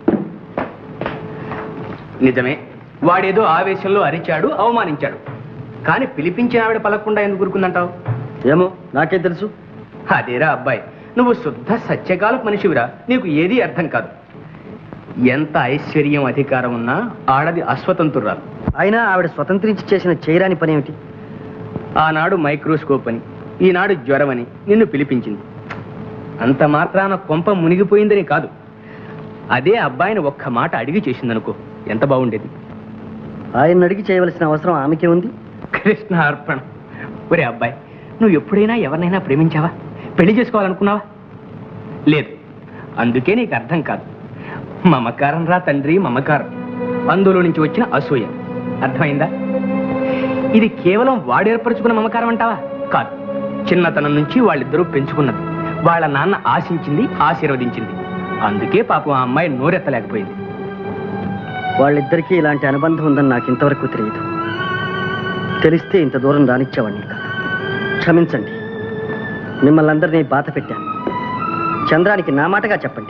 నిజమే, వాడేదో ఆవేశంలో అరిచాడు, అవమానించాడు. కానీ పిలిపించిన ఆవిడ పలకకుండా ఎందుకు ఊరుకుందంటావు? ఏమో నాకే తెలుసు. అదేరా అబ్బాయి, నువ్వు శుద్ధ సత్యకాలపు మనిషివిరా. నీకు ఏదీ అర్థం కాదు. ఎంత ఐశ్వర్యం అధికారం ఉన్నా ఆడది అస్వతంత్రురాలు. అయినా ఆవిడ స్వతంత్రించి చేసిన చేయరాని పని ఏమిటి? ఆనాడు మైక్రోస్కోప్ అని, ఈనాడు జ్వరం అని నిన్ను పిలిపించింది. అంత మాత్రాన కొంప మునిగిపోయిందని కాదు, అదే అబ్బాయిని ఒక్క మాట అడిగి చేసిందనుకో, ఎంత బాగుండేది. ఆయన అడిగి చేయవలసిన అవసరం ఆమెకే ఉంది. కృష్ణ అర్పణ. ఒరే అబ్బాయి, నువ్వు ఎప్పుడైనా ఎవరినైనా ప్రేమించావా? పెళ్లి చేసుకోవాలనుకున్నావా? లేదు. అందుకే నీకు అర్థం కాదు. మమకారం రా తండ్రి, మమకారం. అందులో నుంచి వచ్చిన అసూయ. అర్థమైందా? ఇది కేవలం వాడు ఏర్పరచుకున్న మమకారం అంటావా? కాదు. చిన్నతనం నుంచి వాళ్ళిద్దరూ పెంచుకున్నది. వాళ్ళ నాన్న ఆశించింది, ఆశీర్వదించింది. అందుకే పాపం ఆ అమ్మాయి నోరెత్తలేకపోయింది. వాళ్ళిద్దరికీ ఇలాంటి అనుబంధం ఉందని నాకు ఇంతవరకు తెలియదు. తెలిస్తే ఇంత దూరం రానిచ్చేవాడిని కాదు. క్షమించండి, మిమ్మల్ని అందరినీ బాధ పెట్టాను. చంద్రానికి నా మాటగా చెప్పండి.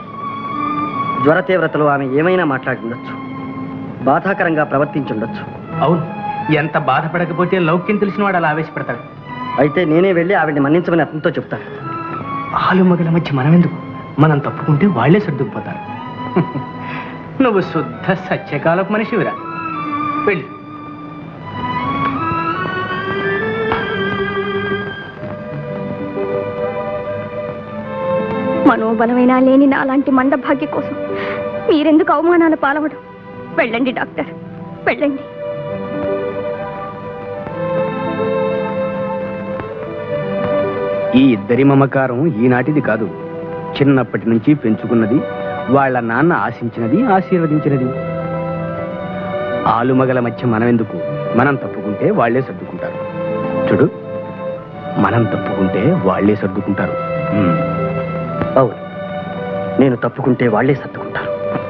జ్వర తీవ్రతలో ఆమె ఏమైనా మాట్లాడి ఉండొచ్చు, బాధాకరంగా ప్రవర్తించుండొచ్చు. అవును, ఎంత బాధపడకపోతే లౌక్యం తెలిసిన వాడు అలా ఆవేశపడతాడు. అయితే నేనే వెళ్ళి ఆవిడ్ని మన్నించమని అతనితో చెప్తాను. ఆలు మగల మధ్య మనమెందుకు? మనం తప్పుకుంటే వాళ్లే సర్దుకుపోతారు. నువ్వు శుద్ధ సత్యకాలపు మనిషివిరా. వెళ్ళి మనోబలమైనా లేని నాలాంటి మందభాగ్య కోసం మీరెందుకు అవమానాలు పాలవడం? వెళ్ళండి డాక్టర్, వెళ్ళండి. ఈ ఇద్దరి మమకారం ఈనాటిది కాదు, చిన్నప్పటి నుంచి పెంచుకున్నది, వాళ్ళ నాన్న ఆశించినది, ఆశీర్వదించినది. ఆలుమగల మధ్య మనమెందుకు? మనం తప్పుకుంటే వాళ్లే సర్దుకుంటారు. చూడు, మనం తప్పుకుంటే వాళ్లే సర్దుకుంటారు. అవును, నేను తప్పుకుంటే వాళ్లే సర్దుకుంటారు.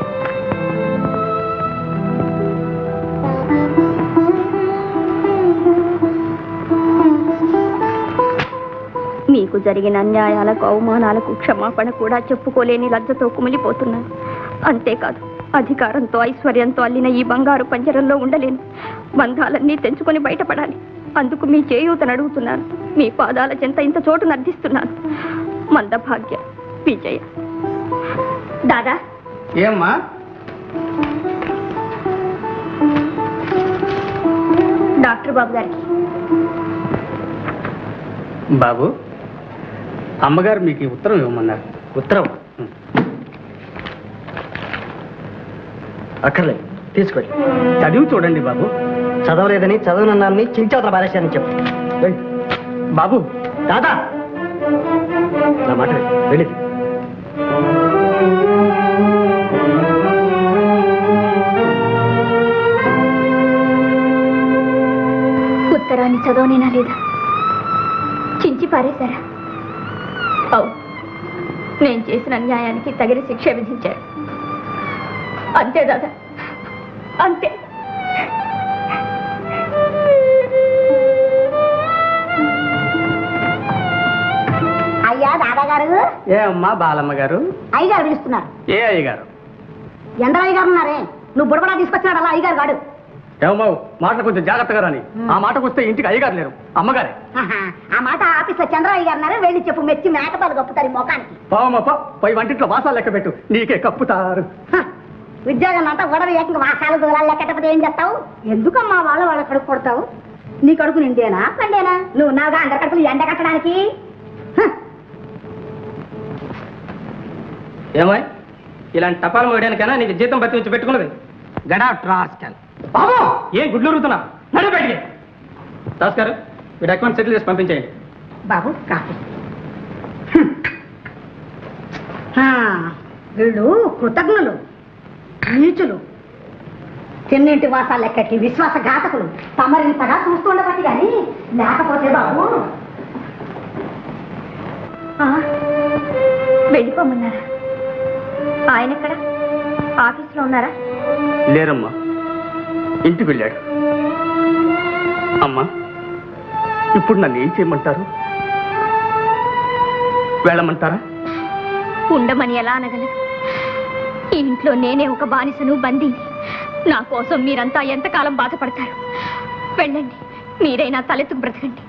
మీకు జరిగిన అన్యాయాలకు, అవమానాలకు క్షమాపణ కూడా చెప్పుకోలేని లజ్జతో కుమిలిపోతున్నాను. అంతేకాదు, అధికారంతో, ఐశ్వర్యంతో అల్లిన ఈ బంగారు పంజరంలో ఉండలేను. బంధాలన్నీ తెంచుకొని బయటపడాలి. అందుకు మీ చేయూతను అడుగుతున్నాను. మీ పాదాల చెంత ఇంత చోటు నర్దిస్తున్నాను. మందభాగ్య, విజయ. దాదా. ఏమ్మా? డాక్టర్ బాబు గారికి. బాబు, అమ్మగారు మీకు ఈ ఉత్తరం ఇవ్వమన్నారు. ఉత్తరం అక్కర్లేదు, తీసుకొని చదివి చూడండి బాబు. చదవలేదని, చదవనన్నాన్ని చించవతల బాలేశారని చెప్పు. బాబు. దాదా, నా మాట వెళ్ళి. ఉత్తరాన్ని చదవనేనా లేదా? చించి పారేశారా? అవును, నేను చేసిన అన్యాయానికి తగిన శిక్ష విధించారు. అంతే దాదా, అంతే. అయ్యా దాదాగారు. ఏ అమ్మా బాలమ్మ గారు? అయ్యగారు పిలుస్తున్నారు. ఏ అయ్యగారు? ఎందరో అయ్యగారు ఉన్నారే, నువ్వు బుడబడా తీసుకొచ్చినాడు అలా అయ్యగారు గాడు. ఏమో మాట కొంచెం జాగ్రత్తగా రాని. ఆ మాటకు వస్తే ఇంటికి అయ్యగారు లేరు, అమ్మగారే. ఆ మాట ఆఫీస్ లో చంద్రయ్య గారు ఉన్నారు, వెళ్ళి చెప్పు. మెచ్చి మేకపాలు కప్పుతారు ఈ మొఖానికి. పావమ్మప్ప, పై వంటింట్లో వాసాలు లెక్క పెట్టు, నీకే కప్పుతారు. ఉద్యోగం అంతా గొడవ ఏకంగా వాసాలు దూరాలు లెక్కకపోతే ఏం చేస్తావు? ఎందుకమ్మా వాళ్ళ వాళ్ళ కడుపు కొడతావు? నీ కడుపు నిండేనా పండేనా? నువ్వు నాగా అందరి కడుపులు ఎండ కట్టడానికి. ఏమై ఇలాంటి టపాలు మోయడానికైనా నీకు జీతం బతి ఉంచి పెట్టుకున్నది? గడా ట్రాస్కల్. ఏం గుడ్లు రుతున్నా? నడు బయటికి. దాస్ గారు, మీరు అకౌంట్ సెటిల్ చేసి పంపించేయండి. బాబు కాఫీ. వీళ్ళు కృతజ్ఞులు, నీచులు, చిన్నింటి వాసాలు లెక్కటి విశ్వాసఘాతకులు. తమరింతగా చూస్తుండబట్టి కానీ లేకపోతే బాబు. వెళ్ళిపోమన్నారా? ఆయన ఎక్కడ? ఆఫీస్లో ఉన్నారా? లేరమ్మా, ఇంటికి వెళ్ళాడు. అమ్మా, ఇప్పుడు నన్ను ఏం చేయమంటారు? వెళ్ళమంటారా? ఉండమని ఎలా అనగలరు? ఈ ఇంట్లో నేనే ఒక బానిసను, బందీని. నా కోసం మీరంతా ఎంతకాలం బాధపడతారు? వెళ్ళండి, మీరైనా తలెత్తుకు బ్రతకండి.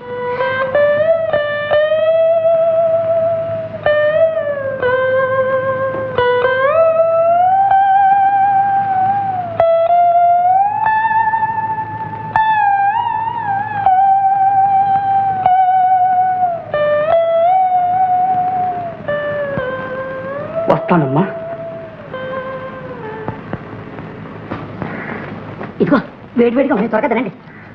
వస్తానమ్మా. ఇదిగో వేడివేడిగా ఉన్నాయి, త్వరగా తినండి.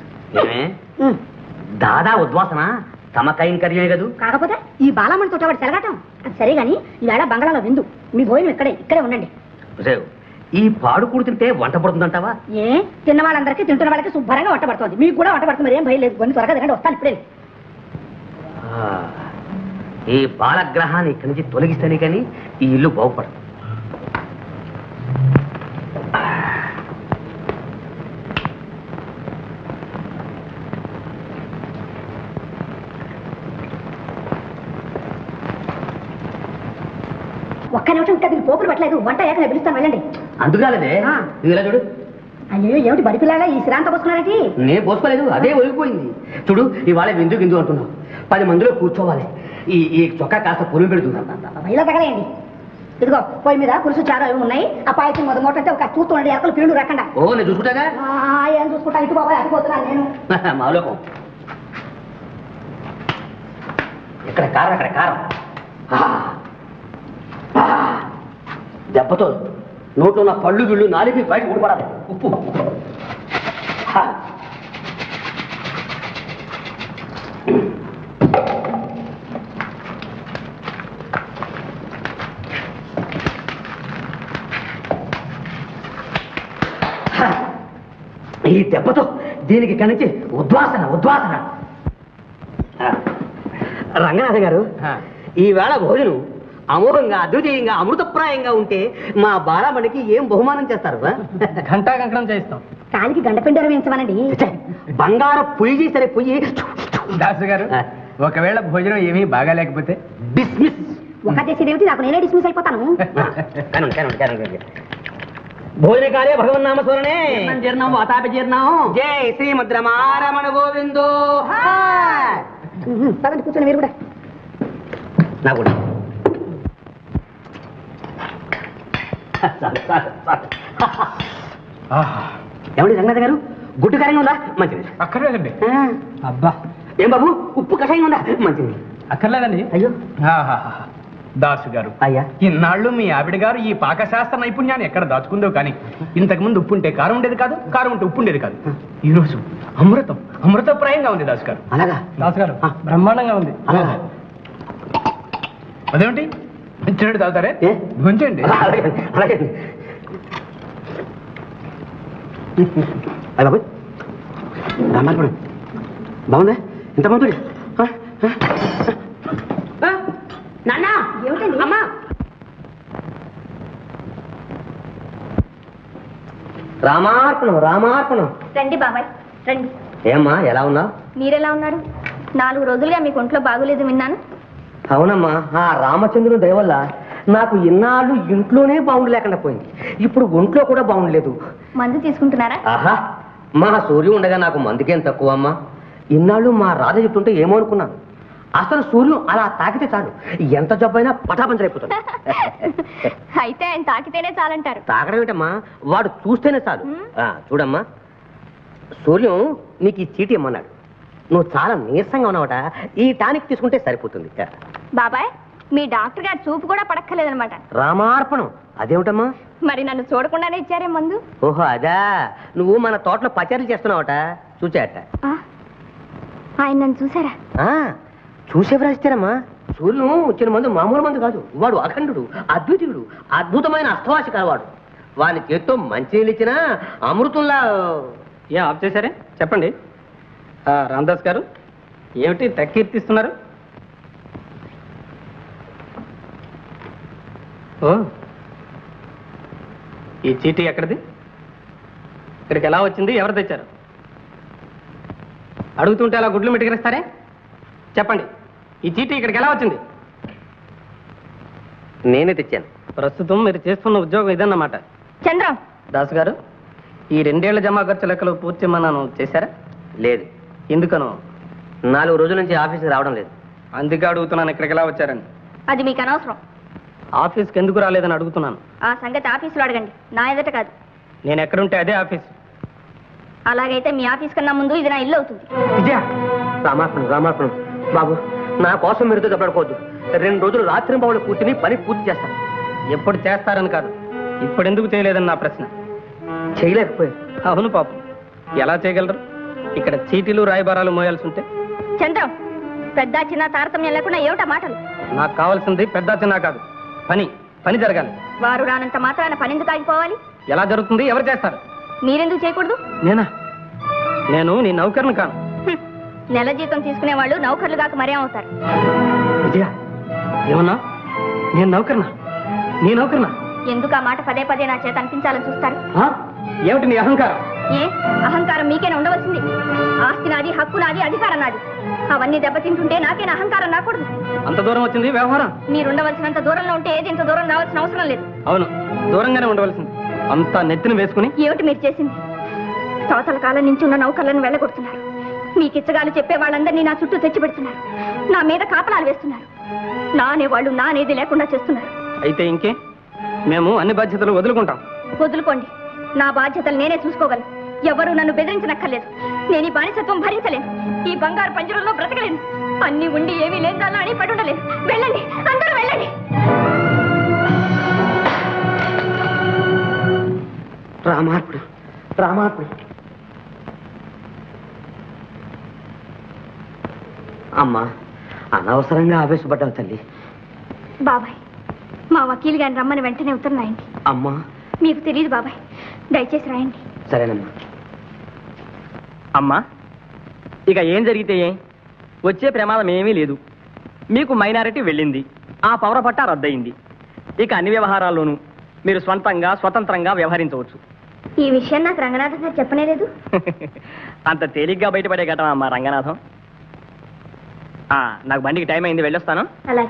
దాదా ఉద్వాసన తమకైన కర్యమే కదూ. కాకపోతే ఈ బాలమ్మని తోట వాడు సెలగాటం. అది సరే గాని ఈవేళ బంగాళాలో విందు. మీ భోజనం ఇక్కడే ఇక్కడే ఉండండి. ఈ పాడు కూడు తింటే వంట పడుతుందంటావా? ఏ తిన్న వాళ్ళందరికీ తింటున్న వాళ్ళకి శుభ్రంగా వంట పడుతుంది. మీకు కూడా వంట పడుతుంది, ఏం భయం లేదు. కొన్ని త్వరగా తినండి, వస్తాను ఇప్పుడే. ఈ బాలగ్రహాన్ని ఇక్కడి నుంచి తొలగిస్తేనే కానీ ఈ ఇల్లు బాగుపడదు. ఒక్క నిమిషం ఇంకా దీనికి పోపులు పట్టలేదు. వంట ఏకనే పిలుస్తాను, వెళ్ళండి. అందుకాలదే నువ్వు ఇలా చూడు, అయ్యో ఏమిటి బడి పిల్లగా ఈ శ్రాంత పోసుకున్నారటి? నేను పోసుకోలేదు, అదే ఒలిగిపోయింది. చూడు ఇవాళ విందు గిందు అంటున్నావు, పది మందిలో కూర్చోవాలి. ఈ ఈ చొక్కా కాస్త పురుగు పెడుతు ఇలా తగలేయండి. ఇదిగో పొయ్యి మీద పులుసు చారు అవి ఉన్నాయి. ఆ పాయసం మొదటి మొట్ట అంటే ఒక చూస్తుండండి, ఎక్కలు పీడు రకండా. ఓ నేను చూసుకుంటాగా. ఏం చూసుకుంటా, ఇటు బాబాయ్ అటుపోతున్నాను నేను. మాలోకం ఇక్కడ కారం, అక్కడ కారం. దెబ్బతో నోట్లో ఉన్న పళ్ళు గిళ్ళు నాలుగు బయట ఊడిపడాలి. ఉప్పు ఈ దెబ్బతో దీనికి కనిచి ఉద్వాసన ఉద్వాసన. రంగనాథ గారు, ఈవేళ భోజనం అమోఘంగా అద్వితీయంగా అమృతప్రాయంగా ఉంటే మా బాలమణికి ఏం బహుమానం చేస్తారు? గంటా కంకణం చేయిస్తాం. కాలికి గండపిండర వేయించమనండి. బంగారు పొయ్యి సరే పొయ్యి. దాసు గారు, ఒకవేళ భోజనం ఏమీ బాగా లేకపోతే డిస్మిస్. ఒక చేసేదేమిటి, నాకు నేనే డిస్మిస్ అయిపోతాను. భోజన కార్య భగవన్నామ స్మరణే జీర్ణం వాతాపి జీర్ణం. జై శ్రీమద్ రమారమణ గోవిందో. పదండి కూర్చొని మీరు కూడా. నా కూడా ఏమండి రంగనాథ్ గారు, గుడ్డు కరంగా ఉందా? మంచిది. అక్కర్లేదండి. అబ్బా ఏం బాబు, ఉప్పు కషాయం ఉందా? మంచిది. అక్కర్లేదండి. అయ్యో దాసు గారు, అయ్యా ఇన్నాళ్ళు మీ ఆవిడ గారు ఈ పాకశాస్త్ర నైపుణ్యాన్ని ఎక్కడ దాచుకుందో కానీ ఇంతకు ముందు ఉప్పు ఉంటే కారం ఉండేది కాదు, కారం ఉంటే ఉప్పు ఉండేది కాదు. ఈ రోజు అమృతం అమృతప్రాయంగా ఉంది దాసు గారు. అలాగా దాసు గారు, బ్రహ్మాండంగా ఉంది. అదేమిటి చిన్నటి తాగుతారే? భోంచేయండి. అలాగే అలాగే. అయ్య బాబు రామార్పణ బాగుందా? ఇంత బాగుంది. నాన్న ఏమిటండి అమ్మా, రామార్పణం రామార్పణం. రండి బాబాయ్ రండి. ఏమ్మా ఎలా ఉన్నావు? మీరెలా ఉన్నారు? నాలుగు రోజులుగా మీకు ఒంట్లో బాగోలేదు విన్నాను. అవునమ్మా, ఆ రామచంద్రుని దయ వల్ల నాకు ఇన్నాళ్ళు ఇంట్లోనే బాగుండు లేకుండా పోయింది. ఇప్పుడు ఒంట్లో కూడా బాగుండలేదు. మందు తీసుకుంటున్నారా? ఆహా, మా సూర్యం ఉండగా నాకు మందుకేం తక్కువ అమ్మా. ఇన్నాళ్ళు మా రాధ చెప్తుంటే ఏమో అనుకున్నాను. అసలు సూర్యం అలా తాకితే చాలు, ఎంత జబ్బైనా పటాపంచరైపోతుంది. అయితే ఆయన తాకితేనే చాలంటారు. తాగడం ఏంటమ్మా, వాడు చూస్తేనే చాలు. ఆ, చూడమ్మా, సూర్యం నీకు ఈ చీటీ ఇమ్మన్నాడు. నువ్వు చాలా నీరసంగా ఉన్నావట, ఈ టానిక్ తీసుకుంటే సరిపోతుంది. బాబాయ్, మీ డాక్టర్ గారు చూపు కూడా పడక్కలేదనమాట. రామార్పణం అదేమిటమ్మా? మరి నన్ను చూడకుండానే ఇచ్చారే మందు. ఓహో అదా, నువ్వు మన తోటలో పచారీలు చేస్తున్నావట, చూచాట. ఆయన నన్ను చూసారా? చూసేవరా ఇస్తారమ్మా. సూర్యం వచ్చిన మందు మామూలు మందు కాదు, వాడు అఖండుడు, అద్వితీయుడు, అద్భుతమైన అస్తవాసి కలవాడు. వాని చేత్తో మంచినీళ్ళు ఇచ్చినా అమృతంలా. ఏ ఆఫ్ చేశారే? చెప్పండి. రామదాస్ గారు, ఏమిటి తక్కీర్తిస్తున్నారు? ఓ, ఈ చీటీ ఎక్కడిది? ఇక్కడికి ఎలా వచ్చింది? ఎవరు తెచ్చారు? అడుగుతుంటే అలా గుడ్లు మిటికరిస్తారే? చెప్పండి, ఈ చీటీ ఇక్కడికి ఎలా వచ్చింది? నేనే తెచ్చాను. ప్రస్తుతం మీరు చేస్తున్న ఉద్యోగం ఇదన్నమాట. చంద్రం. దాసు గారు, ఈ రెండేళ్ల జమా ఖర్చు లెక్కలు పూర్తి మనం చేశారా? లేదు. ఎందుకనో? నాలుగు రోజుల నుంచి ఆఫీస్కి రావడం లేదు. అందుకే అడుగుతున్నాను ఇక్కడికి ఎలా వచ్చారని. అది మీకు అనవసరం. ఆఫీస్కి ఎందుకు రాలేదని అడుగుతున్నాను. ఆ సంగతి ఆఫీసులో అడగండి, నా ఎదుట కాదు. నేను ఎక్కడుంటే అదే ఆఫీస్. అలాగైతే మీ ఆఫీస్ కన్నా ముందు ఇది నా ఇల్లు అవుతుంది. విజయ, రామార్పణం రామార్పణం. బాబు, నా కోసం మీరుతో చెప్పడుకోవద్దు. రెండు రోజులు రాత్రి బావులు కూర్చుని పని పూర్తి చేస్తాను. ఎప్పుడు చేస్తారని కాదు, ఇప్పుడు ఎందుకు చేయలేదని నా ప్రశ్న. చేయలేకపోయాను. అవును పాపం, ఎలా చేయగలరు? ఇక్కడ చీటీలు రాయబారాలు మోయాల్సి ఉంటే. చంద్రం, పెద్ద చిన్న తారతమ్యం లేకుండా ఏమిటా మాటలు? నాకు కావాల్సింది పెద్ద చిన్న కాదు, పని. పని జరగాలి. వారు రానంత మాత్రాన పని ఎందుకు ఆగిపోవాలి? ఎలా జరుగుతుంది? ఎవరు చేస్తారు? మీరెందుకు చేయకూడదు? నేనా? నేను నీ నౌకర్ని కాను. నెల జీతం తీసుకునే వాళ్ళు నౌకర్లు కాక మరే అవుతారు. విజయ, ఏమన్నా? నేను నౌకర్నా? నీ నౌకర్నా? ఎందుకు ఆ మాట పదే పదే నా చేత అనిపించాలని చూస్తారు? ఏమిటి నీ అహంకారం? ఏ అహంకారం మీకేనా ఉండవలసింది? ఆస్తి నాది, హక్కు నాది, అధికారం నాది. అవన్నీ దెబ్బతింటుంటే నాకేనా అహంకారం రాకూడదు? అంత దూరం వచ్చింది వ్యవహారం. మీరు ఉండవలసినంత దూరంలో ఉంటే ఏది ఇంత దూరం రావాల్సిన అవసరం లేదు. అవును, దూరంగానే ఉండవలసింది. అంతా నెత్తిన వేసుకుని. ఏమిటి మీరు చేసింది? సంవత్సరాల కాలం నుంచి ఉన్న నౌకర్లను వెళ్ళగొడుతున్నారు. మీ కిచ్చగాలు చెప్పే వాళ్ళందరినీ నా చుట్టూ తెచ్చిపెడుతున్నారు. నా మీద కాపలాలు వేస్తున్నారు. నా అనేవాళ్ళు నా అనేది లేకుండా చేస్తున్నారు. అయితే ఇంకే మేము అన్ని బాధ్యతలు వదులుకుంటాం. వదులుకోండి. నా బాధ్యతలు నేనే చూసుకోగలను. ఎవరు నన్ను బెదిరించనక్కర్లేదు. నేను ఈ బానిసత్వం భరించలేను. ఈ బంగారు పంజరంలో బ్రతకలేను. అన్ని ఉండి ఏమీ లేదాలా అని పడుండలేను. వెళ్ళండి, అందరూ వెళ్ళండి. రామార్పుడు రామార్పుడు అమ్మా, అనవసరంగా ఆవేశపడ్డావు తల్లి. బాబాయ్, మా వకీల్ గారిని రమ్మని వెంటనే ఉత్తరం రాయండి. అమ్మా, మీకు తెలియదు బాబాయ్, దయచేసి రాయండి. సరేనమ్మా. అమ్మా, ఇక ఏం జరిగితే ఏం, వచ్చే ప్రమాదం ఏమీ లేదు. మీకు మైనారిటీ వెళ్ళింది, ఆ పౌర పట్టా రద్దయింది. ఇక అన్ని వ్యవహారాల్లోనూ మీరు స్వంతంగా స్వతంత్రంగా వ్యవహరించవచ్చు. ఈ విషయం నాకు రంగనాథం గారు చెప్పనే లేదు. అంత తేలిగ్గా బయటపడే ఘటన అమ్మా రంగనాథం. నాకు బండికి టైం అయింది, వెళ్ళొస్తాను. అలాగే.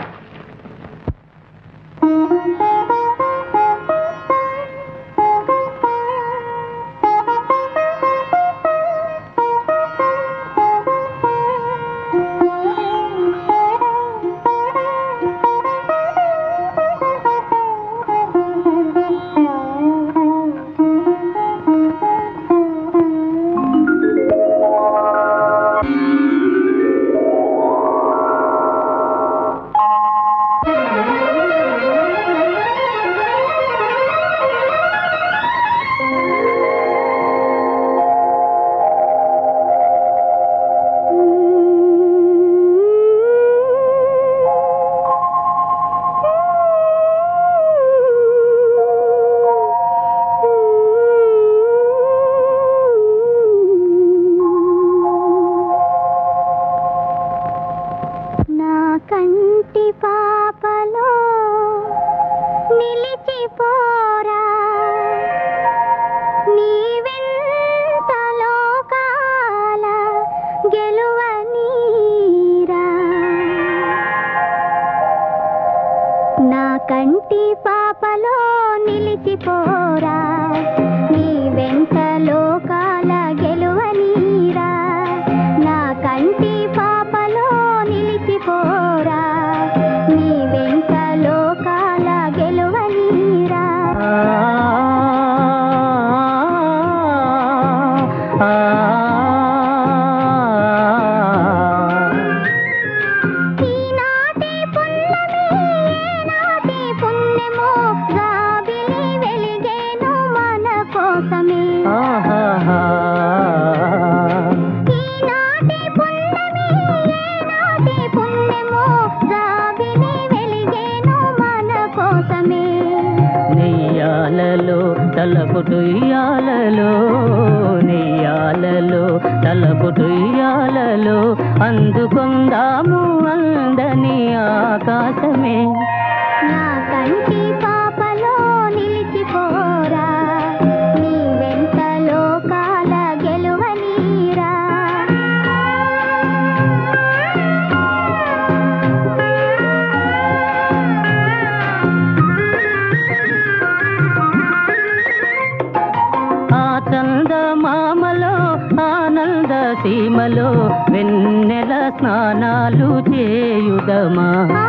సీమలో వెన్నెల స్నానాలు చేయుదమా,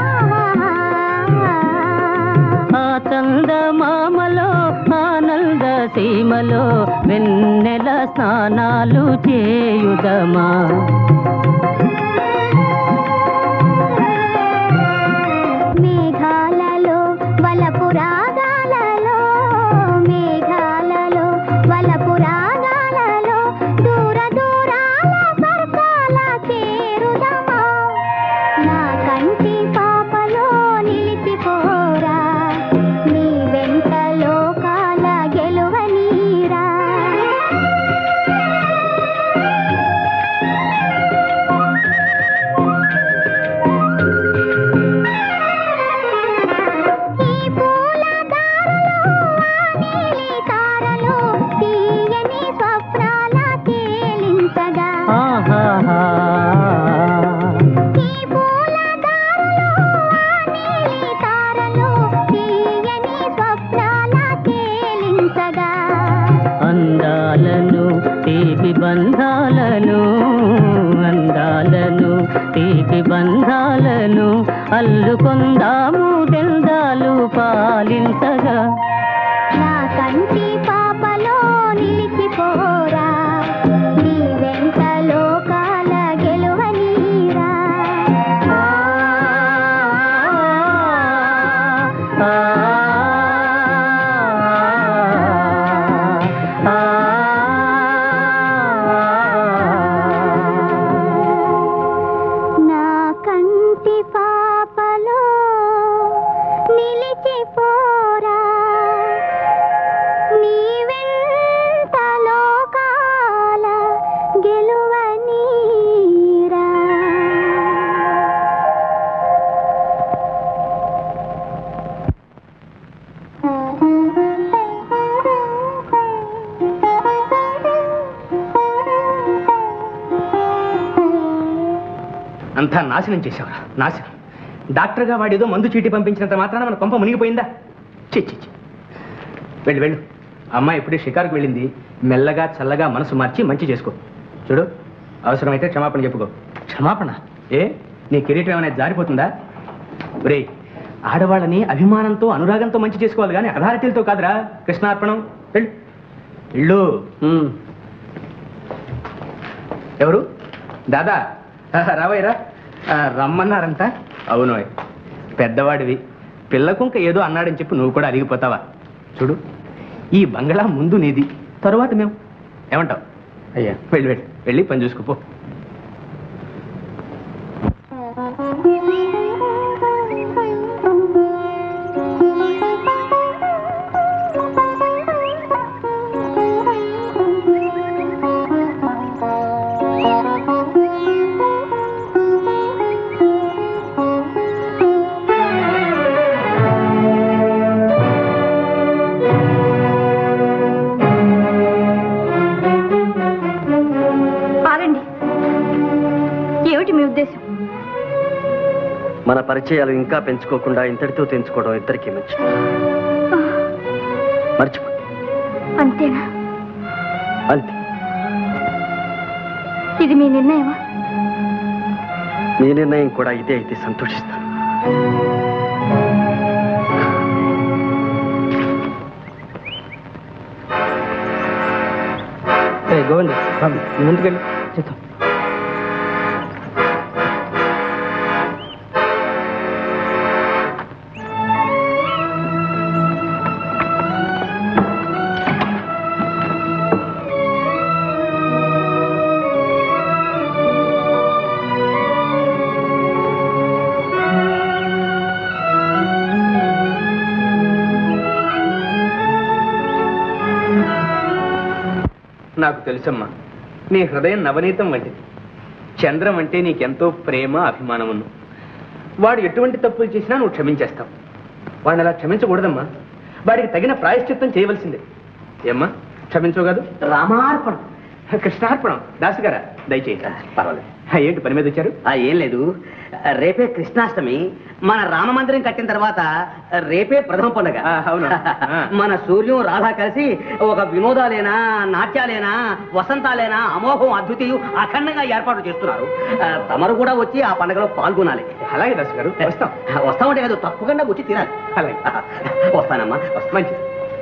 ఆ చందమామలో ఆనంద సీమలో వెన్నెల స్నానాలు చేయుదమా. మేఘాలలో వలపు రాగాలలో, మేఘాలలో వలపు రాగాలలో దూర దూరాల స్వర్గాల చేరుదమా. నా కంటి పాపలో నిలిచిపోరా, నీ వెంట లోకాల గెలువనీరా. అల్లుకొందాము దెల్దాలు పాలించగా నా కంటి పాపలో నిలిచిపోరా నీ వెంట లోకాల గెలువనీరా నా కంటి పాపలో నిలిచిపోరా నీ వెంట లోకాల గెలువనీరా అంతా నాశనం చేశావురా, నాశనం. డాక్టర్గా వాడేదో మందు చీటి పంపించినంత మాత్రాన మన కొంప మునిగిపోయిందా? చిచ్చి వెళ్ళు వెళ్ళు. అమ్మాయి ఎప్పుడే షికారుకు వెళ్ళింది. మెల్లగా చల్లగా మనసు మార్చి మంచి చేసుకో. చూడు, అవసరమైతే క్షమాపణ చెప్పుకో. క్షమాపణ? ఏ నీ కిరీటం ఏమైనా జారిపోతుందా? రే, ఆడవాళ్ళని అభిమానంతో అనురాగంతో మంచి చేసుకోవాలి కానీ అధారిటీలతో కాదురా. కృష్ణార్పణం. వెళ్ళు ఇళ్ళు. ఎవరు? దాదా రావయ్యరా. రమ్మన్నారంట. అవును, పెద్దవాడివి. పిల్లకుంక ఏదో అన్నాడని చెప్పి నువ్వు కూడా అరిగిపోతావా? చూడు, ఈ బంగళా ముందు నీది, తరువాత మేము. ఏమంటావు? అయ్యా వెళ్ళి వెళ్ళి వెళ్ళి పని చూసుకోపో. మన పరిచయాలు ఇంకా పెంచుకోకుండా ఇంతటితో తెంచుకోవడం ఇద్దరికీ మంచిది. మర్చిపో. అంతేనా? అంతే. ఇది మీ నిర్ణయమా? మీ నిర్ణయం కూడా ఇదే అయితే సంతోషిస్తాను. గోవింద్, ముందుకెళ్ళి చూద్దాం. నాకు తెలుసమ్మా, నీ హృదయం నవనీతం వంటిది. చంద్రం అంటే నీకెంతో ప్రేమ అభిమానమును. వాడు ఎటువంటి తప్పులు చేసినా నువ్వు క్షమించేస్తావు. వాడిని అలా క్షమించకూడదమ్మా. వాడికి తగిన ప్రాయశ్చిత్తం చేయవలసిందే. ఏమ్మా, క్షమించవు? రామార్పణం. కృష్ణార్పణం. దాసుగారా, దయచేసి. పర్వాలేదు. ఏంటి పని మీద వచ్చారు? ఏం లేదు, రేపే కృష్ణాష్టమి. మన రామ మందిరం కట్టిన తర్వాత రేపే ప్రథమ పండుగ. అవును. మన సూర్యం రాధా కలిసి ఒక వినోదాలేనా, నాట్యాలేనా, వసంతాలేనా అమోఘం అద్వితీయం అఖండంగా ఏర్పాటు చేస్తున్నారు. తమరు కూడా వచ్చి ఆ పండుగలో పాల్గొనాలి. అలాగే దాసు గారు, వస్తాం. వస్తామంటే కాదు, తప్పకుండా వచ్చి తినాలి. అలాగే. వస్తానమ్మా. మంచిది.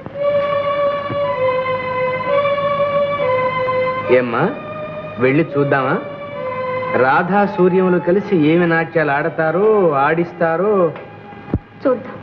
ఏమ్మా, వెళ్ళి చూద్దామా? రాధా సూర్యములు కలిసి ఏమి నాట్యాలు ఆడతారో ఆడిస్తారో చూద్దాం.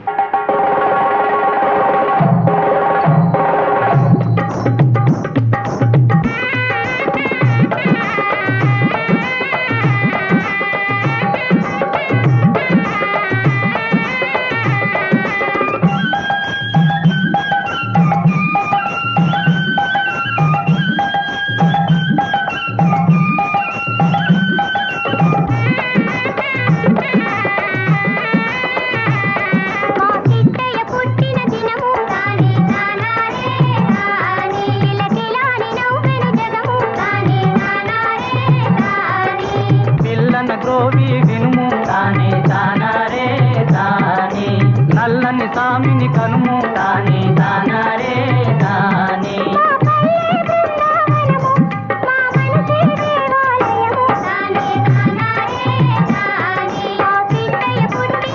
నల్లని సామిని కనుము తానే తానారే తానే పుట్టిన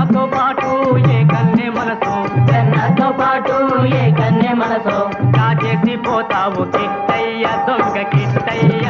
వెన్నతో పాటు ఏ కన్నె మనసు వెన్నతో పాటు ఏ కన్నె మనసు కాచేసి పోతావు కిట్టయ్య దొంగ కిట్టయ్య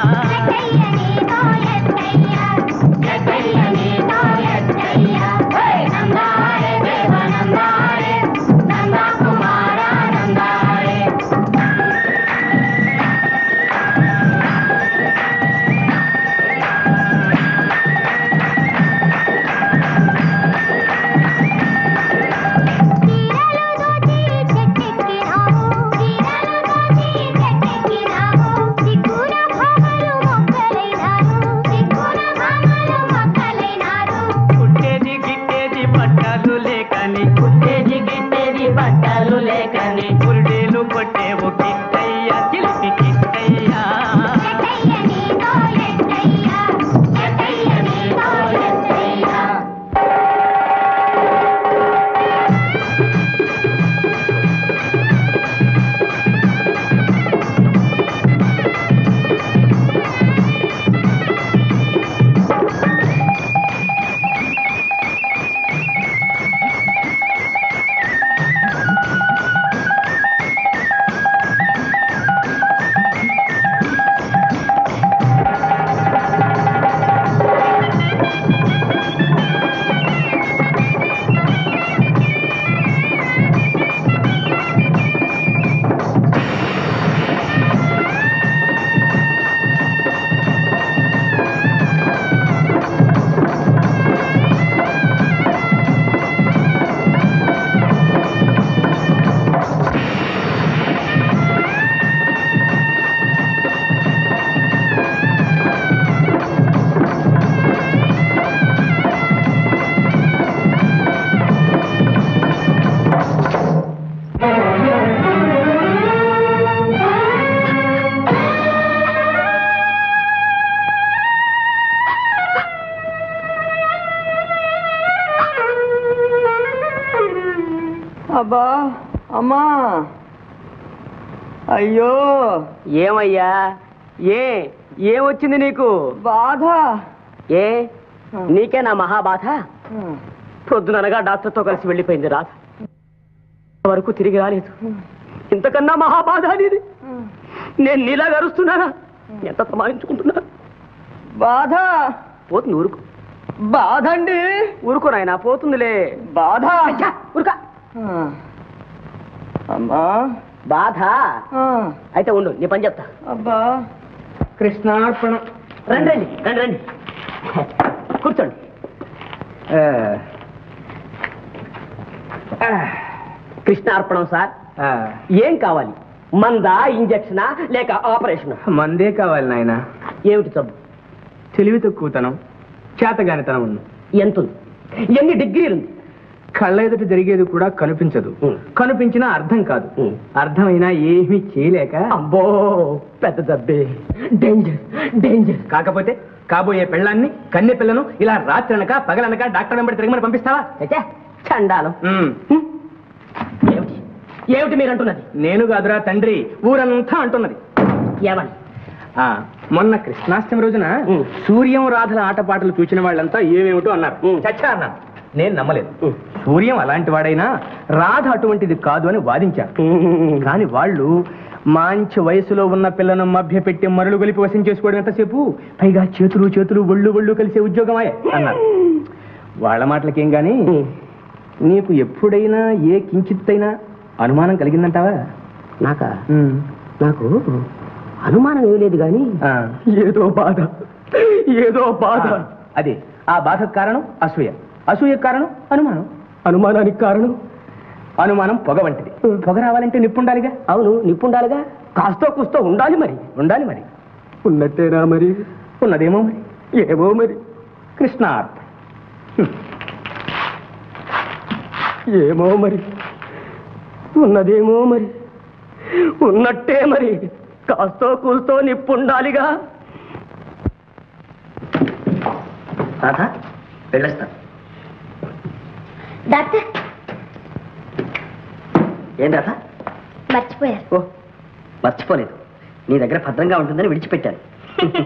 అబ్బా అమ్మా అయ్యో ఏమయ్యా ఏ ఏమొచ్చింది నీకు బాధ ఏ నీకే నా మహాబాధ పొద్దుననగా డాక్టర్తో కలిసి వెళ్ళిపోయింది రాధ వరకు తిరిగి రాలేదు ఇంతకన్నా మహాబాధ అనేది నేను నీలా గరుస్తున్నానా ఎంత సమాయించుకుంటున్నా బాధ పోతుంది ఊరుకు బాధ అండి ఊరుకో నాయనా పోతుందిలే బాధ ఊరుక అమ్మా బాధ అయితే ఉండు నీ పని చెప్తా అబ్బా కృష్ణార్పణం రండి రండి రండి రండి కూర్చోండి కృష్ణార్పణం సార్ ఏం కావాలి మందా ఇంజక్షనా లేక ఆపరేషన్ మందే కావాలి నాయన ఏమిటి సబ్బు తెలివి తక్కువతనం చేతగానితనం ఉంది ఎంత ఉంది ఎన్ని డిగ్రీలు కళ్ళ ఎదుట జరిగేది కూడా కనిపించదు కనిపించినా అర్థం కాదు అర్థమైనా ఏమీ చేయలేక అబ్బో పెద్ద దబ్బే డేంజర్ డేంజర్ కాకపోతే కాబోయే పెళ్ళాన్ని కన్నె పిల్లను ఇలా రాత్రనక పగలనక డాక్టర్ వెంబడి తిరగమని పంపిస్తావా చండాలం ఏమిటి ఏమిటి మీరు అంటున్నది నేను కాదురా తండ్రి ఊరంతా అంటున్నది ఏమని మొన్న కృష్ణాష్టమి రోజున సూర్యం రాధల ఆటపాటలు చూసిన వాళ్ళంతా ఏమేమిటో అన్నారు చచ్చా అన్నాను నేను నమ్మలేదు సూర్యం అలాంటి వాడైనా రాధ అటువంటిది కాదు అని వాదించాను కానీ వాళ్ళు మంచి వయసులో ఉన్న పిల్లను మభ్య పెట్టి మరలు గొలిపి వశం చేసుకోవడం ఎంతసేపు పైగా చేతులు చేతులు ఒళ్ళు ఒళ్ళు కలిసే ఉద్యోగమాయే అన్నారు వాళ్ళ మాటలకేం గాని నీకు ఎప్పుడైనా ఏ కించిత్తైనా అనుమానం కలిగిందంటావా నాకా నాకు అనుమానం ఏమీ లేదు కానీ ఏదో బాధ ఏదో బాధ అదే ఆ బాధకు కారణం అసూయ అసూయ కారణం అనుమానం అనుమానానికి కారణం అనుమానం పొగ వంటిది పొగ రావాలంటే నిప్పుండాలిగా అవును నిప్పుండాలిగా కాస్తో కూస్తో ఉండాలి మరి ఉండాలి మరి ఉన్నట్టేనా మరి ఉన్నదేమో మరి ఏమో మరి కృష్ణార్థ ఏమో మరి ఉన్నదేమో మరి ఉన్నట్టే మరి కాస్తో కూస్తో నిప్పుండాలిగా రాధా వెళ్ళొస్తా డాక్టర్ ఏం రాధా మర్చిపోయారు ఓ మర్చిపోలేదు నీ దగ్గర భద్రంగా ఉంటుందని విడిచిపెట్టాను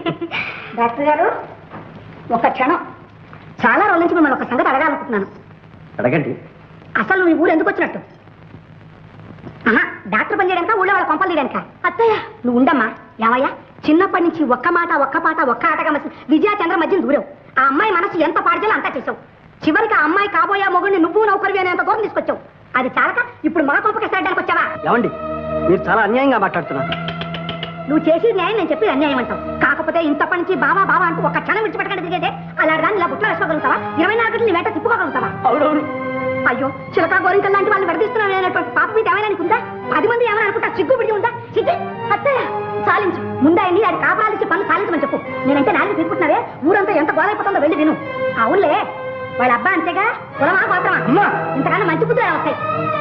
డాక్టర్ గారు ఒక క్షణం చాలా రోజుల నుంచి మిమ్మల్ని ఒక సంగతి అడగాలనుకుంటున్నాను అడగండి. అసలు నువ్వు ఈ ఊరు ఎందుకు వచ్చినట్టు? ఆహా, డాక్టర్ పని చేయడానిక ఊళ్ళో వాళ్ళ కొంపలు తీయడానిక? అత్తయ్య నువ్వు ఉండమ్మా. ఏమయ్యా, చిన్నప్పటి నుంచి ఒక్క మాట ఒక్క పాట ఒక్క ఆటగా మసి విజయ చంద్ర మధ్యన దూరావు. ఆ అమ్మాయి మనసు ఎంత పాడుజలో అంతా చేసావు. చివరికి ఆ అమ్మాయి కాబోయే మొగుడిని నువ్వు నౌకరివి అనేంత దూరం తీసుకొచ్చావు. అది చాలక ఇప్పుడు మా కొంపకి సైడ్డానికి వచ్చావా? ఏమండి, మీరు చాలా అన్యాయంగా మాట్లాడుతున్నారు. నువ్వు చేసేది న్యాయం, నేను చెప్పేది అన్యాయం అంటావు. కాకపోతే ఇంతప్పటి నుంచి బావా బావా అంటూ ఒక క్షణం విడిచిపెట్టకండి తిరిగేదే. అలాంటి దాన్ని ఇలా బుట్లో వేసుకోగలుగుతావా? ఇరవై నాలుగు గంటలు వెంట తిప్పుకోగలుగుతావా? అవునవును. అయ్యో, చిలకా గోరింకల్ లాంటి వాళ్ళు విడదీస్తున్నాను అనేటువంటి పాప మీద ఏమైనా ఉందా? పది మంది ఏమైనా అనుకుంటా సిగ్గు పిడి ఉందా? సిగ్గు అత్తయ్య సాలించు. ముందాయండి అది కాపాలించి పనులు సాలించమని చెప్పు. నేనంటే నాలుగు తీసుకుంటున్నావే, ఊరంతా ఎంత గోలైపోతుందో వెళ్ళి విను. అవునులే, వాళ్ళ అబ్బా అంతేగా, కులమా గోత్రమా ఇంతకన్నా మంచి బుద్ధులు వస్తాయి.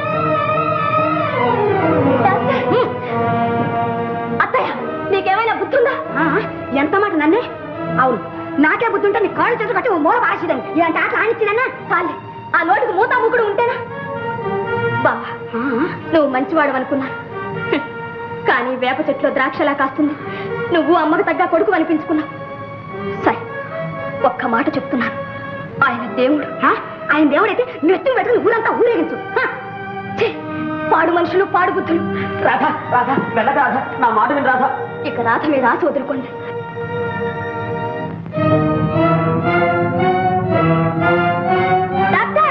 అత్తయ్య నీకేమైనా బుద్ధుందా? ఎంత మాట నన్నే? అవును, నాకే బుద్ధుంటే నీ కాళ్ళు చేతులు కట్టి మూల పారేసిదని ఇలాంటి ఆటలు ఆడించినన్నా చాలే. ఆ నోటికి మూతా ముగ్గుడు ఉంటేనా? బావా, నువ్వు మంచివాడు అనుకున్నాను, కానీ వేప చెట్లో ద్రాక్షలా కాస్తుంది. నువ్వు అమ్మకు తగ్గ కొడుకు అనిపించుకున్నావు. సరే, ఒక్క మాట చెప్తున్నాను, ఆయన దేవుడు. ఆయన దేవుడైతే నెత్తి పెట్టుకుని ఊరంతా ఊరేగించు. పాడు మనుషులు, పాడు బుద్ధులు. రాధా రాధా వెళ్ళ రాధా, నా మాట విని రాధా. ఇక రాధ మీద ఆశ వదులుకోండి. Doctor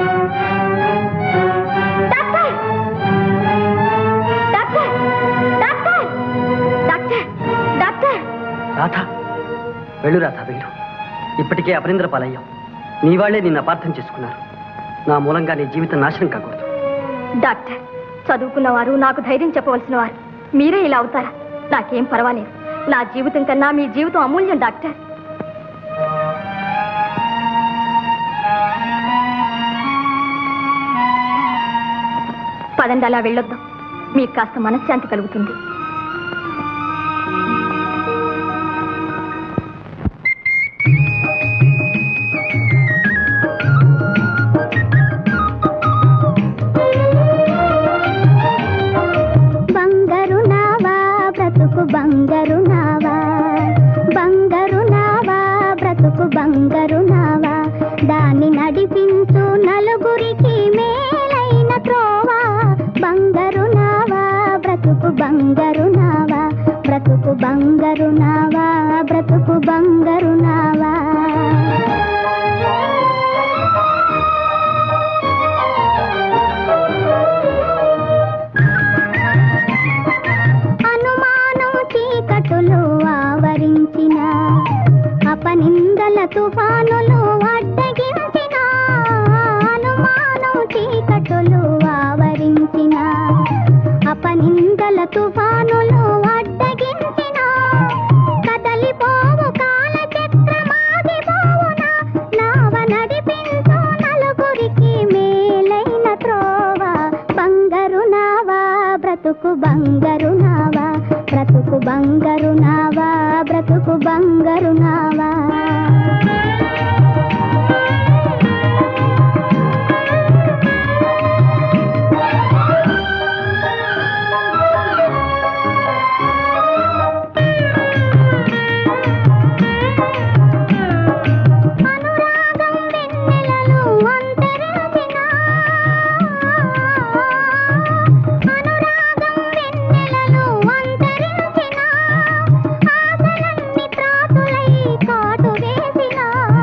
doctor doctor doctor doctor doctor Radha, వెళ్ళు రాధా వెళ్ళు. ఇప్పటికే అపరింద్ర పాలయ్యావు. నీ వాళ్లే నిన్ను అపార్థం చేసుకున్నారు. నా మూలంగా నీ జీవితం నాశనం కాకూడదు. డాక్టర్, చదువుకున్నవారు, నాకు ధైర్యం చెప్పవలసిన వారు మీరే ఇలా అవుతారా? నాకేం పర్వాలేదు. నా జీవితం కన్నా మీ జీవితం అమూల్యం డాక్టర్. పదండి, అలా వెళ్ళొద్దాం. మీకు కాస్త మనశ్శాంతి కలుగుతుంది. బంగారు నావా బంగారు నావా బ్రతుకు బంగారు నావా, దాన్ని నడిపించు నలుగురికి మేలైన త్రోవా. బంగారు నావా బ్రతుకు బంగారు నావా, బ్రతుకు బంగారు నావా, బ్రతుకు బంగారు నావా. ఆవరించిన అపనిందల తుఫానులు అడ్డగించిన, అనుమానం చీకటులు ఆవరించిన అపనిందల తుఫానులు అడ్డగించిన, కదలిపోవు కాల చక్రమాగిపోవున, నావ నడిపించు నలుగురికి మేలైన త్రోవ. బంగారు నావా బ్రతుకు బంగారు నావా, బ్రతుకు బంగారు నావా, బ్రతుకు బంగారు నావా. అనురాగం వెన్నెలలు అంతరించిన, అనురాగం వెన్నెలలు అంతరించిన, ఆశలన్నీ త్రాసులై కాటు వేసిన,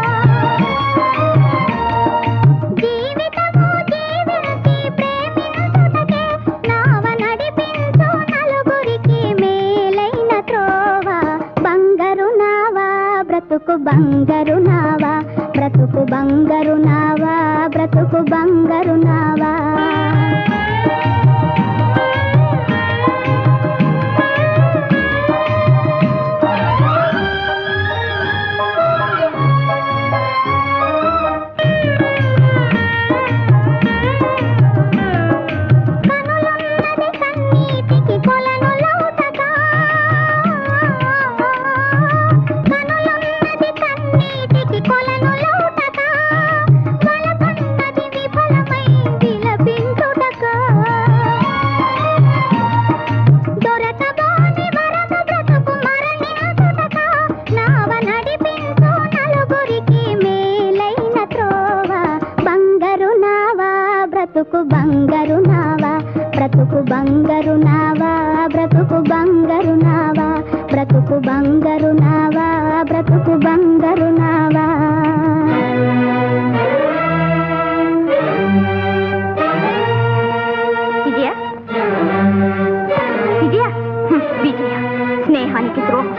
జీవితము జీవించి ప్రేమించుటకే నావ నడిపించు నలుగురికి మేలైన త్రోవ. బంగారు నావా బ్రతుకు బంగారు నావా, బ్రతుకు బంగారు నావా, బ్రతుకు బంగారు నావా. కనులున్నది కన్నీటికి కొలను లౌటగా, కనులున్నది కన్నీటికి కొలను లౌటగా, వలపన్నది విఫలమై విలపించు బ్రతుకు బంగారు నావా బ్రతుకు బంగారు నావా బ్రతుకు బంగారు నావా బ్రతుకు బంగారు నావా బ్రతుకు బంగారు నావా. విజయ విజయ విజయ స్నేహానికి ద్రోహం.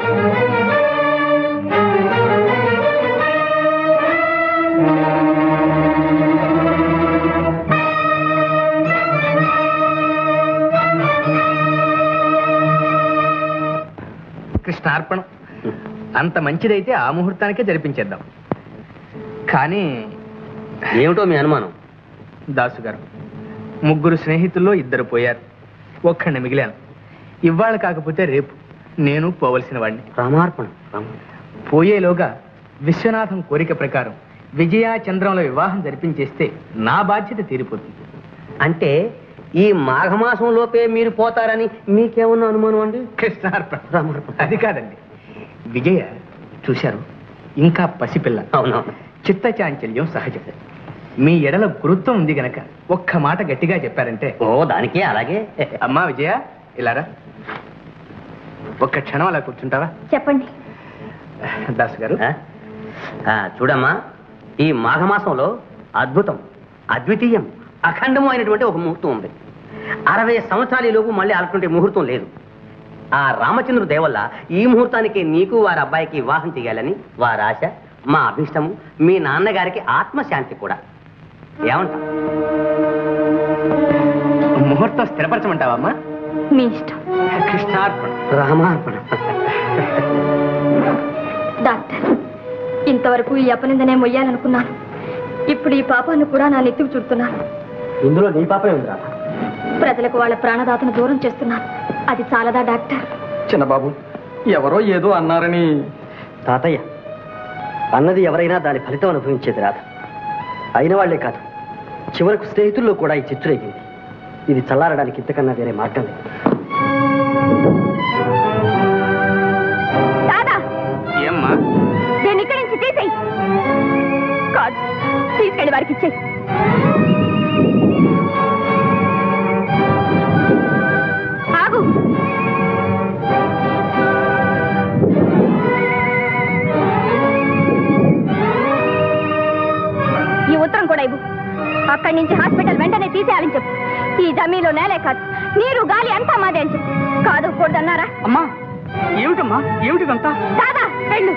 కృష్ణార్పణం. అంత మంచిదైతే ఆ ముహూర్తానికే జరిపించేద్దాం. కానీ ఏమిటో మీ అనుమానం? దాసు గారు, ముగ్గురు స్నేహితుల్లో ఇద్దరు పోయారు, ఒక్కడిని మిగిలాను. ఇవాళ కాకపోతే రేపు నేను పోవలసిన వాడిని. రామార్పణం. పోయేలోగా విశ్వనాథం కోరిక ప్రకారం విజయా చంద్రంలో వివాహం జరిపించేస్తే నా బాధ్యత తీరిపోతుంది. అంటే ఈ మాఘమాసం లోపే మీరు పోతారని మీకేమన్నా అనుమానం అండి? కృష్ణార్పణ. రామార్పణం. అది కాదండి, విజయ చూశారు ఇంకా పసిపిల్ల. అవునవును. చిత్త చాంచల్యం సహజం. మీ ఎడల గురుత్వం ఉంది గనక ఒక్క మాట గట్టిగా చెప్పారంటే. ఓ దానికే అలాగే. అమ్మా విజయ, ఇలారా, ఒక్క క్షణం అలా కూర్చుంటావా? చెప్పండి. దాసు గారు, ఆ, చూడమ్మా, ఈ మాఘమాసంలో అద్భుతం, అద్వితీయం, అఖండము అయినటువంటి ఒక ముహూర్తం ఉంది. అరవై సంవత్సరాలలోపు మళ్ళీ అలాంటి ముహూర్తం లేదు. ఆ రామచంద్రుడు దేవల్ల ఈ ముహూర్తానికి నీకు వారి అబ్బాయికి వివాహం చేయాలని వారి ఆశ, మా అభిష్టము, మీ నాన్నగారికి ఆత్మశాంతి కూడా. ఏమంటా? ముహూర్తం స్థిరపరచమంటావమ్మా? మీ ఇష్టం. కృష్ణార్పణ. రామార్పణ. డాక్టర్, ఇంతవరకు ఈ అపనిందనే మొయ్యాలనుకున్నాను. ఇప్పుడు ఈ పాపాన్ని కూడా నా నెత్తికి చుడుతున్నాను. ఇందులో నీ పాపే ఉంది రాధ. ప్రజలకు వాళ్ళ ప్రాణదాతను దూరం చేస్తున్నాను. అది చాలదా డాక్టర్? చిన్నబాబు, ఎవరో ఏదో అన్నారని. తాతయ్య, అన్నది ఎవరైనా దాని ఫలితం అనుభవించేది రాధ. అయిన వాళ్లే కాదు, చివరకు స్నేహితుల్లో కూడా ఈ చిచ్చురేగింది. ఇది చల్లారడానికి ఇంతకన్నా వేరే మార్గం లేదు. దాదా, ఏమ్మా? నేను ఇక్కడి నుంచి తీసేయి. కాదు, తీసుకెళ్ళి వారికి ఇచ్చేయి. ఆగు. ఈ ఉత్తరం కూడా ఇవ్వు. అక్కడి నుంచి హాస్పిటల్ వెంటనే తీసేయాలని చెప్పు. ఈ జమీలో నేలే కాదు, నీరు గాలి అంతా మాదే అని చెప్పు. కాదు కూడదన్నారా? అమ్మా, ఏమిటమ్మా, ఏమిటిదంతా? దాదా, వెళ్ళు.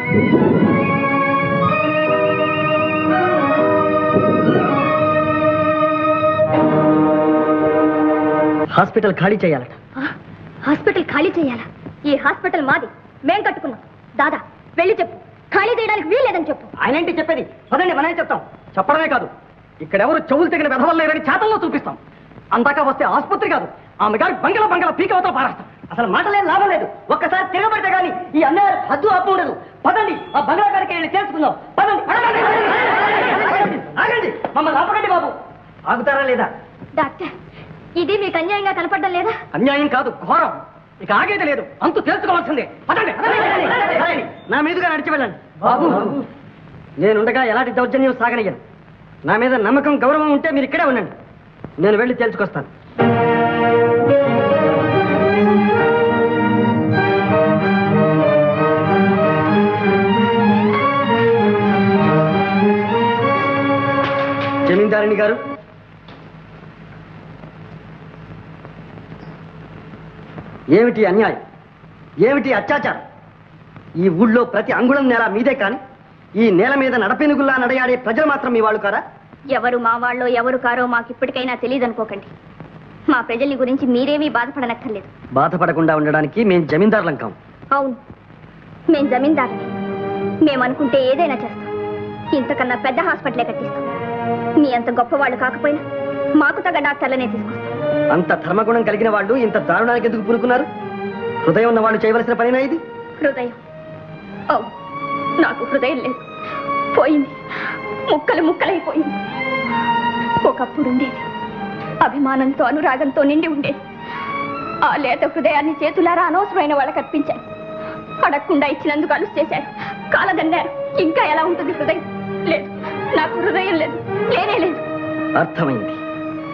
హాస్పిటల్ ఖాళీ చేయాలట. హాస్పిటల్ ఖాళీ చేయాలా? ఈ హాస్పిటల్ మాది, మేం కట్టుకున్నాం. దాదా, వెళ్ళి చెప్పు, ఖాళీ చేయడానికి వీల్లేదని చెప్పు. ఆయన ఏంటి చెప్పేది? పదండి, మనమే చెప్తాం. చెప్పడమే కాదు, ఇక్కడెవరు చెవులు తెగిన వెధవలు లేరని చేతల్లో చూపిస్తాం. అందాక వస్తే ఆసుపత్రి కాదు, ఆమె గారి బంగళ బంగళ పీకవతలు పారేస్తాం. అసలు మాటలేం లాభం లేదు. ఒక్కసారి తిరగబడితే గానీ ఈ అన్యాయం హద్దు ఆపు ఉండదు. పదండి, ఆ బంగళా గారికి వెళ్ళి తెలుసుకుందాం. పదండి. ఆగండి, మమ్మల్ని ఆపకండి బాబు. ఆగుతారా లేదా? డాక్టర్, ఇది మీకు అన్యాయంగా కనపడడం లేదా? అన్యాయం కాదు, ఘోరం. ఇక ఆగేది లేదు, అంతు తెలుసుకోవాల్సిందే. పదండి. పదండి. నా మీదుగా నడిచి వెళ్ళండి బాబు. నేనుండగా ఎలాంటి దౌర్జన్యం సాగనయ్యాను. నా మీద నమ్మకం, గౌరవం ఉంటే మీరు ఇక్కడే ఉండండి. నేను వెళ్ళి తేల్చుకొస్తాను. జమీందారిణి గారు, ఏమిటి అన్యాయం, ఏమిటి అత్యాచారం? ఈ ఊళ్ళో ప్రతి అంగుళం నేల మీదే కాని ఈ నేల మీద నడపెనుగుల్లా నడయాడే ప్రజలు మాత్రం మీ వాళ్ళు కారా? ఎవరు మా వాళ్ళో ఎవరు కారో మాకు ఇప్పటికైనా తెలియదనుకోకండి. మా ప్రజల్ని గురించి మీరేమీ బాధపడనక్కర్లేదు. బాధపడకుండా ఉండడానికి మేం జమీందారులం కాం. అవును, మేం జమీందారులే. మేమనుకుంటే ఏదైనా చేస్తాం. ఇంతకన్నా పెద్ద హాస్పిటలే కట్టిస్తాం. మీ అంత గొప్పవాళ్ళు కాకపోయినా మాకు తగ్గ డాక్టర్లనే తీసుకొస్తాం. అంత ధర్మగుణం కలిగిన వాళ్ళు ఇంత దారుణానికి ఎందుకు పూనుకున్నారు? హృదయం ఉన్న వాళ్ళు చేయవలసిన పనేనా ఇది? హృదయం? అవును, నాకు హృదయం లేదు, పోయింది, ముక్కలు ముక్కలైపోయింది. ఒకప్పుడు ఉండేది, అభిమానంతో అనురాగంతో నిండి ఉండేది. ఆ లేత హృదయాన్ని చేతులారా అనవసరమైన వాళ్ళకి అర్పించారు. అడగకుండా ఇచ్చినందుకు అలుసు చేశారు, కాలదన్నారు. ఇంకా ఎలా ఉంటుంది హృదయం? లేదు, నాకు హృదయం లేదు, లేనే లేదు. అర్థమైంది.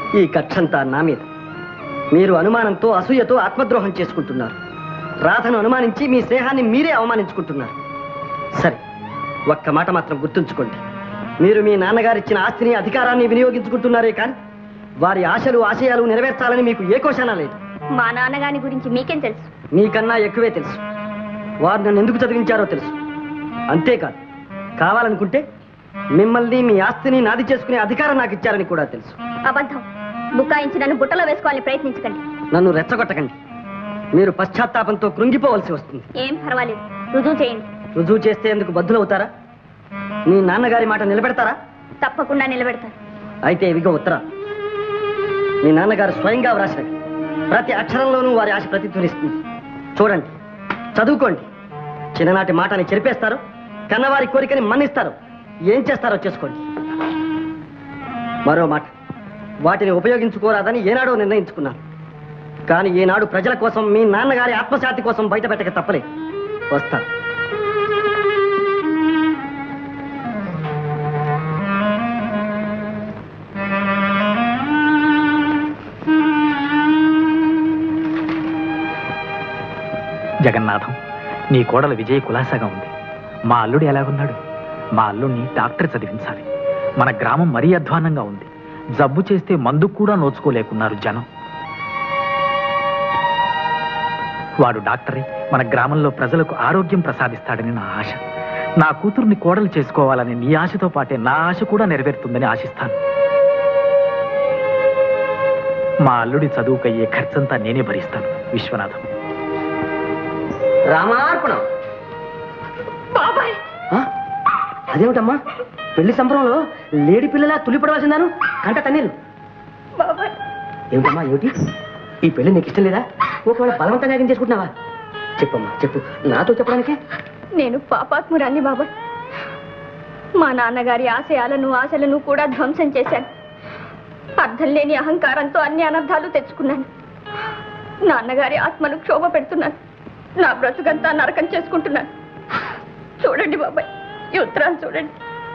ఈ కక్షంతా నా మీద. మీరు అనుమానంతో అసూయతో ఆత్మద్రోహం చేసుకుంటున్నారు. రాధను అనుమానించి మీ స్నేహాన్ని మీరే అవమానించుకుంటున్నారు. సరే, ఒక్క మాట మాత్రం గుర్తుంచుకోండి. మీరు మీ నాన్నగారిచ్చిన ఆస్తిని అధికారాన్ని వినియోగించుకుంటున్నారే కానీ వారి ఆశలు ఆశయాలు నెరవేర్చాలని మీకు ఏ కోశానా లేదు. మా నాన్నగారి గురించి మీకేం తెలుసు? మీకన్నా ఎక్కువే తెలుసు. వారు నన్ను ఎందుకు చదివించారో తెలుసు. అంతేకాదు, కావాలనుకుంటే మిమ్మల్ని మీ ఆస్తిని నాది చేసుకునే అధికారం నాకు ఇచ్చారని కూడా తెలుసు. అబద్ధం. బుకాయించి నన్ను బుట్టలో వేసుకోవాలని ప్రయత్నించకండి. నన్ను రెచ్చగొట్టకండి. మీరు పశ్చాత్తాపంతో కృంగిపోవలసి వస్తుంది. ఏం పర్వాలేదు, రుజువు చేయండి. రుజువు చేస్తే ఎందుకు బద్దులవుతారా? మీ నాన్నగారి మాట నిలబెడతారా? తప్పకుండా నిలబెడతాను. అయితే ఇవిగో ఉత్తరం. మీ నాన్నగారు స్వయంగా వ్రాసినది. ప్రతి అక్షరంలోనూ వారి ఆశ ప్రతిధ్వనిస్తుంది. చూడండి, చదువుకోండి. చిన్ననాటి మాటని చెరిపేస్తారు, కన్నవారి కోరికని మన్నిస్తారు. ఏం చేస్తారో చేసుకోండి. మరో మాట, వాటిని ఉపయోగించుకోరాదని ఏనాడో నిర్ణయించుకున్నాను. కానీ ఈనాడు ప్రజల కోసం, మీ నాన్నగారి ఆత్మశాంతి కోసం బయట పెట్టక తప్పలే. వస్తాను. జగన్నాథం, నీ కోడలు విజయ్ కులాసాగా ఉంది. మా అల్లుడు ఎలాగున్నాడు? మా అల్లుడిని డాక్టర్ చదివించాలి. మన గ్రామం మరీ అధ్వానంగా ఉంది. జబ్బు చేస్తే మందుకు కూడా నోచుకోలేకున్నారు జనం. వాడు డాక్టరే మన గ్రామంలో ప్రజలకు ఆరోగ్యం ప్రసాదిస్తాడని నా ఆశ. నా కూతుర్ని కోడలు చేసుకోవాలని నీ ఆశతో పాటే నా ఆశ కూడా నెరవేరుతుందని ఆశిస్తాను. మా అల్లుడి చదువుకయ్యే ఖర్చంతా నేనే భరిస్తాను. విశ్వనాథం. రామార్పణం. బాబాయ్, అదేమిటమ్మా, పెళ్లి సంబరంలో లేడి పిల్లలా తుల్లిపడవలసిందాను కంట తన్నీరు. బాబాయ్, ఏమిటమ్మా, ఏమిటి? ఈ పెళ్లి నీకు ఇష్టం లేదా? ఒకవేళ బలవంతంగా ఏం చేసుకుంటున్నావా? చెప్పమ్మా, చెప్పు. నాతో చెప్పడానికే. నేను పాపాత్మురాన్ని బాబాయ్. మా నాన్నగారి ఆశయాలను ఆశలను కూడా ధ్వంసం చేశాను. అర్థం లేని అహంకారంతో అన్ని అనర్థాలు తెచ్చుకున్నాను. నాన్నగారి ఆత్మను క్షోభ పెడుతున్నాను. నా బ్రతుకంతా నరకం చేసుకుంటున్నాను. చూడండి బాబాయ్, ఈ ఉత్తరాన్ని చూడండి.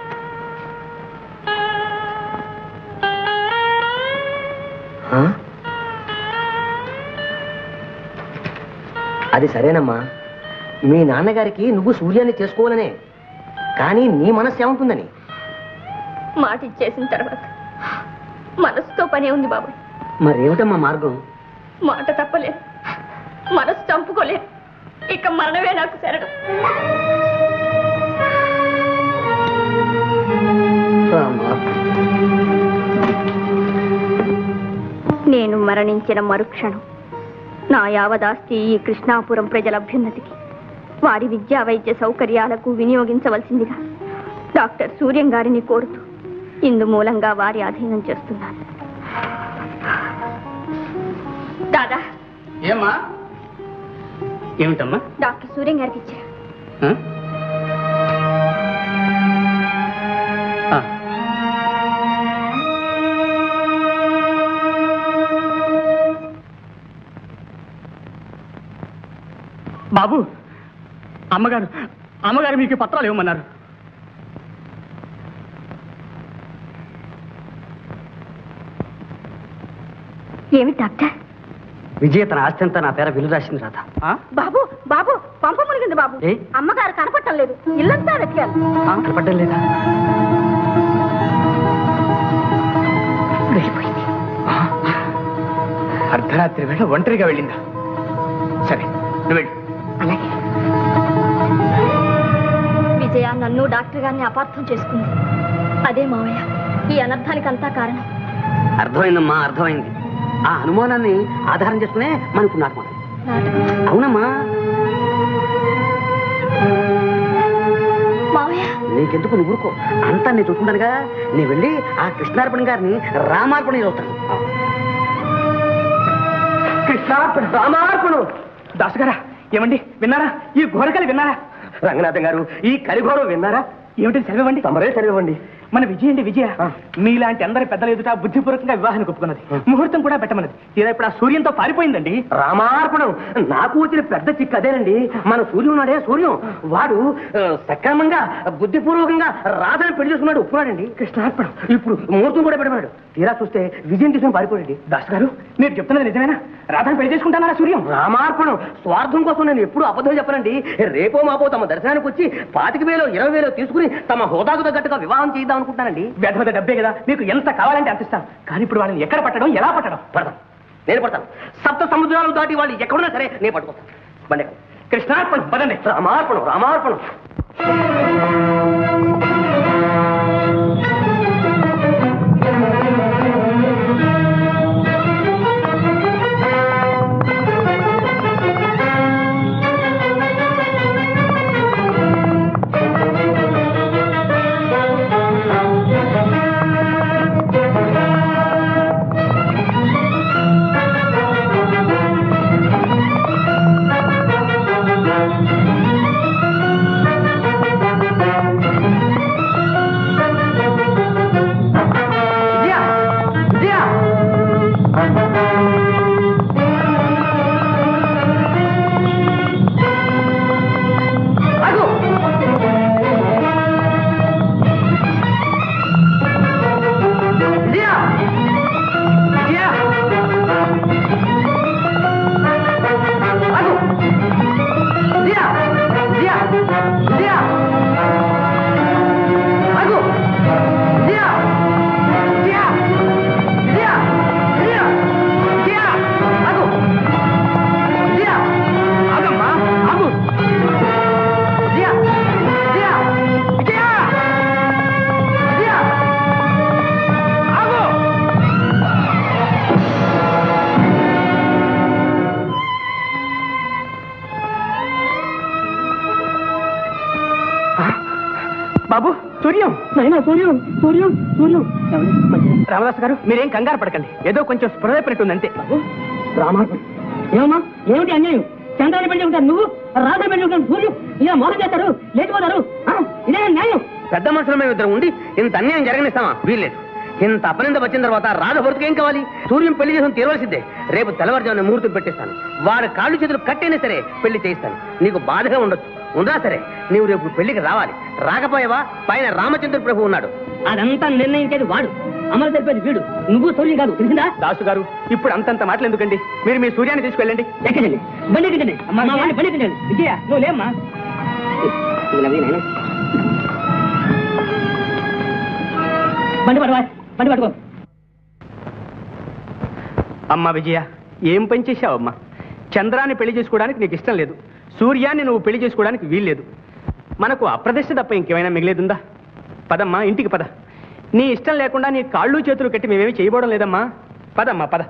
అది సరేనమ్మా, మీ నాన్నగారికి నువ్వు సూర్యాన్ని చేసుకోవాలనే, కానీ నీ మనస్సు ఏముంటుందని. మాట ఇచ్చేసిన తర్వాత మనసుతో పనే ఉంది బాబాయ్. మరేమిటమ్మా మార్గం? మాట తప్పలేదు, మనసు చంపుకోలేదు. ఇక మరణమే నాకు శరణం. నేను మరణించిన మరుక్షణం నా యావదాస్తి ఈ కృష్ణాపురం ప్రజల అభ్యున్నతికి, వారి విద్యా వైద్య సౌకర్యాలకు వినియోగించవలసిందిగా డాక్టర్ సూర్యం గారిని కోరుతూ ఇందు మూలంగా వారి అధీనం చేస్తున్నాను. దాదా. ఏమ్మా? ఏమిటమ్మా? డాక్టర్ సూర్యం గారికి ఇచ్చారు. బాబు, అమ్మగారు అమ్మగారు మీకు పత్రాలు ఇవ్వమన్నారు. ఏమి డాక్టర్? విజయ తన ఆస్తి అంతా నా పేర విలు రాసింది రాధా. బాబు బాబు పంప మునిగింది బాబు. అమ్మగారు కనపడటం లేదు. ఇల్లంతా వెతికారు. కనపడడం లేదా? వెళ్ళిపోయింది. అర్ధరాత్రి వేళ ఒంటరిగా వెళ్ళిందా? సరే, నువ్వు వెళ్ళు. అలాగే. విజయ నన్ను డాక్టర్ గారిని అపార్థం చేసుకుంది. అదే మావయ్య ఈ అనర్థానికి అంతా కారణం. అర్థమైందమ్మా, అర్థమైంది. ఆ అనుమానాన్ని ఆధారం చేసుకునే మనకు నాటకం. అవునమ్మా. మావయ్య నీకెందుకు, నువ్వు ఊరుకో. అంతా నేను చూసుకుంటానుగా. నేను వెళ్ళి ఆ కృష్ణార్పణ గారిని రామార్పణ చదువుతాను. కృష్ణార్పణ, రామార్పణ. దాసుగారా, ఏమండి విన్నారా? ఈ ఘోరకలు విన్నారా? రంగనాథం గారు, ఈ కలిఘోరం విన్నారా? ఏమిటి చదివండి. తమరే చదివండి. మన విజయ అండి విజయ మీలాంటి అందరి పెద్దల ఎదుట బుద్ధిపూర్వకంగా వివాహానికి ఒప్పుకున్నది. ముహూర్తం కూడా పెట్టమన్నది. తీరా ఇప్పుడు ఆ సూర్యంతో పారిపోయిందండి. రామార్పణం. నాకు వచ్చిన పెద్ద చిక్కు అదేనండి. మన సూర్యుడు ఉన్నాడే, సూర్యం, వాడు సక్రమంగా బుద్ధిపూర్వకంగా రాధని పెళ్లి చేసుకున్నాడు, ఒప్పున్నాడండి. కృష్ణార్పణం. ఇప్పుడు ముహూర్తం కూడా పెట్టమన్నాడు. తీరా చూస్తే విజయం తీసుకుని పారిపోయాడు. దాస్ గారు మీరు చెప్తున్నది నిజమేనా? రాధాని పెళ్లి చేసుకుంటానా సూర్యం? రామార్పణం. స్వార్థం కోసం నేను ఎప్పుడు అబద్ధం చెప్పనండి. రేపో మాపో తమ దర్శనానికి వచ్చి పాతిక వేలో ఇరవై వేలో తీసుకుని తమ హోదాకు తగ్గట్టుగా వివాహం చేద్దాం అనుకుంటానండి. పెద్ద డబ్బే కదా, మీకు ఎంత కావాలంటే అంత ఇస్తాను. కానీ ఇప్పుడు వాళ్ళని ఎక్కడ పట్టడం, ఎలా పట్టడం? పడతాం, నేను పడతాను. సప్త సముద్రాలు దాటి వాళ్ళు ఎక్కడున్నా సరే నేను పట్టుకుంటాను. బండి కృష్ణార్పణం. పదండి. రామార్పణం, రామార్పణం. బాబు సూర్యం, నైనా సూర్యం, సూర్యం, సూర్యం. రామదాస్ గారు మీరేం కంగారు పడకండి, ఏదో కొంచెం స్పృహ పెట్టుంది అంతే. బాబు రామార్పణ. ఏమమ్మా, ఏమిటి అన్యాయం? చంద్రాన్ని పెళ్లి ఉంటారు నువ్వు, రాధ పెళ్లి ఉంటారు సూర్యం. ఇలా మోసం చేస్తారు, లేచిపోతారు. ఇదే న్యాయం. పెద్ద మనుషుల మేము ఇద్దరు ఉండి ఇంత అన్యాయం జరగనిస్తామా? వీల్లేదు. ఇంత అపనింద వచ్చిన తర్వాత రాధ భర్తకు ఏం కావాలి? సూర్యం పెళ్లి చేసుకుని తీరవలసిందే. రేపు తెల్లవారుజామున ముహూర్తం పెట్టిస్తాను. వాడి కాళ్ళు చేతులు కట్టైనా సరే పెళ్లి చేయిస్తాను. నీకు బాధగా ఉండొచ్చు, ఉందా సరే. నీవు రేపు పెళ్లికి రావాలి. రాకపోయావా పైన రామచంద్ర ప్రభు ఉన్నాడు. అదంతా నిర్ణయించేది వాడు, అమలు తెలిపేది వీడు. నువ్వు సూర్యం కాదు, తెలిసిందా? దాసు గారు ఇప్పుడు అంతంత మాటలు ఎందుకండి? మీరు మీ సూర్యాన్ని తీసుకెళ్ళండి. ఎక్కడండి? బండి ఎక్కండి. బండి ఎక్కండి. విజయ నువ్వు లేమ్మా. బండి పడవా, బండి పట్టుకో. అమ్మా విజయ, ఏం పని చేశావమ్మా? చంద్రాన్ని పెళ్లి చేసుకోవడానికి నీకు ఇష్టం లేదు, సూర్యాన్ని నువ్వు పెళ్లి చేసుకోవడానికి వీల్లేదు. మనకు అప్రదిష్ట తప్ప ఇంకేమైనా మిగిలేదుందా? పదమ్మా ఇంటికి పద. నీ ఇష్టం లేకుండా నీ కాళ్ళు చేతులు కట్టి మేమేమి చేయబోవడం లేదమ్మా. పదమ్మా పద.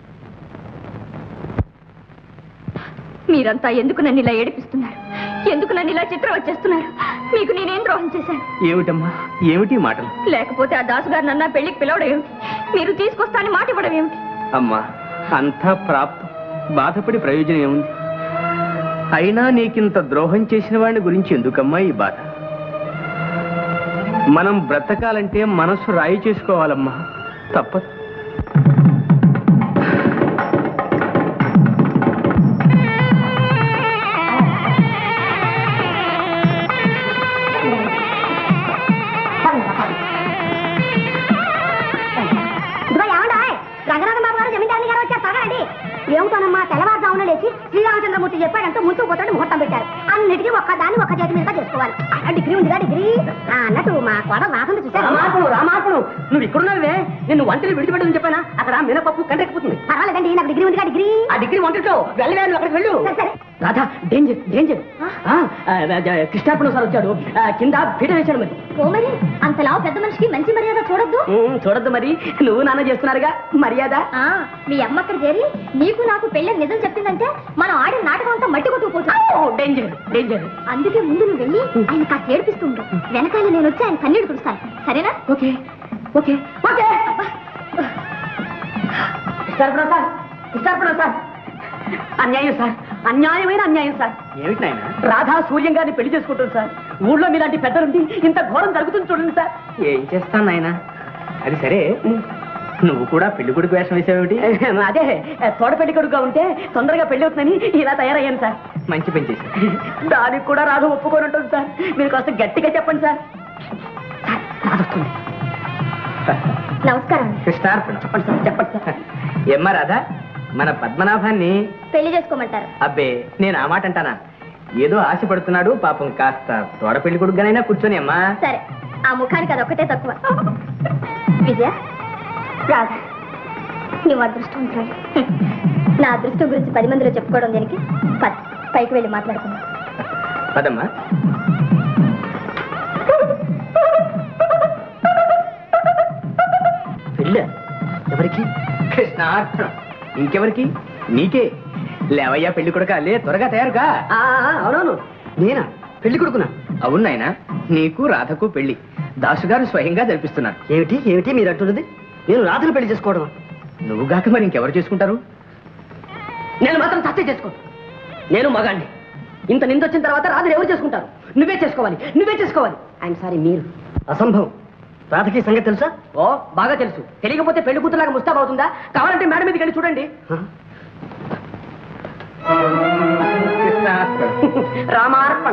మీరంతా ఎందుకు నన్ను ఇలా ఏడిపిస్తున్నారు? ఎందుకు నన్ను ఇలా చిత్రం వచ్చేస్తున్నారు? మీకు నేనేం ద్రోహం చేశాను? ఏమిటమ్మా, ఏమిటి మాటలు? లేకపోతే ఆ దాసు గారు నన్న పెళ్లికి పిలవడం ఏమిటి? మీరు తీసుకొస్తానని మాట ఇవ్వడం ఏమిటి? అమ్మా అంతా ప్రాప్తం, బాధపడి ప్రయోజనం ఏముంది? అయినా నీకింత ద్రోహం చేసిన వాడిని గురించి ఎందుకమ్మా ఈ బాధ? మనం బ్రతకాలంటే మనసు రాయి చేసుకోవాలమ్మా, తప్పదు. ఏమిటోనమ్మా, తెల్లవారుజామున లేచి శ్రీరామచంద్రమూర్తి చెప్పాడంటూ ముందుకు పోతాడు, ముహూర్తం పెట్టారు. అన్నిటికీ ఒక్క దాన్ని ఒక్క చేతి మీద చేసుకోవాలి. డిగ్రీ ఉందిగా డిగ్రీ అన్నట్టు మా కోడలు రాకుండా చూసారు. రామార్పణం, రామార్పణం. నువ్వు ఇక్కడున్నావే, నిన్ను వంటలు విడిచిపెట్టని చెప్పానా? అక్కడ మినపప్పు కంటెక్కిపోతుంది. పర్వాలేదండి, నాకు డిగ్రీ ఉందిగా డిగ్రీ. ఆ డిగ్రీ వంటలో వెళ్ళవే, నువ్వు అక్కడికి వెళ్ళు. సరే రాధా, డేంజర్ డేంజర్. కృష్ణార్పణ సార్ వచ్చాడు, కింద పీట వేశాడు. మరి ఓ మరి అంతలా పెద్ద మనిషికి మంచి మర్యాద చూడొద్దు. చూడొద్దు మరి, నువ్వు నాన్న చేస్తున్నారుగా మర్యాద. మీ అమ్మ అక్కడ చేరి నీకు నాకు పెళ్ళి నిజం చెప్పిందంటే మనం ఆడిన నాటకం అంతా మట్టి కొట్టుకుపోతాం. Danger danger. అందుకే ముందు నువ్వు వెళ్ళి ఆయన కాస్త ఏడిపిస్తుంటా, వెనకాల నేను వచ్చి ఆయన కన్నీడు కురుస్తాను. సరేనా? Okay okay okay. ఇష్టార్పణ సార్, ఇష్టార్పణ సార్. అన్యాయం సార్, అన్యాయమైన అన్యాయం సార్. ఏమిటి నాయన? రాధా సూర్యం గారిని పెళ్లి చేసుకుంటుంది సార్. ఊళ్ళో మీలాంటి పెద్దలుండి ఇంత ఘోరం జరుగుతుంది చూడండి సార్. ఏం చేస్తాను నాయన? అది సరే, నువ్వు కూడా పెళ్లి కొడుకు వేషం వేసావేమిటి? అదే తోడ పెళ్లి కొడుకుగా ఉంటే తొందరగా పెళ్లి అవుతుందని ఇలా తయారయ్యాను సార్. మంచి పని చేశాను. దానికి కూడా రాధ ఒప్పుకొని ఉంటుంది సార్. మీరు కాస్త గట్టిగా చెప్పండి సార్. రాధ వస్తుంది. నమస్కారం. కృష్ణార్పణ. చెప్పండి సార్, చెప్పండి సార్. ఏమ్మా రాధా, మన పద్మనాభాన్ని పెళ్లి చేసుకోమంటారు. అబ్బే, నేను ఆ మాట అంటానా? ఏదో ఆశపడుతున్నాడు పాపం, కాస్త తోడ పెళ్లి కొడుకుగానైనా కూర్చొని అమ్మా. సరే, ఆ ముఖానికి అదొక్కటే తక్కువ. విజయ, రాధా, నువ్వు అదృష్టవంతురాలు. నా అదృష్టం గురించి పది మందిలో చెప్పుకోవడం దేనికి? పద, పైకి వెళ్ళి మాట్లాడుకుందాం. పదమ్మా. పెళ్ళ ఎవరికి? కృష్ణార్పణ. ఇంకెవరికి? నీకే. లేవయ్యా పెళ్లి కొడుక, లే త్వరగా తయారుగా. ఆ, ఆ, అవునవును, నేనా పెళ్లి కొడుకునా? అవును నాయనా, నీకు రాధకు పెళ్లి దాసుగారు స్వయంగా జరిపిస్తున్నారు. ఏమిటి ఏమిటి మీరు అంటున్నది? నేను రాధను పెళ్లి చేసుకోవడం? నువ్వుగాక మరి ఇంకెవరు చేసుకుంటారు? నేను మాత్రం సత్య చేసుకో. నేను మగాండి. ఇంత నిందొచ్చిన తర్వాత రాధను ఎవరు చేసుకుంటారు? నువ్వే చేసుకోవాలి, నువ్వే చేసుకోవాలి. ఐఎమ్ సారీ, మీరు. అసంభవం. రాధకి సంగతి తెలుసా? ఓ, బాగా తెలుసు. తెలియకపోతే పెళ్లి కూతురులాగా ముస్తాబ్ అవుతుందా? కావాలంటే మేడం మీదకి వెళ్ళి చూడండి. రామార్పణ.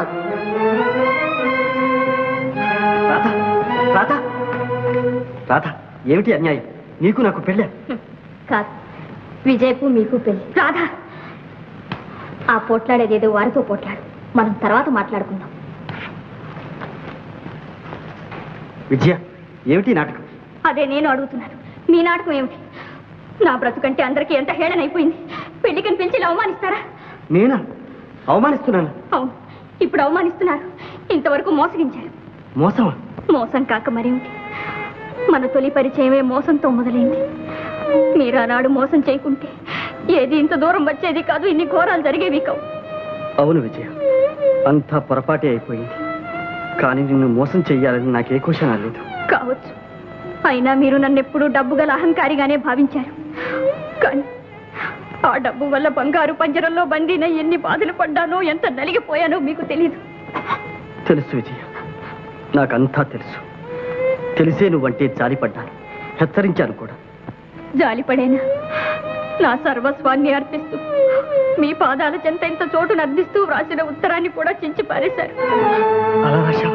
రాధ, రాధ, రాధ, ఏమిటి అన్యాయం? నీకు నాకు పెళ్ళా? కాదు, విజయ్కు మీకు పెళ్లి. రాధా, ఆ పోట్లాడేదేదో వారితో పోట్లాడు. మనం తర్వాత మాట్లాడుకుందాం. విజయ, ఏమిటి నాటకం? అదే నేను అడుగుతున్నాను. మీ నాటకం ఏమిటి? నా బ్రతుకంటే అందరికీ ఎంత హేళనైపోయింది. పెళ్లికని పిలిచి ఇలా అవమానిస్తారా? నేనా అవమానిస్తున్నాను? అవును, ఇప్పుడు అవమానిస్తున్నారు. ఇంతవరకు మోసగించారు. మోసమా? మోసం కాక మరేమిటి? మన తొలి పరిచయమే మోసంతో మొదలైంది. మీరు ఆనాడు మోసం చేయకుంటే ఏది ఇంత దూరం వచ్చేది కాదు, ఇన్ని ఘోరాలు జరిగేవి కావు. అవును విజయ, అంతా పొరపాటే అయిపోయింది. కానీ నిన్ను మోసం చెయ్యాలని నాకే క్వశ్చన్ లేదు. కావచ్చు, అయినా మీరు నన్ను ఎప్పుడూ డబ్బు గల అహంకారిగానే భావించారు. కానీ ఆ డబ్బు వల్ల బంగారు పంజరంలో బందీన ఎన్ని బాధలు పడ్డానో, ఎంత నలిగిపోయానో మీకు తెలియదు. తెలుసు విజయ, నాకంతా తెలుసు. తెలిసే నువ్వంటే జాలిపడ్డాను, హెచ్చరించాను కూడా. జాలిపడేనా? నా సర్వస్వాన్ని అర్పిస్తూ మీ పాదాల చెంత ఇంత చోటును అర్థిస్తూ వ్రాసిన ఉత్తరాన్ని కూడా చించి పారేశారు. అలా రాశావా?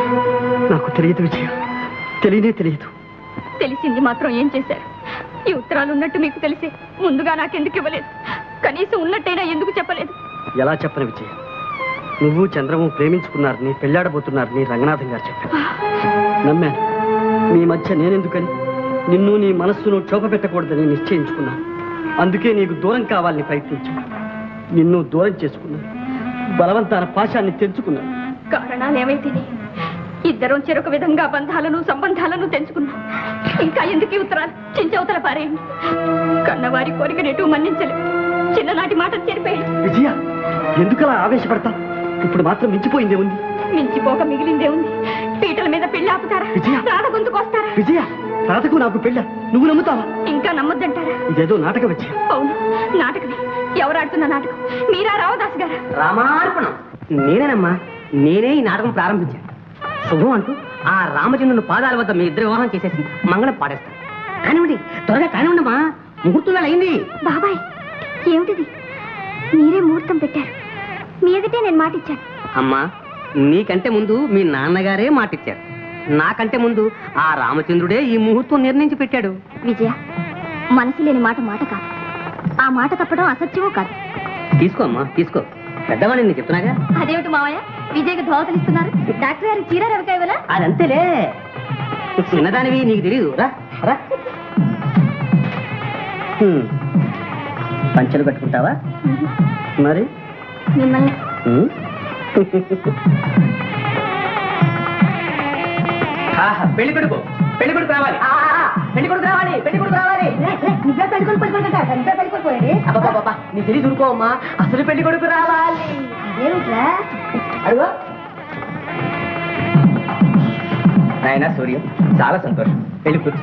నాకు తెలియదు విజయ, తెలియనే తెలియదు. తెలిసింది మాత్రం ఏం చేశారు? ఈ ఉత్తరాలు ఉన్నట్టు మీకు తెలిసే ముందుగా నాకెందుకు ఇవ్వలేదు? కనీసం ఉన్నట్టయినా ఎందుకు చెప్పలేదు? ఎలా చెప్పను విజయ? నువ్వు చంద్రము ప్రేమించుకున్నారని, పెళ్లాడబోతున్నారని రంగనాథం గారు చెప్పారు. నమ్మాను. మీ మధ్య నేనెందుకని, నిన్ను నీ మనస్సును క్షోభ పెట్టకూడదని నిశ్చయించుకున్నాను. అందుకే నీకు దూరం కావాలని ప్రయత్నించాను. నిన్ను దూరం చేసుకున్నాను. బలవంతాన పాశాన్ని తెంచుకున్నాను. కారణాలు ఏమైతే ఇద్దరం చెరొక విధంగా బంధాలను సంబంధాలను తెంచుకున్నాం. ఇంకా ఎందుకు ఈ ఉత్తరాలు? చించవతల పారేయండి. కన్నవారి కోరిక నెటు మన్నించలేదు. చిన్ననాటి మాట చెరిపేయండి. విజయ, ఎందుకలా ఆవేశపడతా? ఇప్పుడు మాత్రం మించిపోయిందే ఉంది. మించిపోక మిగిలిందే ఉంది. పీటల మీద పెళ్లి ఆపుతారా? విజయ, రాధ గొంతుకొస్తారా? విజయ, రాధకు నాకు పెళ్ళ, నువ్వు నమ్ముతావా? ఇంకా నమ్మొద్దంటారా? ఇదేదో నాటకం విజయ. అవును, నాటకమే. ఎవరాడుతున్న నాటకం? మీరా రావదాస్ గారా? రామార్పణం. నేనేనమ్మా, నేనే ఈ నాటకం ప్రారంభించాను. శుభం అంటూ ఆ రామచంద్రుని పాదాల వద్ద మీ ఇద్దరు వివాహం చేసేసి మంగళం పాడేస్తాను. కానివ్వండి, త్వరగా కానివ్వండమ్మా, ముహూర్తం వేళ అయింది. బాబాయ్, ఏమిటిది? మీరే ముహూర్తం పెట్టారు. మీ ఎదుటే నేను మాటిచ్చాను. అమ్మా, నీకంటే ముందు మీ నాన్నగారే మాటిచ్చారు. నాకంటే ముందు ఆ రామచంద్రుడే ఈ ముహూర్తం నిర్ణయించి పెట్టాడు. విజయ, మనసు లేని మాట మాట కాదు. ఆ మాట తప్పడం అసత్యమూ కాదు. తీసుకో అమ్మా, తీసుకో. పెద్దవాడిని నేను చెప్తున్నాగా. అదేమిటి మావయ్య, విజయ్కి ధోవతలు ఇస్తున్నారు? డాక్టర్ గారికి చీర రవికాయ వల్ల? అదంతేలే, చిన్నదానివి నీకు తెలియదు. రా రా. హ్మ్. పంచెలు కట్టుకుంటావా మరి? మిమ్మల్ని. హ్మ్. పెళ్లి కొడుకు, పెళ్లి కొడుకు రావాలి. పెళ్లి కొడుకు రావాలి, పెళ్లి కొడుకు రావాలి. నువ్వే పెళ్ళికొడుకు పెళ్ళికొడుకుంటా, నువ్వే పెళ్ళికొడుకోండి. అబ్బా, నీ తెలియదు ఊరుకోమ్మా. అసలు పెళ్లి కొడుకు రావాలి. అదేమిట్రా? అడుగు. నాయన సూర్యం, చాలా సంతోషం. పెళ్లి కూర్చో.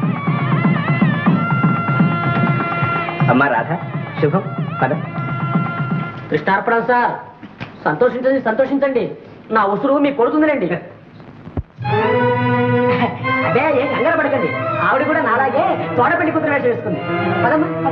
అమ్మా రాధ, శుభం. పద. కృష్ణార్పణం సార్. సంతోషించండి, సంతోషించండి. నా ఉసురు మీకు కొడుతుందిలేండి. అదే ఏం కంగారు పడకండి. ఆవిడ కూడా నాలాగే తోడ పెళ్లి కూతురు వేషం వేసుకుంది. పదమ్మా, పద.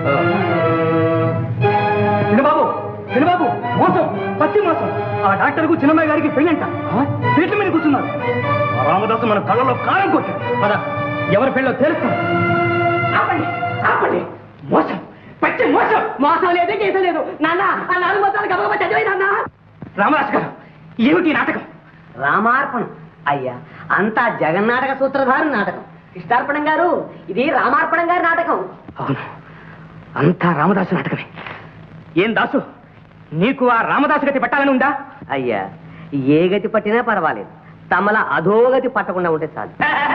బాబు, బాబు, మోసం, పచ్చి మోసం. ఆ డాక్టర్కు చిన్నమ్మాయి గారికి పెళ్ళంట. సీట్ల మీద కూర్చున్నారు. రామదాసు మన కళ్ళలో కారం కొట్టాడు. పద. ఎవరి పెళ్ళో తెలుస్తాం. ఆపండి ఆపండి. మోసం, పచ్చి మోసం. మోసం లేదు గీసం లేదు నాన్న ఆ నాలుగు మొత్తాలు గబగబా చదివే నాన్న. రామదాస్ గారు, ఏమిటి నాటకం? రామార్పణం అయ్యా, అంతా జగన్నాటక సూత్రధారి నాటకం. కృష్ణార్పణం గారు, ఇది రామార్పణం గారి నాటకం. అవును, అంతా రామదాసు నాటకమే. ఏం దాసు, నీకు ఆ రామదాసు గతి పట్టాలని ఉందా? అయ్యా, ఏ గతి పట్టినా పర్వాలేదు, తమల అధోగతి పట్టకుండా ఉంటే చాలు.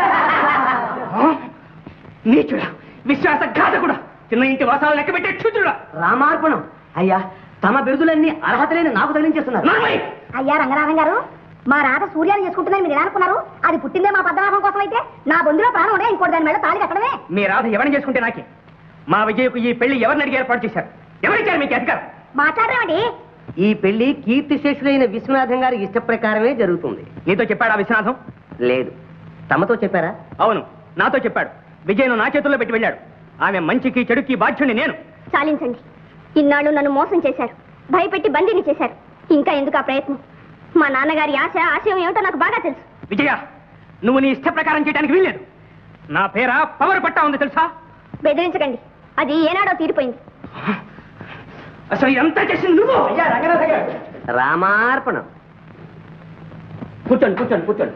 నీచుడా, విశ్వాసఘాతకుడా, చిన్న ఇంటి వాసాలు లెక్క పెట్టే క్షుద్రుడా. రామార్పణం అయ్యా, తమ బిరుదులన్నీ అర్హత లేని నాకు తగిలించేస్తున్నారు. అయ్యా రంగనాథం గారు, మా రాత సూర్యాన్ని చేసుకుంటుందని మీరు అనుకున్నారు? అది పుట్టిందే మా పద్మనాభం కోసం అయితే నా బొందులో ప్రాణం ఉండే ఇంకోటి దాని మీద తాళి కట్టడమే. మీ రాధ ఎవరిని చేసుకుంటే నాకే? మా విజయకు ఈ పెళ్లి ఎవరిని అడిగి ఏర్పాటు చేశారు? ఎవరిచ్చారు మీకు అధికారం? మాట్లాడరేమండి? ఈ పెళ్లి కీర్తిశేషులైన విశ్వనాథం గారి ఇష్ట ప్రకారమే జరుగుతుంది. నీతో చెప్పాడా విశ్వనాథం? లేదు, తమతో చెప్పారా? అవును, నాతో చెప్పాడు. విజయను నా చేతుల్లో పెట్టి వెళ్ళాడు. ఆమె మంచికి చెడుకి బాధ్యుని నేను. చాలించండి. ఇన్నాళ్ళు నన్ను మోసం చేశారు, భయపెట్టి బందీని చేశారు. ఇంకా ఎందుకు ఆ ప్రయత్నం? మా నాన్నగారి ఆశ ఆశయం ఏమిటో నాకు బాగా తెలుసు. విజయ, నువ్వు నీ ఇష్ట ప్రకారం చేయడానికి వీల్లేదు. నా పేర పవర్ పట్టా ఉంది తెలుసా? బెదిరించకండి, అది ఏనాడో తీరిపోయింది. అసలు ఎంత చేసింది నువ్వు? రామార్పణం. కూర్చోండి కూర్చోండి కూర్చోండి.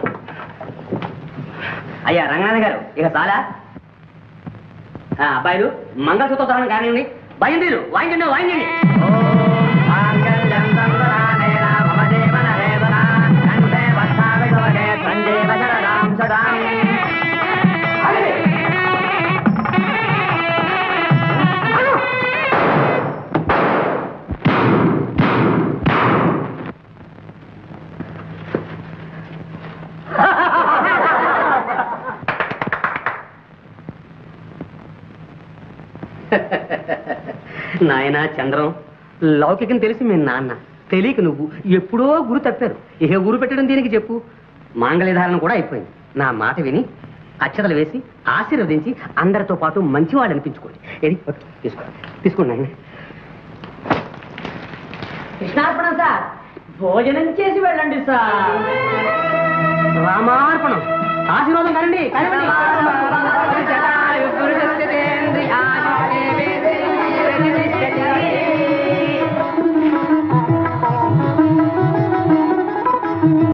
అయ్యా రంగనాథ్ గారు, ఇక చాలా అబ్బాయిలు మంగళసూత్ర దహనం కానివ్వండి. బయలుదేరు, వాయించండి వాయించండి. నాయనా చంద్రం, లౌకికం తెలిసి మీ నాన్న, తెలియక నువ్వు ఎప్పుడో గురు తప్పారు. ఏ గురు పెట్టడం దీనికి చెప్పు. మాంగళ్యధారణ కూడా అయిపోయింది. నా మాట విని అక్షతలు వేసి ఆశీర్వదించి అందరితో పాటు మంచివాడు అనిపించుకోండి. ఏది తీసుకో తీసుకోండి నాయన. కృష్ణార్పణం సార్, భోజనం చేసి వెళ్ళండి సార్. రామార్పణం. ఆశీర్వాదం కనండి.